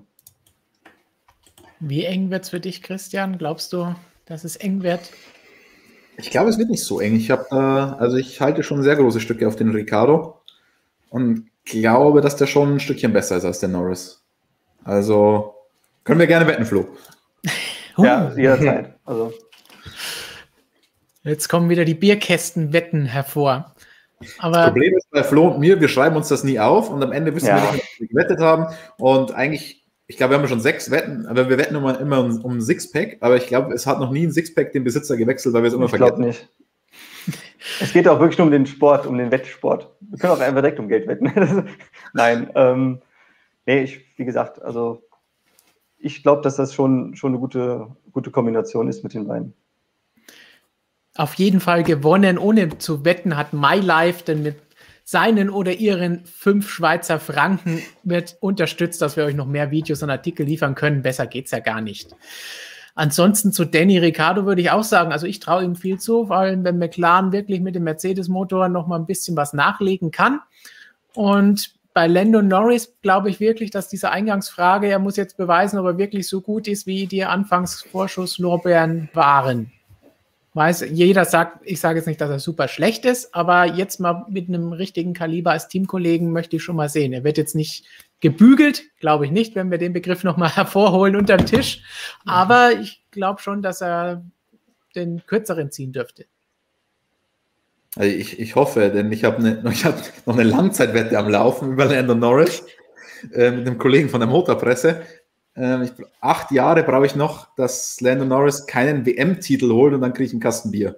Wie eng wird es für dich, Christian? Glaubst du, dass es eng wird? Ich glaube, es wird nicht so eng. Ich halte schon sehr große Stücke auf den Ricciardo und glaube, dass der schon ein Stückchen besser ist als der Norris. Also können wir gerne wetten, Flo. Ja, jederzeit. Also. Jetzt kommen wieder die Bierkästenwetten hervor. Aber das Problem ist bei Flo und mir, wir schreiben uns das nie auf und am Ende wissen wir nicht, was wir gewettet haben. Und eigentlich, ich glaube, wir haben schon 6 Wetten, aber wir wetten immer um ein Sixpack. Aber ich glaube, es hat noch nie ein Sixpack den Besitzer gewechselt, weil wir es immer vergessen. Ich glaube nicht. Es geht auch wirklich nur um den Sport, um den Wettsport. Wir können auch einfach direkt um Geld wetten. Nein, wie gesagt, also ich glaube, dass das schon eine gute Kombination ist mit den beiden. Auf jeden Fall gewonnen, ohne zu wetten, hat MyLife denn mit seinen oder ihren 5 Schweizer Franken wird unterstützt, dass wir euch noch mehr Videos und Artikel liefern können. Besser geht's ja gar nicht. Ansonsten zu Danny Ricciardo würde ich auch sagen, also ich traue ihm viel zu, vor allem wenn McLaren wirklich mit dem Mercedes-Motor noch mal ein bisschen was nachlegen kann. Und bei Lando Norris glaube ich wirklich, dass diese Eingangsfrage, er muss jetzt beweisen, ob er wirklich so gut ist, wie die Anfangsvorschusslorbeeren waren. Jeder sagt, ich sage jetzt nicht, dass er super schlecht ist, aber jetzt mal mit einem richtigen Kaliber als Teamkollegen möchte ich schon mal sehen. Er wird jetzt nicht gebügelt, glaube ich nicht, wenn wir den Begriff nochmal hervorholen unterm Tisch. Aber ich glaube schon, dass er den kürzeren ziehen dürfte. Also ich hoffe, denn ich habe noch eine Langzeitwette am Laufen über Lando Norris mit einem Kollegen von der Motorpresse. 8 Jahre brauche ich noch, dass Lando Norris keinen WM-Titel holt und dann kriege ich einen Kasten Bier.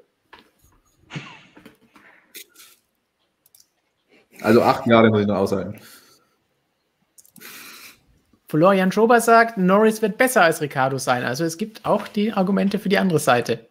Also 8 Jahre muss ich noch aushalten. Florian Schober sagt, Norris wird besser als Ricciardo sein. Also es gibt auch die Argumente für die andere Seite.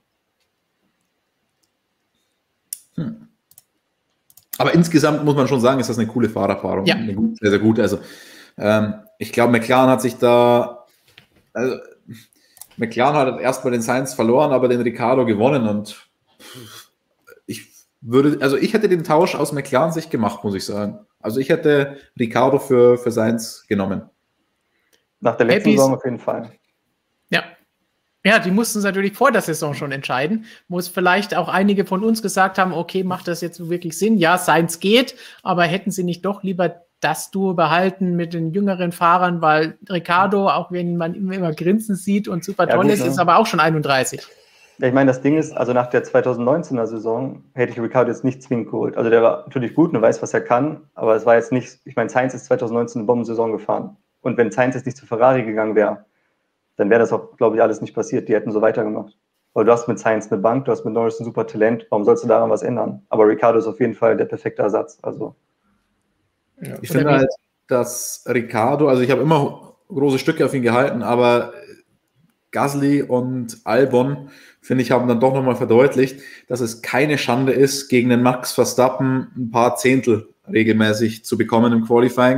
Aber insgesamt muss man schon sagen, ist das eine coole Fahrerpaarung. Ja. Sehr, sehr gut. Also ich glaube, McLaren hat sich da, also McLaren hat erst bei den Sainz verloren, aber den Ricciardo gewonnen und ich hätte den Tausch aus McLaren-Sicht gemacht, muss ich sagen. Also ich hätte Ricciardo für Sainz genommen. Nach der letzten Saison auf jeden Fall. Ja. Ja, die mussten es natürlich vor der Saison schon entscheiden, wo es vielleicht auch einige von uns gesagt haben, okay, macht das jetzt wirklich Sinn? Ja, Sainz geht, aber hätten sie nicht doch lieber das Duo behalten mit den jüngeren Fahrern, weil Ricciardo, auch wenn man immer grinsen sieht und super toll ist aber auch schon 31. Ja, ich meine, das Ding ist, also nach der 2019er Saison hätte ich Ricciardo jetzt nicht zwingend geholt. Also der war natürlich gut und weiß, was er kann, aber es war jetzt nicht, ich meine, Sainz ist 2019 eine Bombensaison gefahren. Und wenn Sainz jetzt nicht zu Ferrari gegangen wäre, dann wäre das auch, glaube ich, alles nicht passiert. Die hätten so weitergemacht. Weil du hast mit Sainz eine Bank, du hast mit Norris ein super Talent. Warum sollst du daran was ändern? Aber Ricciardo ist auf jeden Fall der perfekte Ersatz. Also. Ja, ich finde halt, dass Ricciardo, also ich habe immer große Stücke auf ihn gehalten, aber Gasly und Albon, finde ich, haben dann doch nochmal verdeutlicht, dass es keine Schande ist, gegen den Max Verstappen ein paar Zehntel regelmäßig zu bekommen im Qualifying.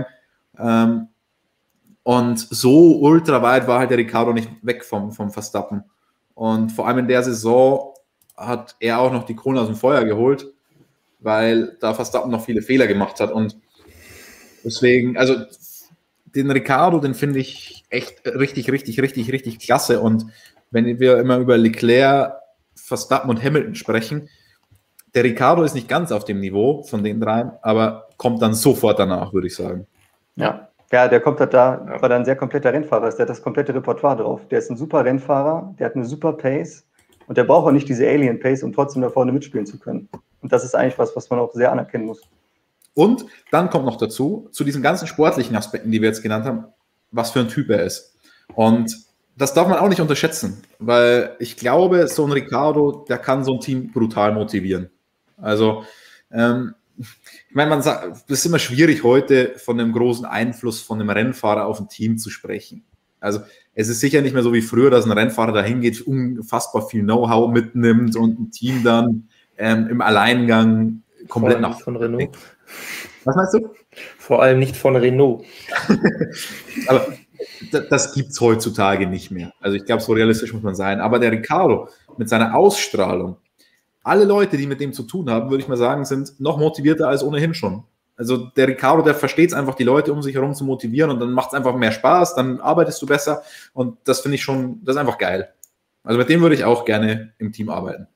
Und so ultra weit war halt der Ricciardo nicht weg vom Verstappen. Und vor allem in der Saison hat er auch noch die Krone aus dem Feuer geholt, weil da Verstappen noch viele Fehler gemacht hat. Und deswegen, also den Ricciardo, den finde ich echt richtig klasse. Und wenn wir immer über Leclerc, Verstappen und Hamilton sprechen, der Ricciardo ist nicht ganz auf dem Niveau von den dreien, aber kommt dann sofort danach, würde ich sagen. Ja, der kommt halt da, weil er ein sehr kompletter Rennfahrer ist. Der hat das komplette Repertoire drauf. Der ist ein super Rennfahrer, der hat eine super Pace und der braucht auch nicht diese Alien-Pace, um trotzdem da vorne mitspielen zu können. Und das ist eigentlich was man auch sehr anerkennen muss. Und dann kommt noch dazu, zu diesen ganzen sportlichen Aspekten, die wir jetzt genannt haben, was für ein Typ er ist. Und das darf man auch nicht unterschätzen, weil ich glaube, so ein Ricciardo, der kann so ein Team brutal motivieren. Also, ich meine, es ist immer schwierig, heute von einem großen Einfluss von einem Rennfahrer auf ein Team zu sprechen. Also, es ist sicher nicht mehr so wie früher, dass ein Rennfahrer dahin geht, unfassbar viel Know-how mitnimmt und ein Team dann im Alleingang komplett nach von Renault. Was meinst du? Vor allem nicht von Renault. Aber das gibt es heutzutage nicht mehr. Also ich glaube, so realistisch muss man sein. Aber der Ricciardo mit seiner Ausstrahlung, alle Leute, die mit dem zu tun haben, würde ich mal sagen, sind noch motivierter als ohnehin schon. Also der Ricciardo, der versteht es einfach, die Leute um sich herum zu motivieren und dann macht es einfach mehr Spaß, dann arbeitest du besser und das finde ich schon, das ist einfach geil. Also mit dem würde ich auch gerne im Team arbeiten.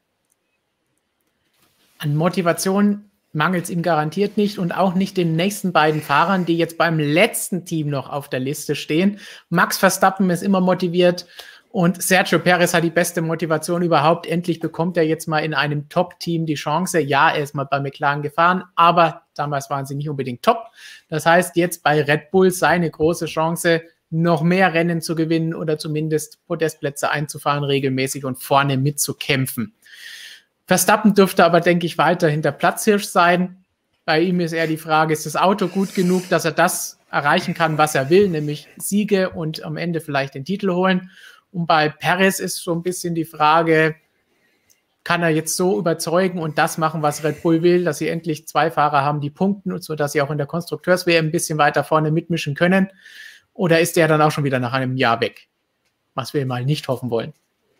An Motivation mangelt es ihm garantiert nicht und auch nicht den nächsten beiden Fahrern, die jetzt beim letzten Team noch auf der Liste stehen. Max Verstappen ist immer motiviert und Sergio Perez hat die beste Motivation überhaupt. Endlich bekommt er jetzt mal in einem Top-Team die Chance. Ja, er ist mal bei McLaren gefahren, aber damals waren sie nicht unbedingt top. Das heißt, jetzt bei Red Bull seine große Chance, noch mehr Rennen zu gewinnen oder zumindest Podestplätze einzufahren regelmäßig und vorne mitzukämpfen. Verstappen dürfte aber, denke ich, weiterhin der Platzhirsch sein. Bei ihm ist eher die Frage, ist das Auto gut genug, dass er das erreichen kann, was er will, nämlich Siege und am Ende vielleicht den Titel holen. Und bei Perez ist so ein bisschen die Frage, kann er jetzt so überzeugen und das machen, was Red Bull will, dass sie endlich zwei Fahrer haben, die punkten, sodass sie auch in der Konstrukteurs-WM ein bisschen weiter vorne mitmischen können? Oder ist der dann auch schon wieder nach einem Jahr weg? Was wir mal nicht hoffen wollen.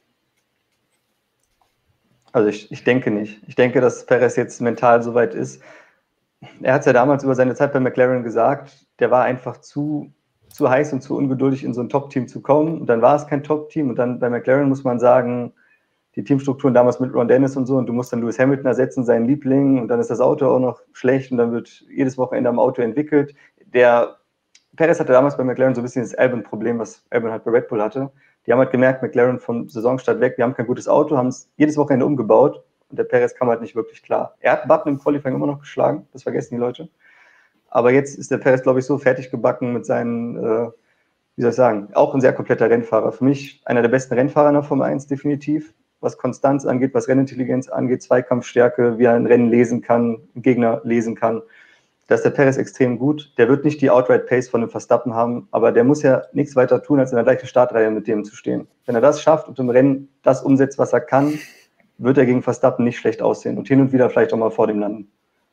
Also ich denke nicht. Ich denke, dass Perez jetzt mental so weit ist. Er hat es ja damals über seine Zeit bei McLaren gesagt, der war einfach zu heiß und zu ungeduldig, in so ein Top-Team zu kommen. Und dann war es kein Top-Team. Und dann bei McLaren muss man sagen, die Teamstrukturen damals mit Ron Dennis und so, und du musst dann Lewis Hamilton ersetzen, seinen Liebling, und dann ist das Auto auch noch schlecht und dann wird jedes Wochenende am Auto entwickelt. Der Perez hatte damals bei McLaren so ein bisschen das Albon-Problem, was Albon halt bei Red Bull hatte. Die haben halt gemerkt, McLaren vom Saisonstart weg, wir haben kein gutes Auto, haben es jedes Wochenende umgebaut und der Perez kam halt nicht wirklich klar. Er hat Button im Qualifying immer noch geschlagen, das vergessen die Leute. Aber jetzt ist der Perez, glaube ich, so fertig gebacken mit seinen, wie soll ich sagen, auch ein sehr kompletter Rennfahrer. Für mich einer der besten Rennfahrer in der Formel 1 definitiv, was Konstanz angeht, was Rennintelligenz angeht, Zweikampfstärke, wie er ein Rennen lesen kann, einen Gegner lesen kann. Da ist der Perez extrem gut. Der wird nicht die Outright Pace von dem Verstappen haben, aber der muss ja nichts weiter tun, als in der gleichen Startreihe mit dem zu stehen. Wenn er das schafft und im Rennen das umsetzt, was er kann, wird er gegen Verstappen nicht schlecht aussehen und hin und wieder vielleicht auch mal vor dem landen.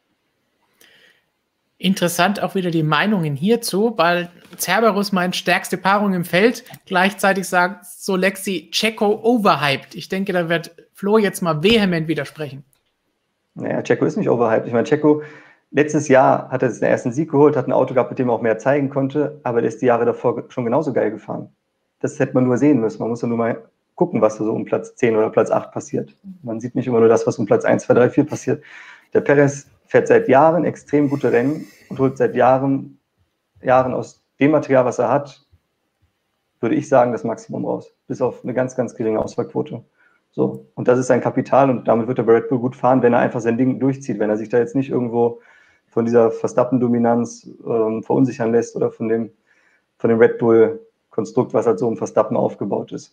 Interessant auch wieder die Meinungen hierzu, weil Cerberus meint stärkste Paarung im Feld. Gleichzeitig sagt Solexi Checo overhyped. Ich denke, da wird Flo jetzt mal vehement widersprechen. Naja, Checo ist nicht overhyped. Ich meine, Checo, letztes Jahr hat er den ersten Sieg geholt, hat ein Auto gehabt, mit dem er auch mehr zeigen konnte, aber der ist die Jahre davor schon genauso geil gefahren. Das hätte man nur sehen müssen. Man muss ja nur mal gucken, was da so um Platz 10 oder Platz 8 passiert. Man sieht nicht immer nur das, was um Platz 1, 2, 3, 4 passiert. Der Perez fährt seit Jahren extrem gute Rennen und holt seit Jahren aus dem Material, was er hat, würde ich sagen, das Maximum raus. Bis auf eine ganz, ganz geringe Ausfallquote. So. Und das ist sein Kapital und damit wird er bei Red Bull gut fahren, wenn er einfach sein Ding durchzieht, wenn er sich da jetzt nicht irgendwo von dieser Verstappen-Dominanz verunsichern lässt oder von dem Red Bull-Konstrukt, was halt so um Verstappen aufgebaut ist.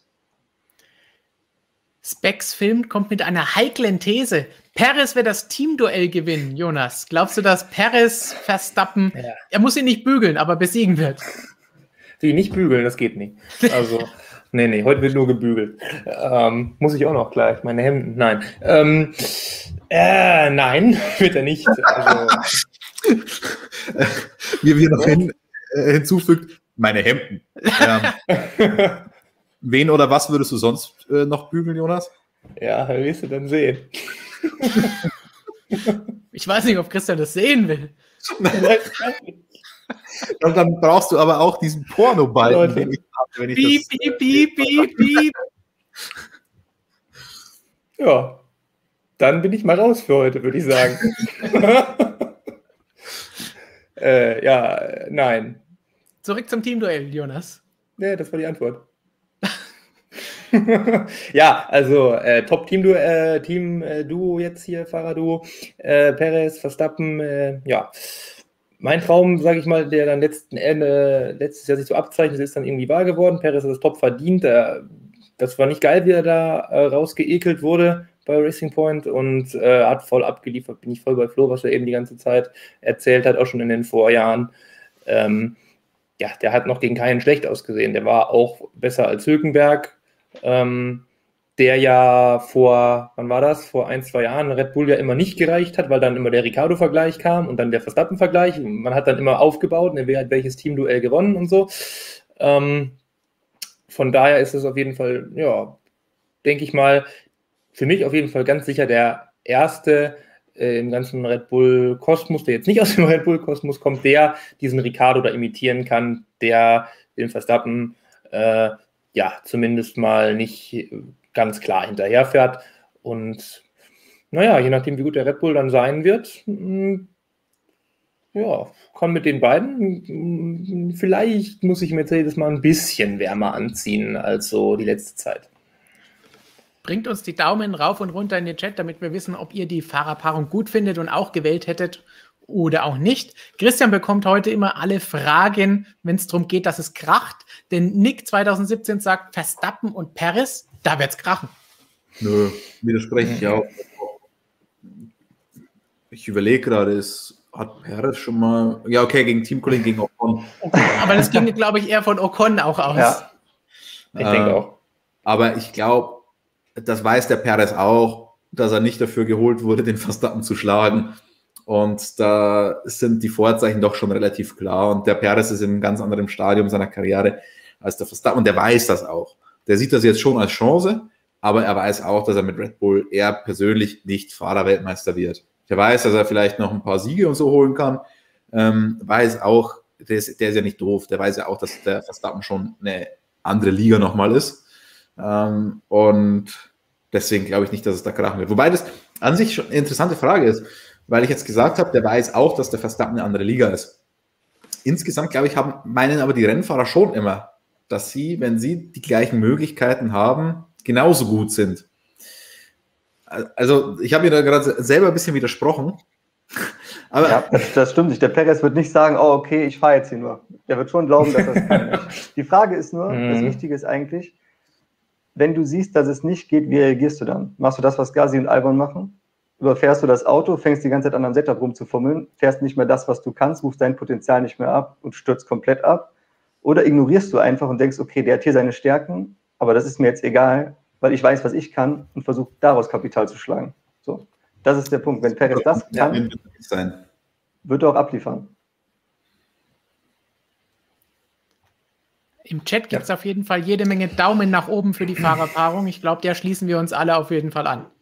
Specs Film kommt mit einer heiklen These. Perez wird das Teamduell gewinnen, Jonas. Glaubst du, dass Perez Verstappen, er muss ihn nicht bügeln, aber besiegen wird? Die nicht bügeln, das geht nicht. Also, nee, heute wird nur gebügelt. Muss ich auch noch gleich, meine Hemden, nein. Nein, wird er nicht. Also, Wie wir noch hinzufügt, meine Hemden. Wen oder was würdest du sonst noch bügeln, Jonas? Ja, wirst du dann sehen. Ich weiß nicht, ob Christian das sehen will. Und dann brauchst du aber auch diesen Pornobalken, den ich habe, wenn ich piep, das... piep, piep, piep, piep. Ja, dann bin ich mal raus für heute, würde ich sagen. Nein. Zurück zum Teamduell, Jonas. Ja, das war die Antwort. Ja, also Top-Team-Duo jetzt hier, Fahrerduo, Perez, Verstappen, ja. Mein Traum, sage ich mal, der dann letztes Jahr sich so abzeichnet, ist dann irgendwie wahr geworden. Perez hat das top verdient. Das war nicht geil, wie er da rausgeekelt wurde bei Racing Point und hat voll abgeliefert. Bin ich voll bei Flo, was er eben die ganze Zeit erzählt hat, auch schon in den Vorjahren. Ja, der hat noch gegen keinen schlecht ausgesehen. Der war auch besser als Hülkenberg. Der ja vor 1-2 Jahren Red Bull ja immer nicht gereicht hat, weil dann immer der Ricciardo-Vergleich kam und dann der Verstappen-Vergleich. Man hat dann immer aufgebaut, wer hat welches Teamduell gewonnen und so. Von daher ist es auf jeden Fall, ja, denke ich mal, für mich auf jeden Fall ganz sicher der erste im ganzen Red Bull-Kosmos, der jetzt nicht aus dem Red Bull-Kosmos kommt, der diesen Ricciardo da imitieren kann, der den Verstappen ja, zumindest mal nicht ganz klar hinterherfährt. Und naja, je nachdem, wie gut der Red Bull dann sein wird, ja, kann mit den beiden, vielleicht muss ich Mercedes mal ein bisschen wärmer anziehen als so die letzte Zeit. Bringt uns die Daumen rauf und runter in den Chat, damit wir wissen, ob ihr die Fahrerpaarung gut findet und auch gewählt hättet oder auch nicht. Christian bekommt heute immer alle Fragen, wenn es darum geht, dass es kracht. Denn Nick 2017 sagt, Verstappen und Perez, da wird's krachen. Nö, widerspreche ich auch. Ich überlege gerade, hat Perez schon mal... Ja, okay, gegen Teamkollegen, gegen Ocon. Aber das ging, glaube ich, eher von Ocon auch aus. Ja. Ich denke auch. Aber ich glaube, das weiß der Perez auch, dass er nicht dafür geholt wurde, den Verstappen zu schlagen. Und da sind die Vorzeichen doch schon relativ klar. Und der Perez ist in einem ganz anderen Stadium seiner Karriere als der Verstappen. Und der weiß das auch. Der sieht das jetzt schon als Chance, aber er weiß auch, dass er mit Red Bull eher persönlich nicht Fahrerweltmeister wird. Der weiß, dass er vielleicht noch ein paar Siege und so holen kann. Weiß auch, der ist ja nicht doof. Der weiß ja auch, dass der Verstappen schon eine andere Liga nochmal ist. Und deswegen glaube ich nicht, dass es da krachen wird. Wobei das an sich schon eine interessante Frage ist, weil ich jetzt gesagt habe, der weiß auch, dass der Verstappen eine andere Liga ist. Insgesamt, glaube ich, meinen aber die Rennfahrer schon immer, dass sie, wenn sie die gleichen Möglichkeiten haben, genauso gut sind. Also ich habe mir da gerade selber ein bisschen widersprochen. Aber ja, das stimmt nicht. Der Perez wird nicht sagen, oh okay, ich fahre jetzt hier nur. Der wird schon glauben, dass das kann. Die Frage ist nur, das Wichtige ist eigentlich, wenn du siehst, dass es nicht geht, wie reagierst du dann? Machst du das, was Gasly und Albon machen? Überfährst du das Auto, fängst die ganze Zeit an am Setup rumzufummeln, fährst nicht mehr das, was du kannst, rufst dein Potenzial nicht mehr ab und stürzt komplett ab? Oder ignorierst du einfach und denkst, okay, der hat hier seine Stärken, aber das ist mir jetzt egal, weil ich weiß, was ich kann und versuche daraus Kapital zu schlagen. So, das ist der Punkt. Wenn Perez das kann, wird er auch abliefern. Im Chat gibt es auf jeden Fall jede Menge Daumen nach oben für die Fahrerpaarung. Ich glaube, der schließen wir uns alle auf jeden Fall an.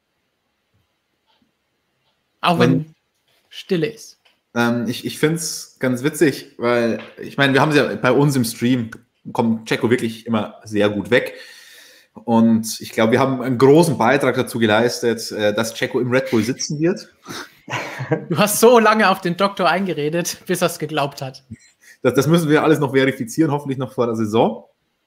Auch wenn Stille ist. Ich finde es ganz witzig, weil, ich meine, wir haben es ja bei uns im Stream, kommt Checo wirklich immer sehr gut weg. Und ich glaube, wir haben einen großen Beitrag dazu geleistet, dass Checo im Red Bull sitzen wird. Du hast so lange auf den Doktor eingeredet, bis er es geglaubt hat. Das müssen wir alles noch verifizieren, hoffentlich noch vor der Saison.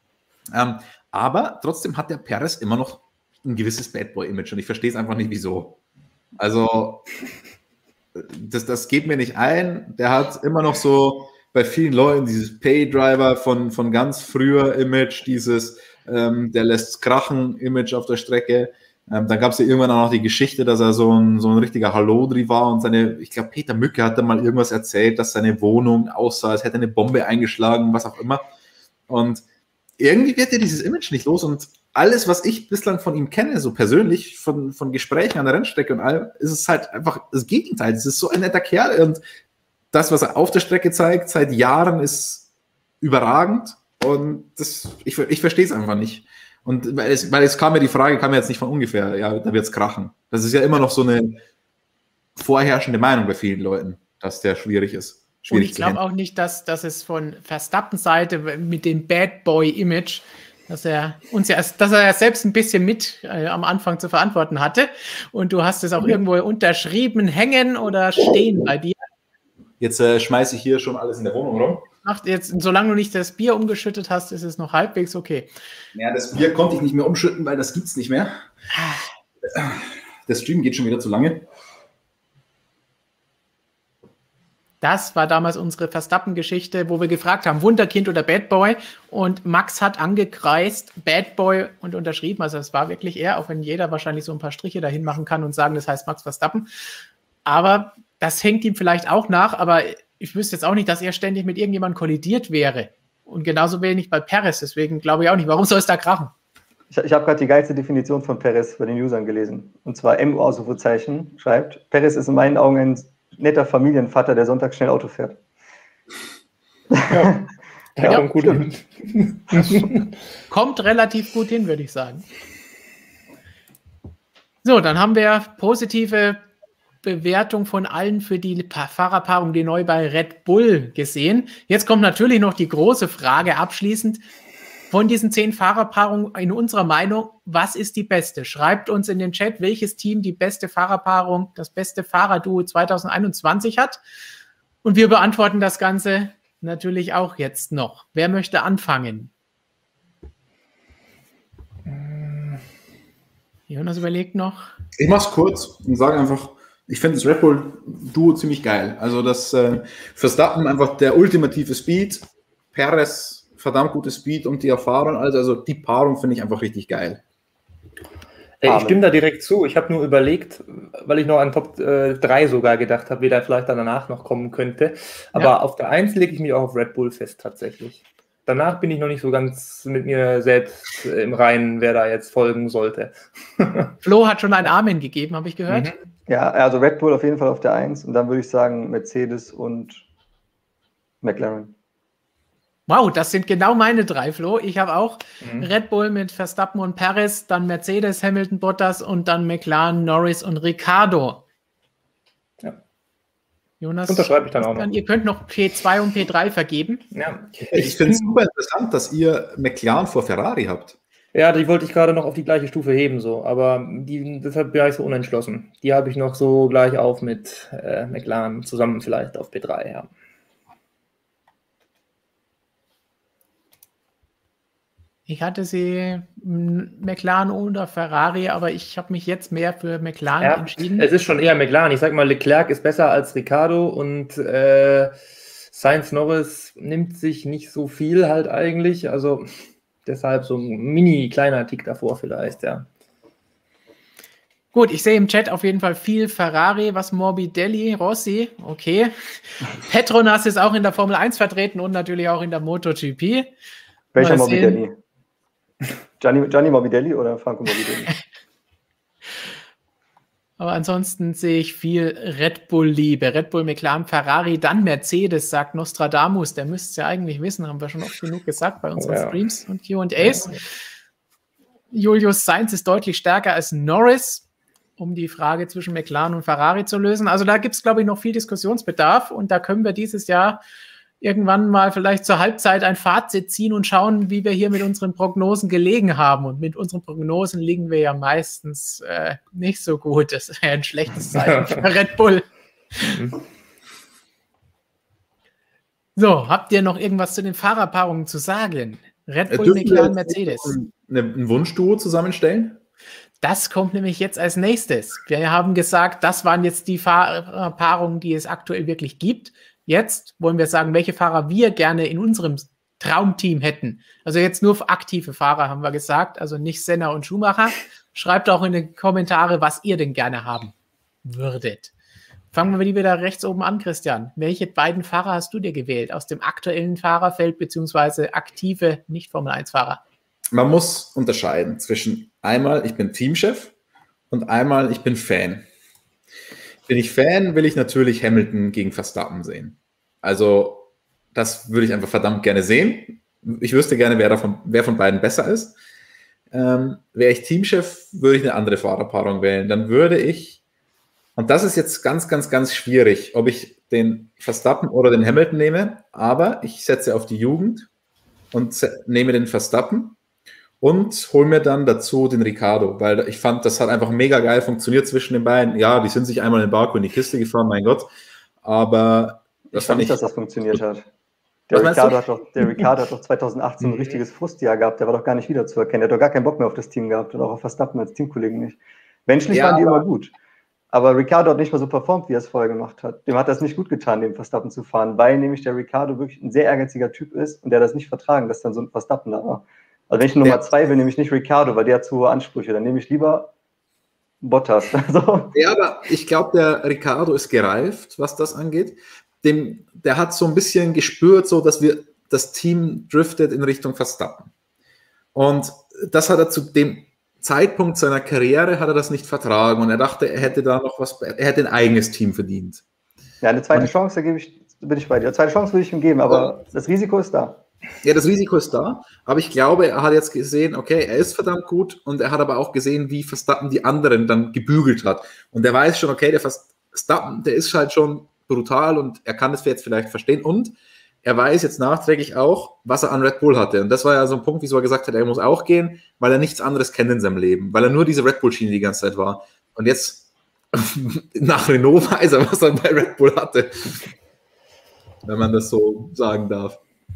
Aber trotzdem hat der Perez immer noch ein gewisses Bad Boy-Image und ich verstehe es einfach nicht, wieso. Also, das geht mir nicht ein. Der hat immer noch so bei vielen Leuten dieses Paydriver von ganz früher Image, dieses der lässt krachen Image auf der Strecke. Dann gab es ja irgendwann auch noch die Geschichte, dass er so ein richtiger Hallodri war und ich glaube, Peter Mücke hat da mal irgendwas erzählt, dass seine Wohnung aussah, als hätte eine Bombe eingeschlagen, was auch immer. Und irgendwie wird er dieses Image nicht los und alles, was ich bislang von ihm kenne, so persönlich, von Gesprächen an der Rennstrecke und allem, ist es halt einfach das Gegenteil. Es ist so ein netter Kerl und das, was er auf der Strecke zeigt, seit Jahren, ist überragend und ich verstehe es einfach nicht. Und weil es kam ja die Frage, kam ja jetzt nicht von ungefähr, ja, da wird es krachen. Das ist ja immer noch so eine vorherrschende Meinung bei vielen Leuten, dass der schwierig ist. Und ich glaube auch nicht, dass es von Verstappens Seite mit dem Bad Boy-Image, dass er ja selbst ein bisschen mit am Anfang zu verantworten hatte. Und du hast es auch irgendwo unterschrieben, hängen oder stehen bei dir. Jetzt schmeiße ich hier schon alles in der Wohnung rum. Solange du nicht das Bier umgeschüttet hast, ist es noch halbwegs okay. Ja, das Bier konnte ich nicht mehr umschütten, weil das gibt's nicht mehr. Der Stream geht schon wieder zu lange. Das war damals unsere Verstappen-Geschichte, wo wir gefragt haben, Wunderkind oder Bad Boy? Und Max hat angekreist, Bad Boy und unterschrieben. Also es war wirklich er, auch wenn jeder wahrscheinlich so ein paar Striche dahin machen kann und sagen, das heißt Max Verstappen. Aber das hängt ihm vielleicht auch nach, aber ich wüsste jetzt auch nicht, dass er ständig mit irgendjemandem kollidiert wäre. Und genauso wenig bei Perez, deswegen glaube ich auch nicht. Warum soll es da krachen? Ich habe gerade die geilste Definition von Perez bei den Usern gelesen. Und zwar MU-Ausrufezeichen schreibt, Perez ist in meinen Augen ein netter Familienvater, der sonntags schnell Auto fährt. Ja, gut hin. Kommt relativ gut hin, würde ich sagen. So, dann haben wir positive Bewertung von allen für die Fahrerpaarung, die neu bei Red Bull gesehen. Jetzt kommt natürlich noch die große Frage abschließend. Von diesen 10 Fahrerpaarungen in unserer Meinung, was ist die beste? Schreibt uns in den Chat, welches Team die beste Fahrerpaarung, das beste Fahrerduo 2021 hat. Und wir beantworten das Ganze natürlich auch jetzt noch. Wer möchte anfangen? Jonas überlegt noch. Ich mache es kurz und sage einfach, ich finde das Red Bull-Duo ziemlich geil. Also das Verstappen einfach der ultimative Speed, Perez verdammt gutes Speed und die Erfahrung. Also die Paarung finde ich einfach richtig geil. Ich stimme da direkt zu. Ich habe nur überlegt, weil ich noch an Top 3 sogar gedacht habe, wie der vielleicht dann danach noch kommen könnte. Aber auf der 1 lege ich mich auch auf Red Bull fest tatsächlich. Danach bin ich noch nicht so ganz mit mir selbst im Reinen, wer da jetzt folgen sollte. Flo hat schon ein Amen gegeben, habe ich gehört. Mhm. Ja, also Red Bull auf jeden Fall auf der 1 und dann würde ich sagen Mercedes und McLaren. Wow, das sind genau meine 3, Flo. Ich habe auch Red Bull mit Verstappen und Perez, dann Mercedes, Hamilton, Bottas und dann McLaren, Norris und Ricciardo. Ja. Jonas, unterschreibe ich dann auch noch. Ihr könnt noch P2 und P3 vergeben. Ja. Ich finde es super interessant, dass ihr McLaren vor Ferrari habt. Ja, die wollte ich gerade noch auf die gleiche Stufe heben, so, aber deshalb bin ich so unentschlossen. Die habe ich noch so gleich auf mit McLaren zusammen vielleicht auf P3, ja. Ich hatte sie McLaren oder Ferrari, aber ich habe mich jetzt mehr für McLaren entschieden. Es ist schon eher McLaren. Ich sag mal, Leclerc ist besser als Ricciardo und Sainz Norris nimmt sich nicht so viel halt eigentlich. Also deshalb so ein mini kleiner Tick davor vielleicht, ja. Gut, ich sehe im Chat auf jeden Fall viel Ferrari, was Morbidelli, Rossi, okay. Petronas ist auch in der Formel 1 vertreten und natürlich auch in der MotoGP. Welcher Morbidelli? Gianni Morbidelli oder Franco Morbidelli? Aber ansonsten sehe ich viel Red Bull-Liebe. Red Bull, McLaren, Ferrari, dann Mercedes, sagt Nostradamus. Der müsste es ja eigentlich wissen, haben wir schon oft genug gesagt bei unseren Streams und Q&As. Julius Sainz ist deutlich stärker als Norris, um die Frage zwischen McLaren und Ferrari zu lösen. Also da gibt es, glaube ich, noch viel Diskussionsbedarf und da können wir dieses Jahr irgendwann mal vielleicht zur Halbzeit ein Fazit ziehen und schauen, wie wir hier mit unseren Prognosen gelegen haben. Und mit unseren Prognosen liegen wir ja meistens nicht so gut. Das ist ja ein schlechtes Zeichen für Red Bull. So, habt ihr noch irgendwas zu den Fahrerpaarungen zu sagen? Red Bull, McLaren, Mercedes. Ein Wunschduo zusammenstellen? Das kommt nämlich jetzt als nächstes. Wir haben gesagt, das waren jetzt die Fahrerpaarungen, die es aktuell wirklich gibt. Jetzt wollen wir sagen, welche Fahrer wir gerne in unserem Traumteam hätten. Also jetzt nur aktive Fahrer haben wir gesagt, also nicht Senna und Schumacher. Schreibt auch in die Kommentare, was ihr denn gerne haben würdet. Fangen wir wieder rechts oben an, Christian. Welche beiden Fahrer hast du dir gewählt aus dem aktuellen Fahrerfeld beziehungsweise aktive Nicht-Formel-1-Fahrer? Man muss unterscheiden zwischen einmal, ich bin Teamchef und einmal, ich bin Fan. Bin ich Fan, will ich natürlich Hamilton gegen Verstappen sehen. Also das würde ich einfach verdammt gerne sehen. Ich wüsste gerne, wer von beiden besser ist. Wäre ich Teamchef, würde ich eine andere Fahrerpaarung wählen. Dann würde ich, und das ist jetzt ganz, ganz, ganz schwierig, ob ich den Verstappen oder den Hamilton nehme, aber ich setze auf die Jugend und nehme den Verstappen und hole mir dann dazu den Ricciardo, weil ich fand, das hat einfach mega geil funktioniert zwischen den beiden. Ja, die sind sich einmal in Baku in die Kiste gefahren, mein Gott, aber das fand nicht, dass das funktioniert hat. Der Ricciardo hat doch 2018 ein richtiges Frustjahr gehabt, der war doch gar nicht wiederzuerkennen, der hat doch gar keinen Bock mehr auf das Team gehabt und auch auf Verstappen als Teamkollegen nicht. Menschlich waren die immer gut, aber Ricciardo hat nicht mehr so performt, wie er es vorher gemacht hat. Dem hat das nicht gut getan, dem Verstappen zu fahren, weil nämlich der Ricciardo wirklich ein sehr ehrgeiziger Typ ist und der das nicht vertragen, dass dann so ein Verstappen da war. Also wenn ich Nummer 2 will, nehme ich nicht Ricciardo, weil der hat zu hohe Ansprüche. Dann nehme ich lieber Bottas. Also. Ja, aber ich glaube, der Ricciardo ist gereift, was das angeht. Der hat so ein bisschen gespürt, so dass das Team driftet in Richtung Verstappen. Und das hat er zu dem Zeitpunkt seiner Karriere hat er das nicht vertragen. Und er dachte, er hätte da noch er hätte ein eigenes Team verdient. Ja, eine zweite Chance, bin ich bei dir. Eine zweite Chance würde ich ihm geben, aber das Risiko ist da. Ja, das Risiko ist da, aber ich glaube, er hat jetzt gesehen, okay, er ist verdammt gut und er hat aber auch gesehen, wie Verstappen die anderen dann gebügelt hat. Und er weiß schon, okay, der Verstappen, der ist halt schon brutal und er kann das jetzt vielleicht verstehen und er weiß jetzt nachträglich auch, was er an Red Bull hatte. Und das war ja so ein Punkt, wieso er gesagt hat, er muss auch gehen, weil er nichts anderes kennt in seinem Leben, weil er nur diese Red Bull-Schiene die ganze Zeit war. Und jetzt nach Renault weiß er, was er bei Red Bull hatte. Wenn man das so sagen darf.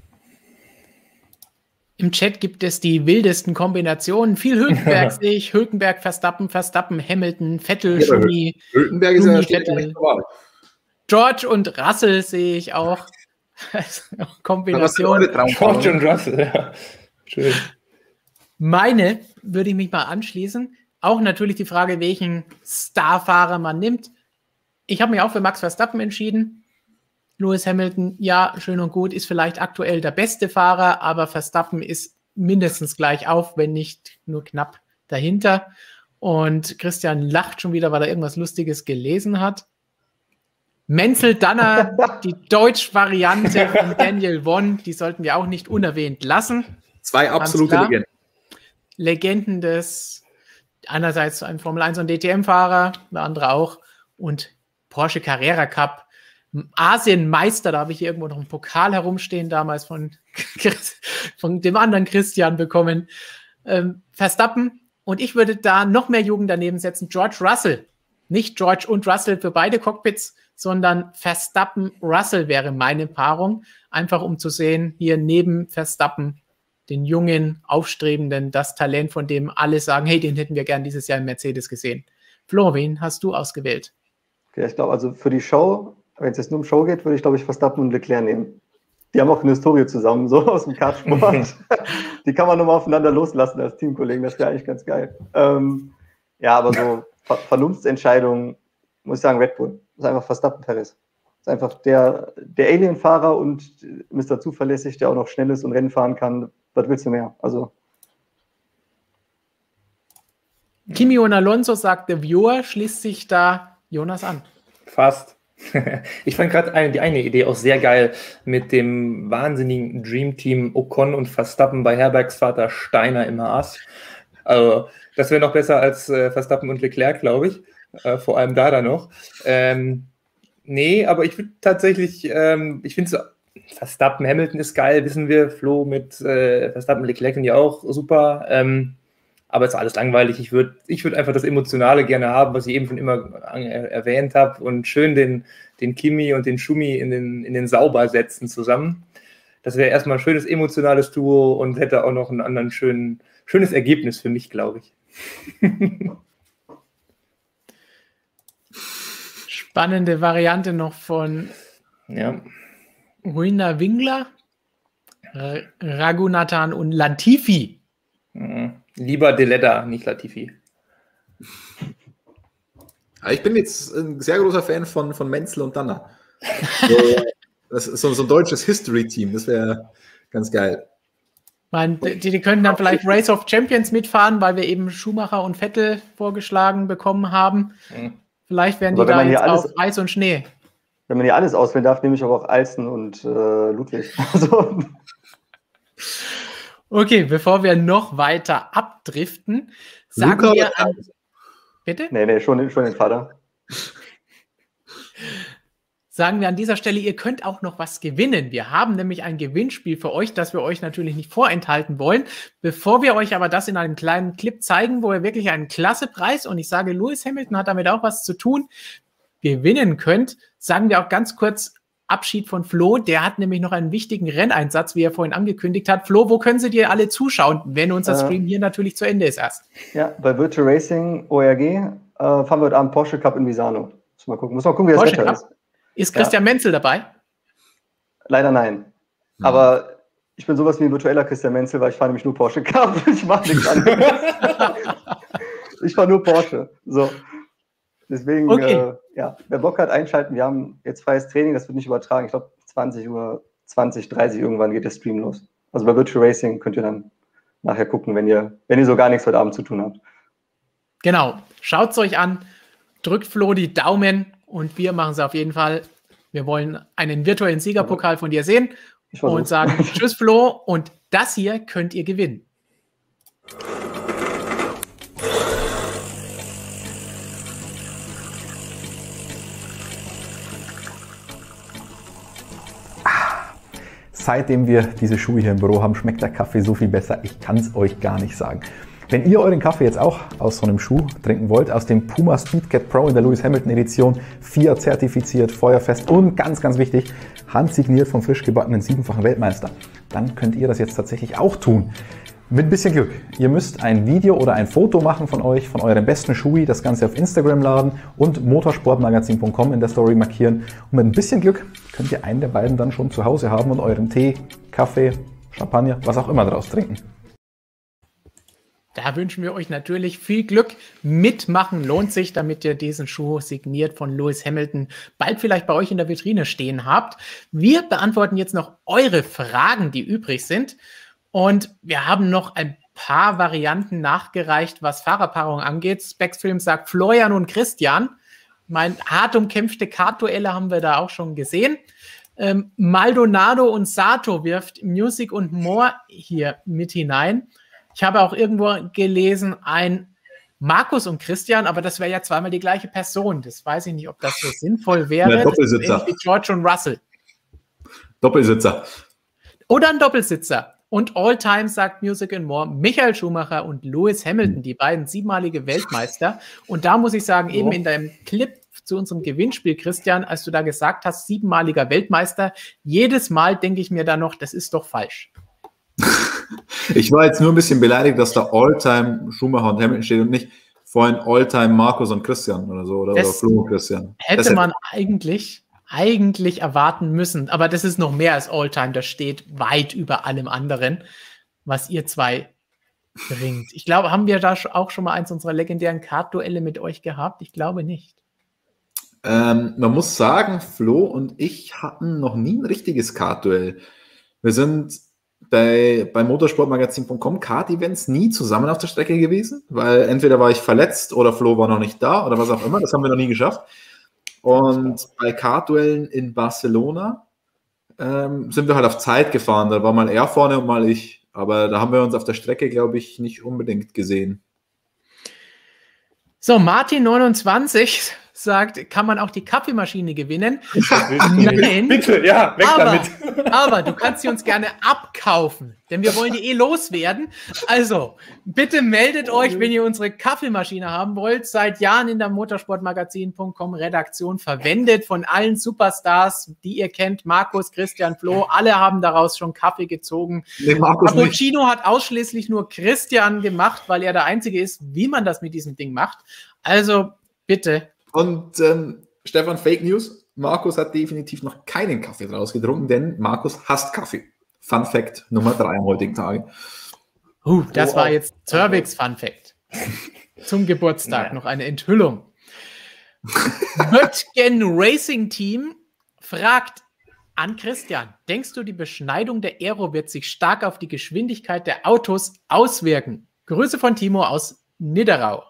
Im Chat gibt es die wildesten Kombinationen. Viel Hülkenberg sehe ich. Hülkenberg, Verstappen, Hamilton, Vettel, Schumi. Hülkenberg ist ja Vettel. George und Russell sehe ich auch. Kombination. George und Russell, ja. Schön. Meine würde ich mich mal anschließen. Auch natürlich die Frage, welchen Starfahrer man nimmt. Ich habe mich auch für Max Verstappen entschieden. Lewis Hamilton, ja, schön und gut, ist vielleicht aktuell der beste Fahrer, aber Verstappen ist mindestens gleich auf, wenn nicht nur knapp dahinter. Und Christian lacht schon wieder, weil er irgendwas Lustiges gelesen hat. Menzel Danner, die Deutsch-Variante von Daniel Won, die sollten wir auch nicht unerwähnt lassen. Zwei absolute Legenden. Legenden des, einerseits ein Formel-1 und DTM-Fahrer, der andere auch, und Porsche Carrera Cup. Asienmeister, da habe ich hier irgendwo noch einen Pokal herumstehen, damals von dem anderen Christian bekommen. Verstappen, und ich würde da noch mehr Jugend daneben setzen, George Russell. Nicht George und Russell für beide Cockpits, sondern Verstappen-Russell wäre meine Paarung. Einfach um zu sehen, hier neben Verstappen den jungen, aufstrebenden, das Talent, von dem alle sagen, hey, den hätten wir gern dieses Jahr im Mercedes gesehen. Flo, wen hast du ausgewählt? Okay, ich glaube, also für die Show, wenn es jetzt nur um Show geht, würde ich, glaube ich, Verstappen und Leclerc nehmen. Die haben auch eine Historie zusammen, so aus dem Kartsport. Die kann man nochmal aufeinander loslassen als Teamkollegen, das wäre eigentlich ganz geil. Ja, aber so Vernunftsentscheidungen, muss ich sagen, Red Bull. Das ist einfach Verstappen, Perez. Das ist einfach der Alien-Fahrer und Mr. Zuverlässig, der auch noch schnell ist und Rennen fahren kann. Was willst du mehr? Also. Kimi und Alonso, sagt der Viewer, schließt sich da Jonas an. Fast. Ich fand gerade die eine Idee auch sehr geil mit dem wahnsinnigen Dream-Team Ocon und Verstappen bei Herbergs Vater Steiner im Haas. Also, das wäre noch besser als Verstappen und Leclerc, glaube ich. Vor allem da noch. Nee, aber ich würde tatsächlich, ich finde so, Verstappen, Hamilton ist geil, wissen wir. Flo mit Verstappen, Leclerc sind ja auch super. Aber es ist alles langweilig. Ich würd einfach das Emotionale gerne haben, was ich eben schon immer erwähnt habe. Und schön den Kimi und den Schumi in den Sauber setzen zusammen. Das wäre erstmal ein schönes emotionales Duo und hätte auch noch ein anderen schönes Ergebnis für mich, glaube ich. Spannende Variante noch von Ruina Wingler, Raghunathan und Latifi. Lieber Deletta, nicht Latifi. Ich bin jetzt ein sehr großer Fan von Menzel und Danner. Das ist so ein deutsches History-Team, das wäre ganz geil. Die können dann vielleicht Race of Champions mitfahren, weil wir eben Schumacher und Vettel vorgeschlagen bekommen haben. Vielleicht werden die da jetzt auf Eis und Schnee. Wenn man hier alles auswählen darf, nehme ich aber auch Alsten und Ludwig. Also. Okay, bevor wir noch weiter abdriften, sagen wir an... Bitte? Nee, schon den Vater. Sagen wir an dieser Stelle, ihr könnt auch noch was gewinnen. Wir haben nämlich ein Gewinnspiel für euch, das wir euch natürlich nicht vorenthalten wollen. Bevor wir euch aber das in einem kleinen Clip zeigen, wo ihr wirklich einen klasse Preis, und ich sage, Lewis Hamilton hat damit auch was zu tun, gewinnen könnt, sagen wir auch ganz kurz Abschied von Flo. Der hat nämlich noch einen wichtigen Renneinsatz, wie er vorhin angekündigt hat. Flo, wo können Sie dir alle zuschauen, wenn unser Stream hier natürlich zu Ende ist erst? Ja, bei Virtual Racing ORG fahren wir heute Abend Porsche Cup in Misano. Muss mal gucken, wie das Wetter ist. Ist Christian Menzel dabei? Leider nein. Aber ich bin sowas wie ein virtueller Christian Menzel, weil ich fahre nämlich nur Porsche Cup. Ich mache nichts anderes. Ich fahre nur Porsche. So. Deswegen, wer Bock hat, einschalten. Wir haben jetzt freies Training, das wird nicht übertragen. Ich glaube, 20 Uhr, 30 irgendwann geht der Stream los. Also bei Virtual Racing könnt ihr dann nachher gucken, wenn ihr so gar nichts heute Abend zu tun habt. Genau. Schaut es euch an. Drückt Flo die Daumen. Und wir machen es auf jeden Fall. Wir wollen einen virtuellen Siegerpokal von dir sehen und sagen Tschüss, Flo. Und das hier könnt ihr gewinnen. Seitdem wir diese Schuhe hier im Büro haben, schmeckt der Kaffee so viel besser. Ich kann es euch gar nicht sagen. Wenn ihr euren Kaffee jetzt auch aus so einem Schuh trinken wollt, aus dem Puma Speedcat Pro in der Lewis Hamilton Edition, FIA zertifiziert, feuerfest und ganz, ganz wichtig, handsigniert vom frisch gebackenen 7-fachen Weltmeister, dann könnt ihr das jetzt tatsächlich auch tun. Mit ein bisschen Glück. Ihr müsst ein Video oder ein Foto machen von euch, von eurem besten Schuh, das Ganze auf Instagram laden und motorsportmagazin.com in der Story markieren. Und mit ein bisschen Glück könnt ihr einen der beiden dann schon zu Hause haben und euren Tee, Kaffee, Champagner, was auch immer draus trinken. Da wünschen wir euch natürlich viel Glück. Mitmachen lohnt sich, damit ihr diesen Schuh signiert von Lewis Hamilton bald vielleicht bei euch in der Vitrine stehen habt. Wir beantworten jetzt noch eure Fragen, die übrig sind. Und wir haben noch ein paar Varianten nachgereicht, was Fahrerpaarung angeht. Spexfilm sagt Florian und Christian. Hart umkämpfte Kart-Duelle haben wir da auch schon gesehen. Maldonado und Sato wirft Music und More hier mit hinein. Ich habe auch irgendwo gelesen, ein Markus und Christian, aber das wäre ja zweimal die gleiche Person. Das weiß ich nicht, ob das so sinnvoll wäre. Der Doppelsitzer. Wie George und Russell. Doppelsitzer. Oder ein Doppelsitzer. Und All-Time sagt Music and More, Michael Schumacher und Lewis Hamilton, die beiden 7-malige Weltmeister. Und da muss ich sagen, eben in deinem Clip zu unserem Gewinnspiel, Christian, als du da gesagt hast, 7-maliger Weltmeister, jedes Mal denke ich mir da noch, das ist doch falsch. Ich war jetzt nur ein bisschen beleidigt, dass da Alltime Schumacher und Hamilton steht und nicht vorhin Alltime Markus und Christian oder so. Oder Flo und Christian. Hätte man eigentlich erwarten müssen. Aber das ist noch mehr als Alltime. Das steht weit über allem anderen, was ihr zwei bringt. Ich glaube, haben wir da auch schon mal eins unserer legendären Kart-Duelle mit euch gehabt? Ich glaube nicht. Man muss sagen, Flo und ich hatten noch nie ein richtiges Kart-Duell. Wir sind bei motorsportmagazin.com Kart-Events nie zusammen auf der Strecke gewesen, weil entweder war ich verletzt oder Flo war noch nicht da oder was auch immer. Das haben wir noch nie geschafft. Und bei Kart-Duellen in Barcelona sind wir halt auf Zeit gefahren. Da war mal er vorne und mal ich. Aber da haben wir uns auf der Strecke, glaube ich, nicht unbedingt gesehen. So, Martin29 sagt, kann man auch die Kaffeemaschine gewinnen? Nein. Bitte, ja, weg damit. Aber du kannst sie uns gerne abkaufen, denn wir wollen die loswerden. Also, bitte meldet euch, wenn ihr unsere Kaffeemaschine haben wollt. Seit Jahren in der motorsportmagazin.com Redaktion verwendet von allen Superstars, die ihr kennt. Markus, Christian, Flo, alle haben daraus schon Kaffee gezogen. Nee, Cappuccino hat ausschließlich nur Christian gemacht, weil er der Einzige ist, wie man das mit diesem Ding macht. Also, bitte. Und Stefan, Fake News, Markus hat definitiv noch keinen Kaffee draus getrunken, denn Markus hasst Kaffee. Fun Fact Nummer 3 am heutigen Tage. Das war jetzt Cervix Fun Fact. Zum Geburtstag noch eine Enthüllung. Böttgen Racing Team fragt an Christian, denkst du, die Beschneidung der Aero wird sich stark auf die Geschwindigkeit der Autos auswirken? Grüße von Timo aus Niederau.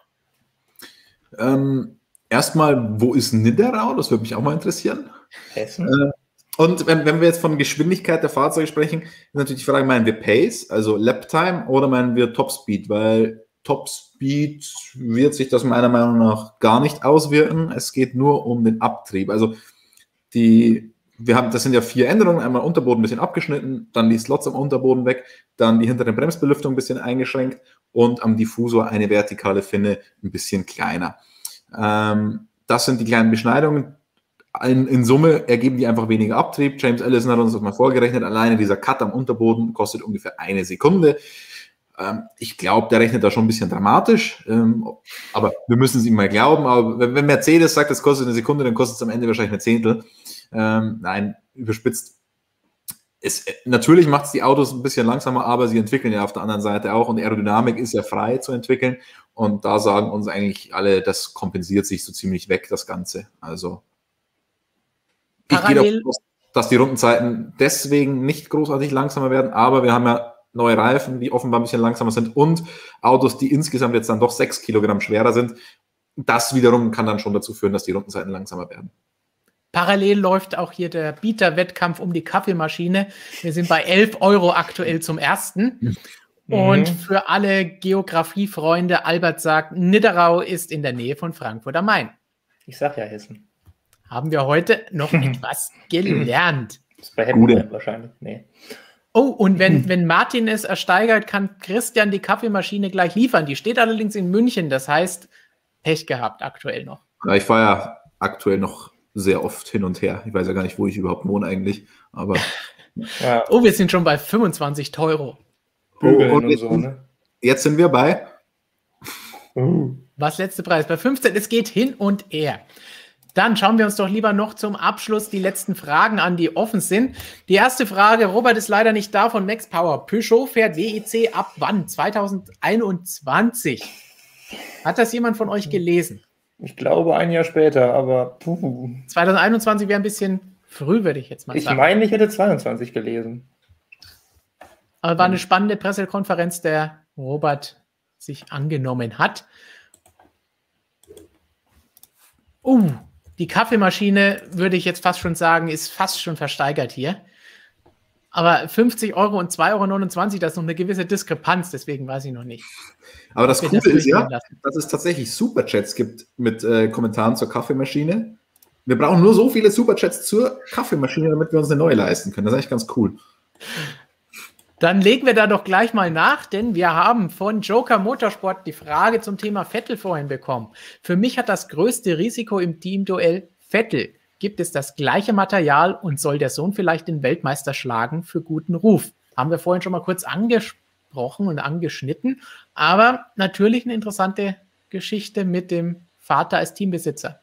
Erstmal, wo ist Niederau? Das würde mich auch mal interessieren. Hessen. Und wenn wir jetzt von Geschwindigkeit der Fahrzeuge sprechen, ist natürlich die Frage, meinen wir Pace, also Laptime, oder meinen wir Topspeed? Weil Topspeed wird sich das meiner Meinung nach gar nicht auswirken. Es geht nur um den Abtrieb. Also das sind ja 4 Änderungen. Einmal Unterboden ein bisschen abgeschnitten, dann die Slots am Unterboden weg, dann die hintere Bremsbelüftung ein bisschen eingeschränkt und am Diffusor eine vertikale Finne ein bisschen kleiner. Das sind die kleinen Beschneidungen. In Summe ergeben die einfach weniger Abtrieb. James Allison hat uns das mal vorgerechnet. Alleine dieser Cut am Unterboden kostet ungefähr 1 Sekunde. Ich glaube, der rechnet da schon ein bisschen dramatisch. Aber wir müssen es ihm mal glauben. Aber wenn Mercedes sagt, es kostet 1 Sekunde, dann kostet es am Ende wahrscheinlich 1 Zehntel. Nein, überspitzt. Natürlich macht es die Autos ein bisschen langsamer, aber sie entwickeln ja auf der anderen Seite auch und Aerodynamik ist ja frei zu entwickeln und da sagen uns eigentlich alle, das kompensiert sich so ziemlich weg, das Ganze. Also ich gehe davon aus, dass die Rundenzeiten deswegen nicht großartig langsamer werden, aber wir haben ja neue Reifen, die offenbar ein bisschen langsamer sind und Autos, die insgesamt jetzt dann doch 6 Kilogramm schwerer sind. Das wiederum kann dann schon dazu führen, dass die Rundenzeiten langsamer werden. Parallel läuft auch hier der Bieterwettkampf um die Kaffeemaschine. Wir sind bei 11 € aktuell zum ersten. Und für alle Geografiefreunde, Albert sagt, Niederau ist in der Nähe von Frankfurt am Main. Ich sag ja Hessen. Haben wir heute noch etwas gelernt. Das ist bei Hemden wahrscheinlich. Nee. Oh, und wenn Martin es ersteigert, kann Christian die Kaffeemaschine gleich liefern. Die steht allerdings in München, das heißt, Pech gehabt aktuell noch. Ja, ich fahre ja aktuell noch sehr oft hin und her. Ich weiß ja gar nicht, wo ich überhaupt wohne eigentlich, aber... Ja. Oh, wir sind schon bei 25 €. Und jetzt sind wir bei... Was letzte Preis? Bei 15. Es geht hin und her. Dann schauen wir uns doch lieber noch zum Abschluss die letzten Fragen an, die offen sind. Die erste Frage, Robert ist leider nicht da, von Max Power. Peugeot fährt WEC ab wann? 2021. Hat das jemand von euch gelesen? Ich glaube, ein Jahr später, aber... 2021 wäre ein bisschen früh, würde ich jetzt mal sagen. Ich meine, ich hätte 22 gelesen. Aber war eine spannende Pressekonferenz, der Robert sich angenommen hat. Die Kaffeemaschine, würde ich jetzt fast schon sagen, ist fast schon versteigert hier. Aber 50 € und 2,29 €, das ist noch eine gewisse Diskrepanz, deswegen weiß ich noch nicht. Aber das Coole ist ja, dass es tatsächlich Superchats gibt mit Kommentaren zur Kaffeemaschine. Wir brauchen nur so viele Superchats zur Kaffeemaschine, damit wir uns eine neue leisten können. Das ist eigentlich ganz cool. Dann legen wir da doch gleich mal nach, denn wir haben von Joker Motorsport die Frage zum Thema Vettel vorhin bekommen. Für mich hat das größte Risiko im Teamduell Vettel. Gibt es das gleiche Material und soll der Sohn vielleicht den Weltmeister schlagen für guten Ruf? Haben wir vorhin schon mal kurz angesprochen. angesprochen und angeschnitten, aber natürlich eine interessante Geschichte mit dem Vater als Teambesitzer.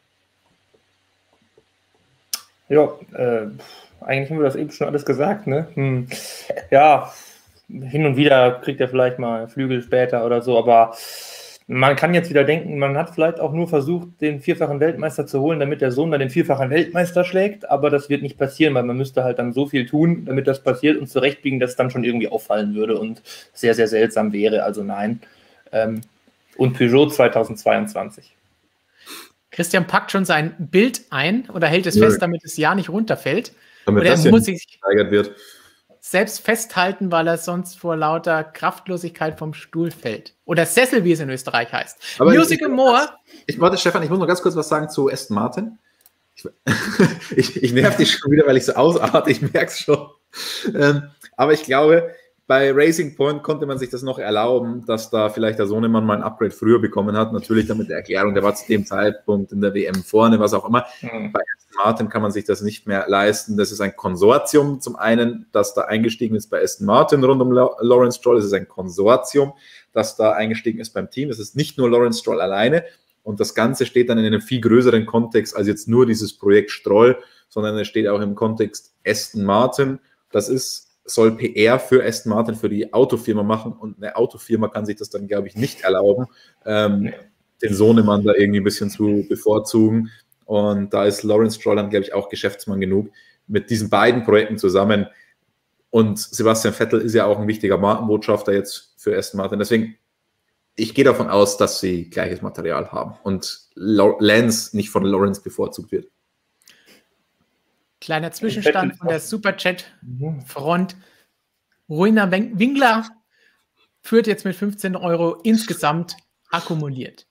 Ja, eigentlich haben wir das eben schon alles gesagt, ne? Ja, hin und wieder kriegt er vielleicht mal Flügel später oder so, aber man kann jetzt wieder denken, man hat vielleicht auch nur versucht, den vierfachen Weltmeister zu holen, damit der Sohn dann den vierfachen Weltmeister schlägt, aber das wird nicht passieren, weil man müsste halt dann so viel tun, damit das passiert und zurechtbiegen, dass es dann schon irgendwie auffallen würde und sehr, sehr seltsam wäre, also nein. Und Peugeot 2022. Christian packt schon sein Bild ein oder hält es fest, damit das Jahr nicht runterfällt. Damit oder das er muss nicht sich gesteigert wird. selbst festhalten, weil er sonst vor lauter Kraftlosigkeit vom Stuhl fällt. Oder Sessel, wie es in Österreich heißt. Aber Musical More. Warte, Stefan, ich muss noch ganz kurz was sagen zu Aston Martin. Ich nerv dich schon wieder, weil ich so ausarte, ich merke es schon. Aber ich glaube, bei Racing Point konnte man sich das noch erlauben, dass da vielleicht der Sohnemann mal ein Upgrade früher bekommen hat. Natürlich dann mit der Erklärung, der war zu dem Zeitpunkt in der WM vorne, was auch immer. Bei Aston Martin kann man sich das nicht mehr leisten. Das ist ein Konsortium zum einen, das da eingestiegen ist bei Aston Martin rund um Lawrence Stroll. Es ist ein Konsortium, das da eingestiegen ist beim Team. Es ist nicht nur Lawrence Stroll alleine. Und das Ganze steht dann in einem viel größeren Kontext als jetzt nur dieses Projekt Stroll, sondern es steht auch im Kontext Aston Martin. Das soll PR für Aston Martin, für die Autofirma machen und eine Autofirma kann sich das dann, glaube ich, nicht erlauben, den Sohnemann da irgendwie ein bisschen zu bevorzugen. Und da ist Lawrence Stroll dann, glaube ich, auch Geschäftsmann genug mit diesen beiden Projekten zusammen. Und Sebastian Vettel ist ja auch ein wichtiger Markenbotschafter jetzt für Aston Martin. Deswegen, ich gehe davon aus, dass sie gleiches Material haben und Lance nicht von Lawrence bevorzugt wird. Kleiner Zwischenstand von der Superchat-Front. Ruina Wingler führt jetzt mit 15 € insgesamt akkumuliert.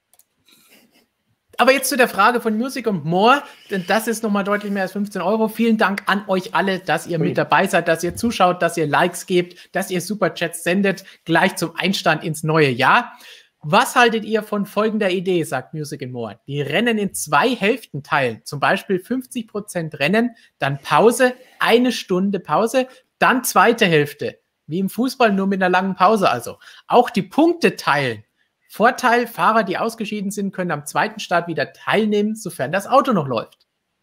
Aber jetzt zu der Frage von Music and More, denn das ist nochmal deutlich mehr als 15 €. Vielen Dank an euch alle, dass ihr mit dabei seid, dass ihr zuschaut, dass ihr Likes gebt, dass ihr Superchats sendet, gleich zum Einstand ins neue Jahr. Was haltet ihr von folgender Idee, sagt Music and More? Die Rennen in 2 Hälften teilen, zum Beispiel 50% Rennen, dann Pause, 1 Stunde Pause, dann zweite Hälfte, wie im Fußball, nur mit einer langen Pause also. Auch die Punkte teilen. Vorteil, Fahrer, die ausgeschieden sind, können am zweiten Start wieder teilnehmen, sofern das Auto noch läuft.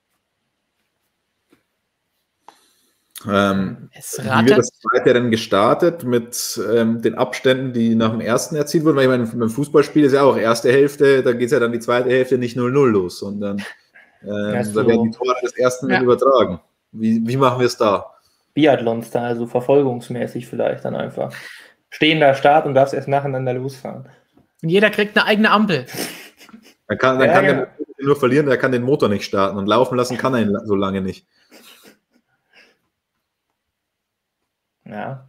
Wie wird das zweite Rennen gestartet mit den Abständen, die nach dem ersten erzielt wurden? Weil ich meine, beim Fußballspiel ist ja auch erste Hälfte, da geht es ja dann die zweite Hälfte nicht 0-0 los, sondern da werden die Tore des ersten übertragen. Wie machen wir es da? Biathlon-Style, also verfolgungsmäßig vielleicht dann einfach. Stehender Start und darfst erst nacheinander losfahren. Und jeder kriegt eine eigene Ampel. Dann kann der nur verlieren, der kann den Motor nicht starten und laufen lassen kann er ihn so lange nicht. Ja.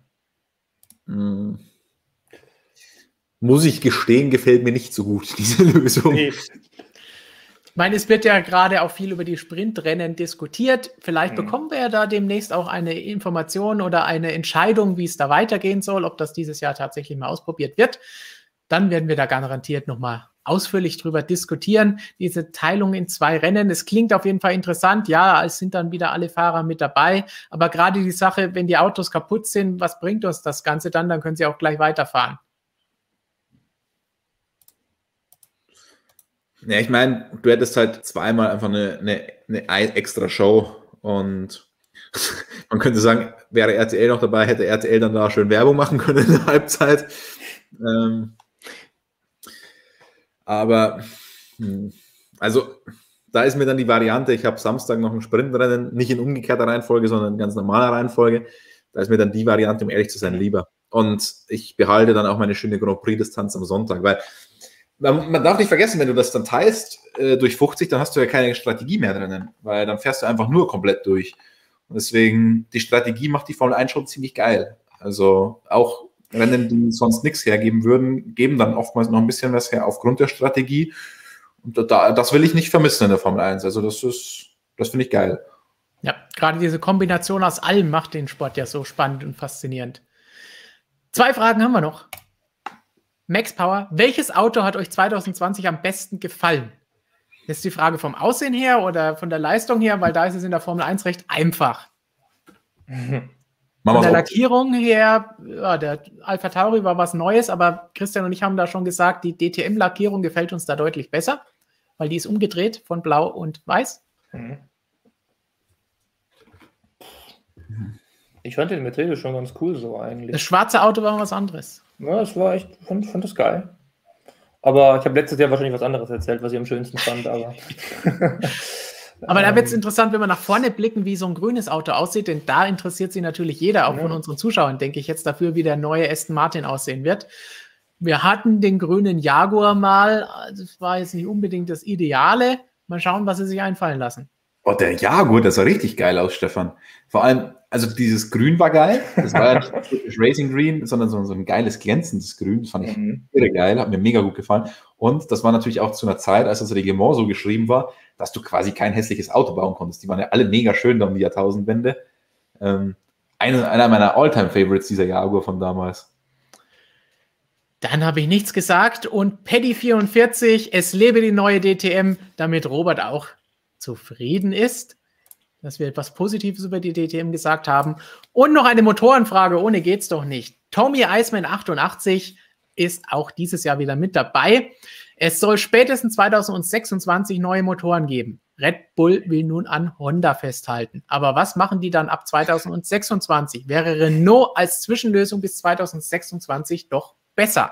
Muss ich gestehen, gefällt mir nicht so gut, diese Lösung. Nee. Ich meine, es wird ja gerade auch viel über die Sprintrennen diskutiert. Vielleicht bekommen wir ja da demnächst auch eine Information oder eine Entscheidung, wie es da weitergehen soll, ob das dieses Jahr tatsächlich mal ausprobiert wird. Dann werden wir da garantiert nochmal ausführlich drüber diskutieren. Diese Teilung in 2 Rennen, es klingt auf jeden Fall interessant. Ja, es sind dann wieder alle Fahrer mit dabei. Aber gerade die Sache, wenn die Autos kaputt sind, was bringt uns das Ganze dann? Dann können sie auch gleich weiterfahren. Ja, ich meine, du hättest halt zweimal einfach eine extra Show und man könnte sagen, wäre RTL noch dabei, hätte RTL dann da schön Werbung machen können in der Halbzeit. Aber also da ist mir dann die Variante, ich habe Samstag noch ein Sprintrennen, nicht in umgekehrter Reihenfolge, sondern in ganz normaler Reihenfolge. Da ist mir dann die Variante, um ehrlich zu sein, lieber. Und ich behalte dann auch meine schöne Grand Prix-Distanz am Sonntag, weil man darf nicht vergessen, wenn du das dann teilst durch 50, dann hast du ja keine Strategie mehr drinnen, weil dann fährst du einfach nur komplett durch. Und deswegen, die Strategie macht die Formel 1 schon ziemlich geil. Also auch Rennen, die sonst nichts hergeben würden, geben dann oftmals noch ein bisschen was her aufgrund der Strategie. Und das will ich nicht vermissen in der Formel 1. Also das finde ich geil. Ja, gerade diese Kombination aus allem macht den Sport ja so spannend und faszinierend. 2 Fragen haben wir noch. Max Power, welches Auto hat euch 2020 am besten gefallen? Das ist die Frage vom Aussehen her oder von der Leistung her, weil da ist es in der Formel 1 recht einfach. Von der Lackierung her, ja, der Alpha Tauri war was Neues, aber Christian und ich haben da schon gesagt, die DTM-Lackierung gefällt uns da deutlich besser, weil die ist umgedreht von Blau und Weiß. Ich fand den Mercedes schon ganz cool so eigentlich. Das schwarze Auto war was anderes. Ja, das war echt, ich fand das geil. Aber ich habe letztes Jahr wahrscheinlich was anderes erzählt, was ich am schönsten fand, aber... Aber da wird es interessant, wenn wir nach vorne blicken, wie so ein grünes Auto aussieht, denn da interessiert sich natürlich jeder, auch von unseren Zuschauern, denke ich jetzt dafür, wie der neue Aston Martin aussehen wird. Wir hatten den grünen Jaguar mal, das war jetzt nicht unbedingt das Ideale. Mal schauen, was sie sich einfallen lassen. Oh, der Jaguar, das sah richtig geil aus, Stefan. Vor allem, also dieses Grün war geil. Das war ja nicht Racing Green, sondern so ein geiles, glänzendes Grün. Das fand ich irre geil, hat mir mega gut gefallen. Und das war natürlich auch zu einer Zeit, als das Reglement so geschrieben war, dass du quasi kein hässliches Auto bauen konntest. Die waren ja alle mega schön da um die Jahrtausendwende. Einer meiner All-Time-Favorites, dieser Jaguar von damals. Dann habe ich nichts gesagt. Und Paddy44, es lebe die neue DTM, damit Robert auch zufrieden ist, dass wir etwas Positives über die DTM gesagt haben. Und noch eine Motorenfrage, ohne geht's doch nicht. Tommy Iceman 88 ist auch dieses Jahr wieder mit dabei. Es soll spätestens 2026 neue Motoren geben. Red Bull will nun an Honda festhalten. Aber was machen die dann ab 2026? Wäre Renault als Zwischenlösung bis 2026 doch besser?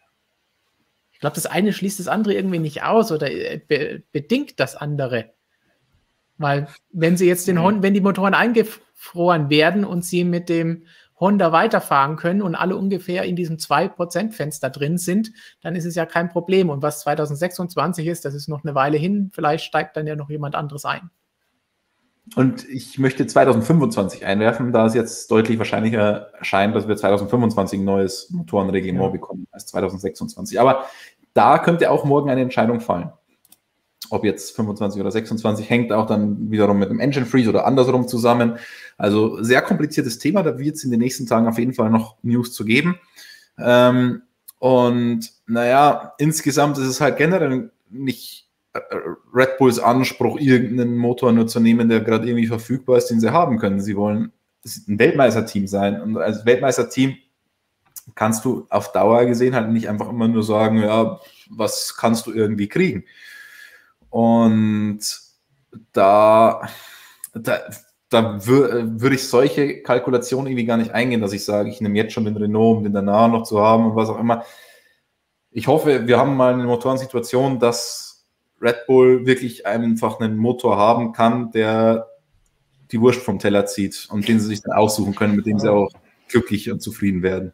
Ich glaube, das eine schließt das andere irgendwie nicht aus oder bedingt das andere. Weil wenn sie jetzt wenn die Motoren eingefroren werden und sie mit dem Honda weiterfahren können und alle ungefähr in diesem 2%-Fenster drin sind, dann ist es ja kein Problem. Und was 2026 ist, das ist noch eine Weile hin. Vielleicht steigt dann ja noch jemand anderes ein. Und ich möchte 2025 einwerfen, da es jetzt deutlich wahrscheinlicher erscheint, dass wir 2025 ein neues Motorenreglement bekommen als 2026. Aber da könnte auch morgen eine Entscheidung fallen. Ob jetzt 25 oder 26, hängt auch dann wiederum mit dem Engine Freeze oder andersrum zusammen. Also sehr kompliziertes Thema, da wird es in den nächsten Tagen auf jeden Fall noch News zu geben. Und naja, insgesamt ist es halt generell nicht Red Bulls Anspruch, irgendeinen Motor nur zu nehmen, der gerade irgendwie verfügbar ist, den sie haben können. Sie wollen ein Weltmeisterteam sein. Und als Weltmeisterteam kannst du auf Dauer gesehen halt nicht einfach immer nur sagen, ja, was kannst du irgendwie kriegen? Und da würde ich solche Kalkulationen irgendwie gar nicht eingehen, dass ich sage, ich nehme jetzt schon den Renault, um den danach noch zu haben und was auch immer. Ich hoffe, wir haben mal eine Motorensituation, dass Red Bull wirklich einfach einen Motor haben kann, der die Wurst vom Teller zieht und den sie sich dann aussuchen können, mit dem sie auch glücklich und zufrieden werden.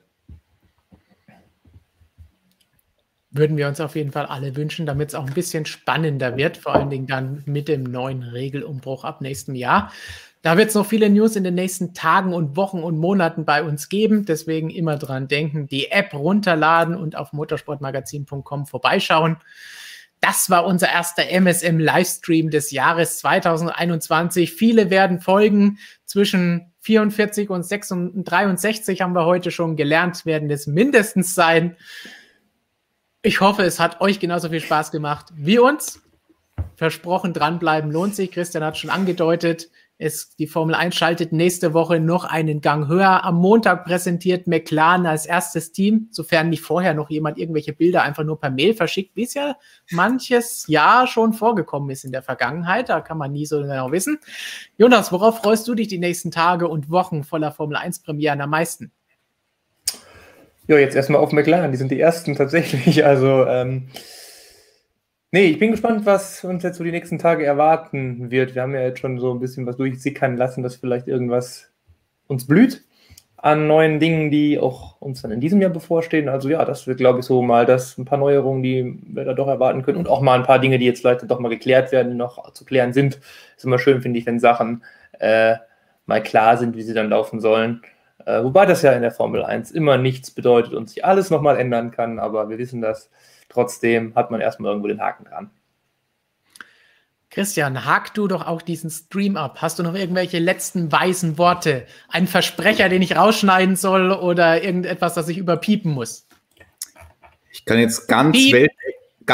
Würden wir uns auf jeden Fall alle wünschen, damit es auch ein bisschen spannender wird, vor allen Dingen dann mit dem neuen Regelumbruch ab nächstem Jahr. Da wird es noch viele News in den nächsten Tagen und Wochen und Monaten bei uns geben. Deswegen immer dran denken, die App runterladen und auf motorsportmagazin.com vorbeischauen. Das war unser erster MSM-Livestream des Jahres 2021. Viele werden folgen. Zwischen 44 und 63 haben wir heute schon gelernt, werden es mindestens sein. Ich hoffe, es hat euch genauso viel Spaß gemacht wie uns. Versprochen, dranbleiben lohnt sich. Christian hat schon angedeutet, die Formel 1 schaltet nächste Woche noch einen Gang höher. Am Montag präsentiert McLaren als erstes Team, sofern nicht vorher noch jemand irgendwelche Bilder einfach nur per Mail verschickt, wie es ja manches Jahr schon vorgekommen ist in der Vergangenheit. Da kann man nie so genau wissen. Jonas, worauf freust du dich die nächsten Tage und Wochen voller Formel 1 Premieren am meisten? Ja, jetzt erstmal auf McLaren, die sind die ersten tatsächlich. Also, ich bin gespannt, was uns jetzt so die nächsten Tage erwarten wird. Wir haben ja jetzt schon so ein bisschen was durchsickern lassen, dass vielleicht irgendwas uns blüht an neuen Dingen, die auch uns dann in diesem Jahr bevorstehen. Also ja, das wird, glaube ich, so mal ein paar Neuerungen, die wir da doch erwarten können und auch mal ein paar Dinge, die jetzt vielleicht doch mal geklärt werden, die noch zu klären sind. Ist immer schön, finde ich, wenn Sachen mal klar sind, wie sie dann laufen sollen. Wobei das ja in der Formel 1 immer nichts bedeutet und sich alles nochmal ändern kann, aber wir wissen das. Trotzdem hat man erstmal irgendwo den Haken dran. Christian, hak du doch auch diesen Stream ab. Hast du noch irgendwelche letzten weisen Worte? Einen Versprecher, den ich rausschneiden soll oder irgendetwas, das ich überpiepen muss? Ich kann jetzt ganz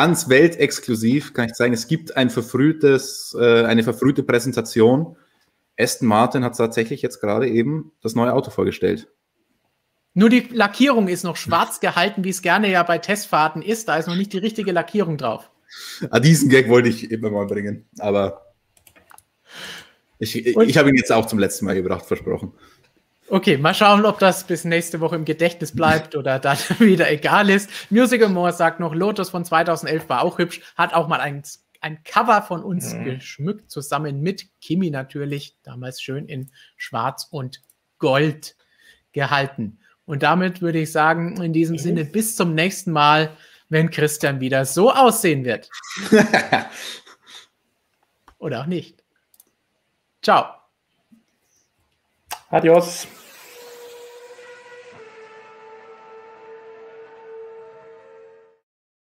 weltexklusiv kann ich sagen, es gibt eine verfrühte Präsentation Aston Martin hat tatsächlich jetzt gerade eben das neue Auto vorgestellt. Nur die Lackierung ist noch schwarz gehalten, wie es gerne ja bei Testfahrten ist. Da ist noch nicht die richtige Lackierung drauf. Diesen Gag wollte ich immer mal bringen, aber ich habe ihn jetzt auch zum letzten Mal gebracht, versprochen. Okay, mal schauen, ob das bis nächste Woche im Gedächtnis bleibt oder dann wieder egal ist. Musical More sagt noch, Lotus von 2011 war auch hübsch, hat auch mal ein Cover von uns geschmückt, zusammen mit Kimi natürlich, damals schön in Schwarz und Gold gehalten. Und damit würde ich sagen, in diesem Sinne, bis zum nächsten Mal, wenn Christian wieder so aussehen wird. Oder auch nicht. Ciao. Adios.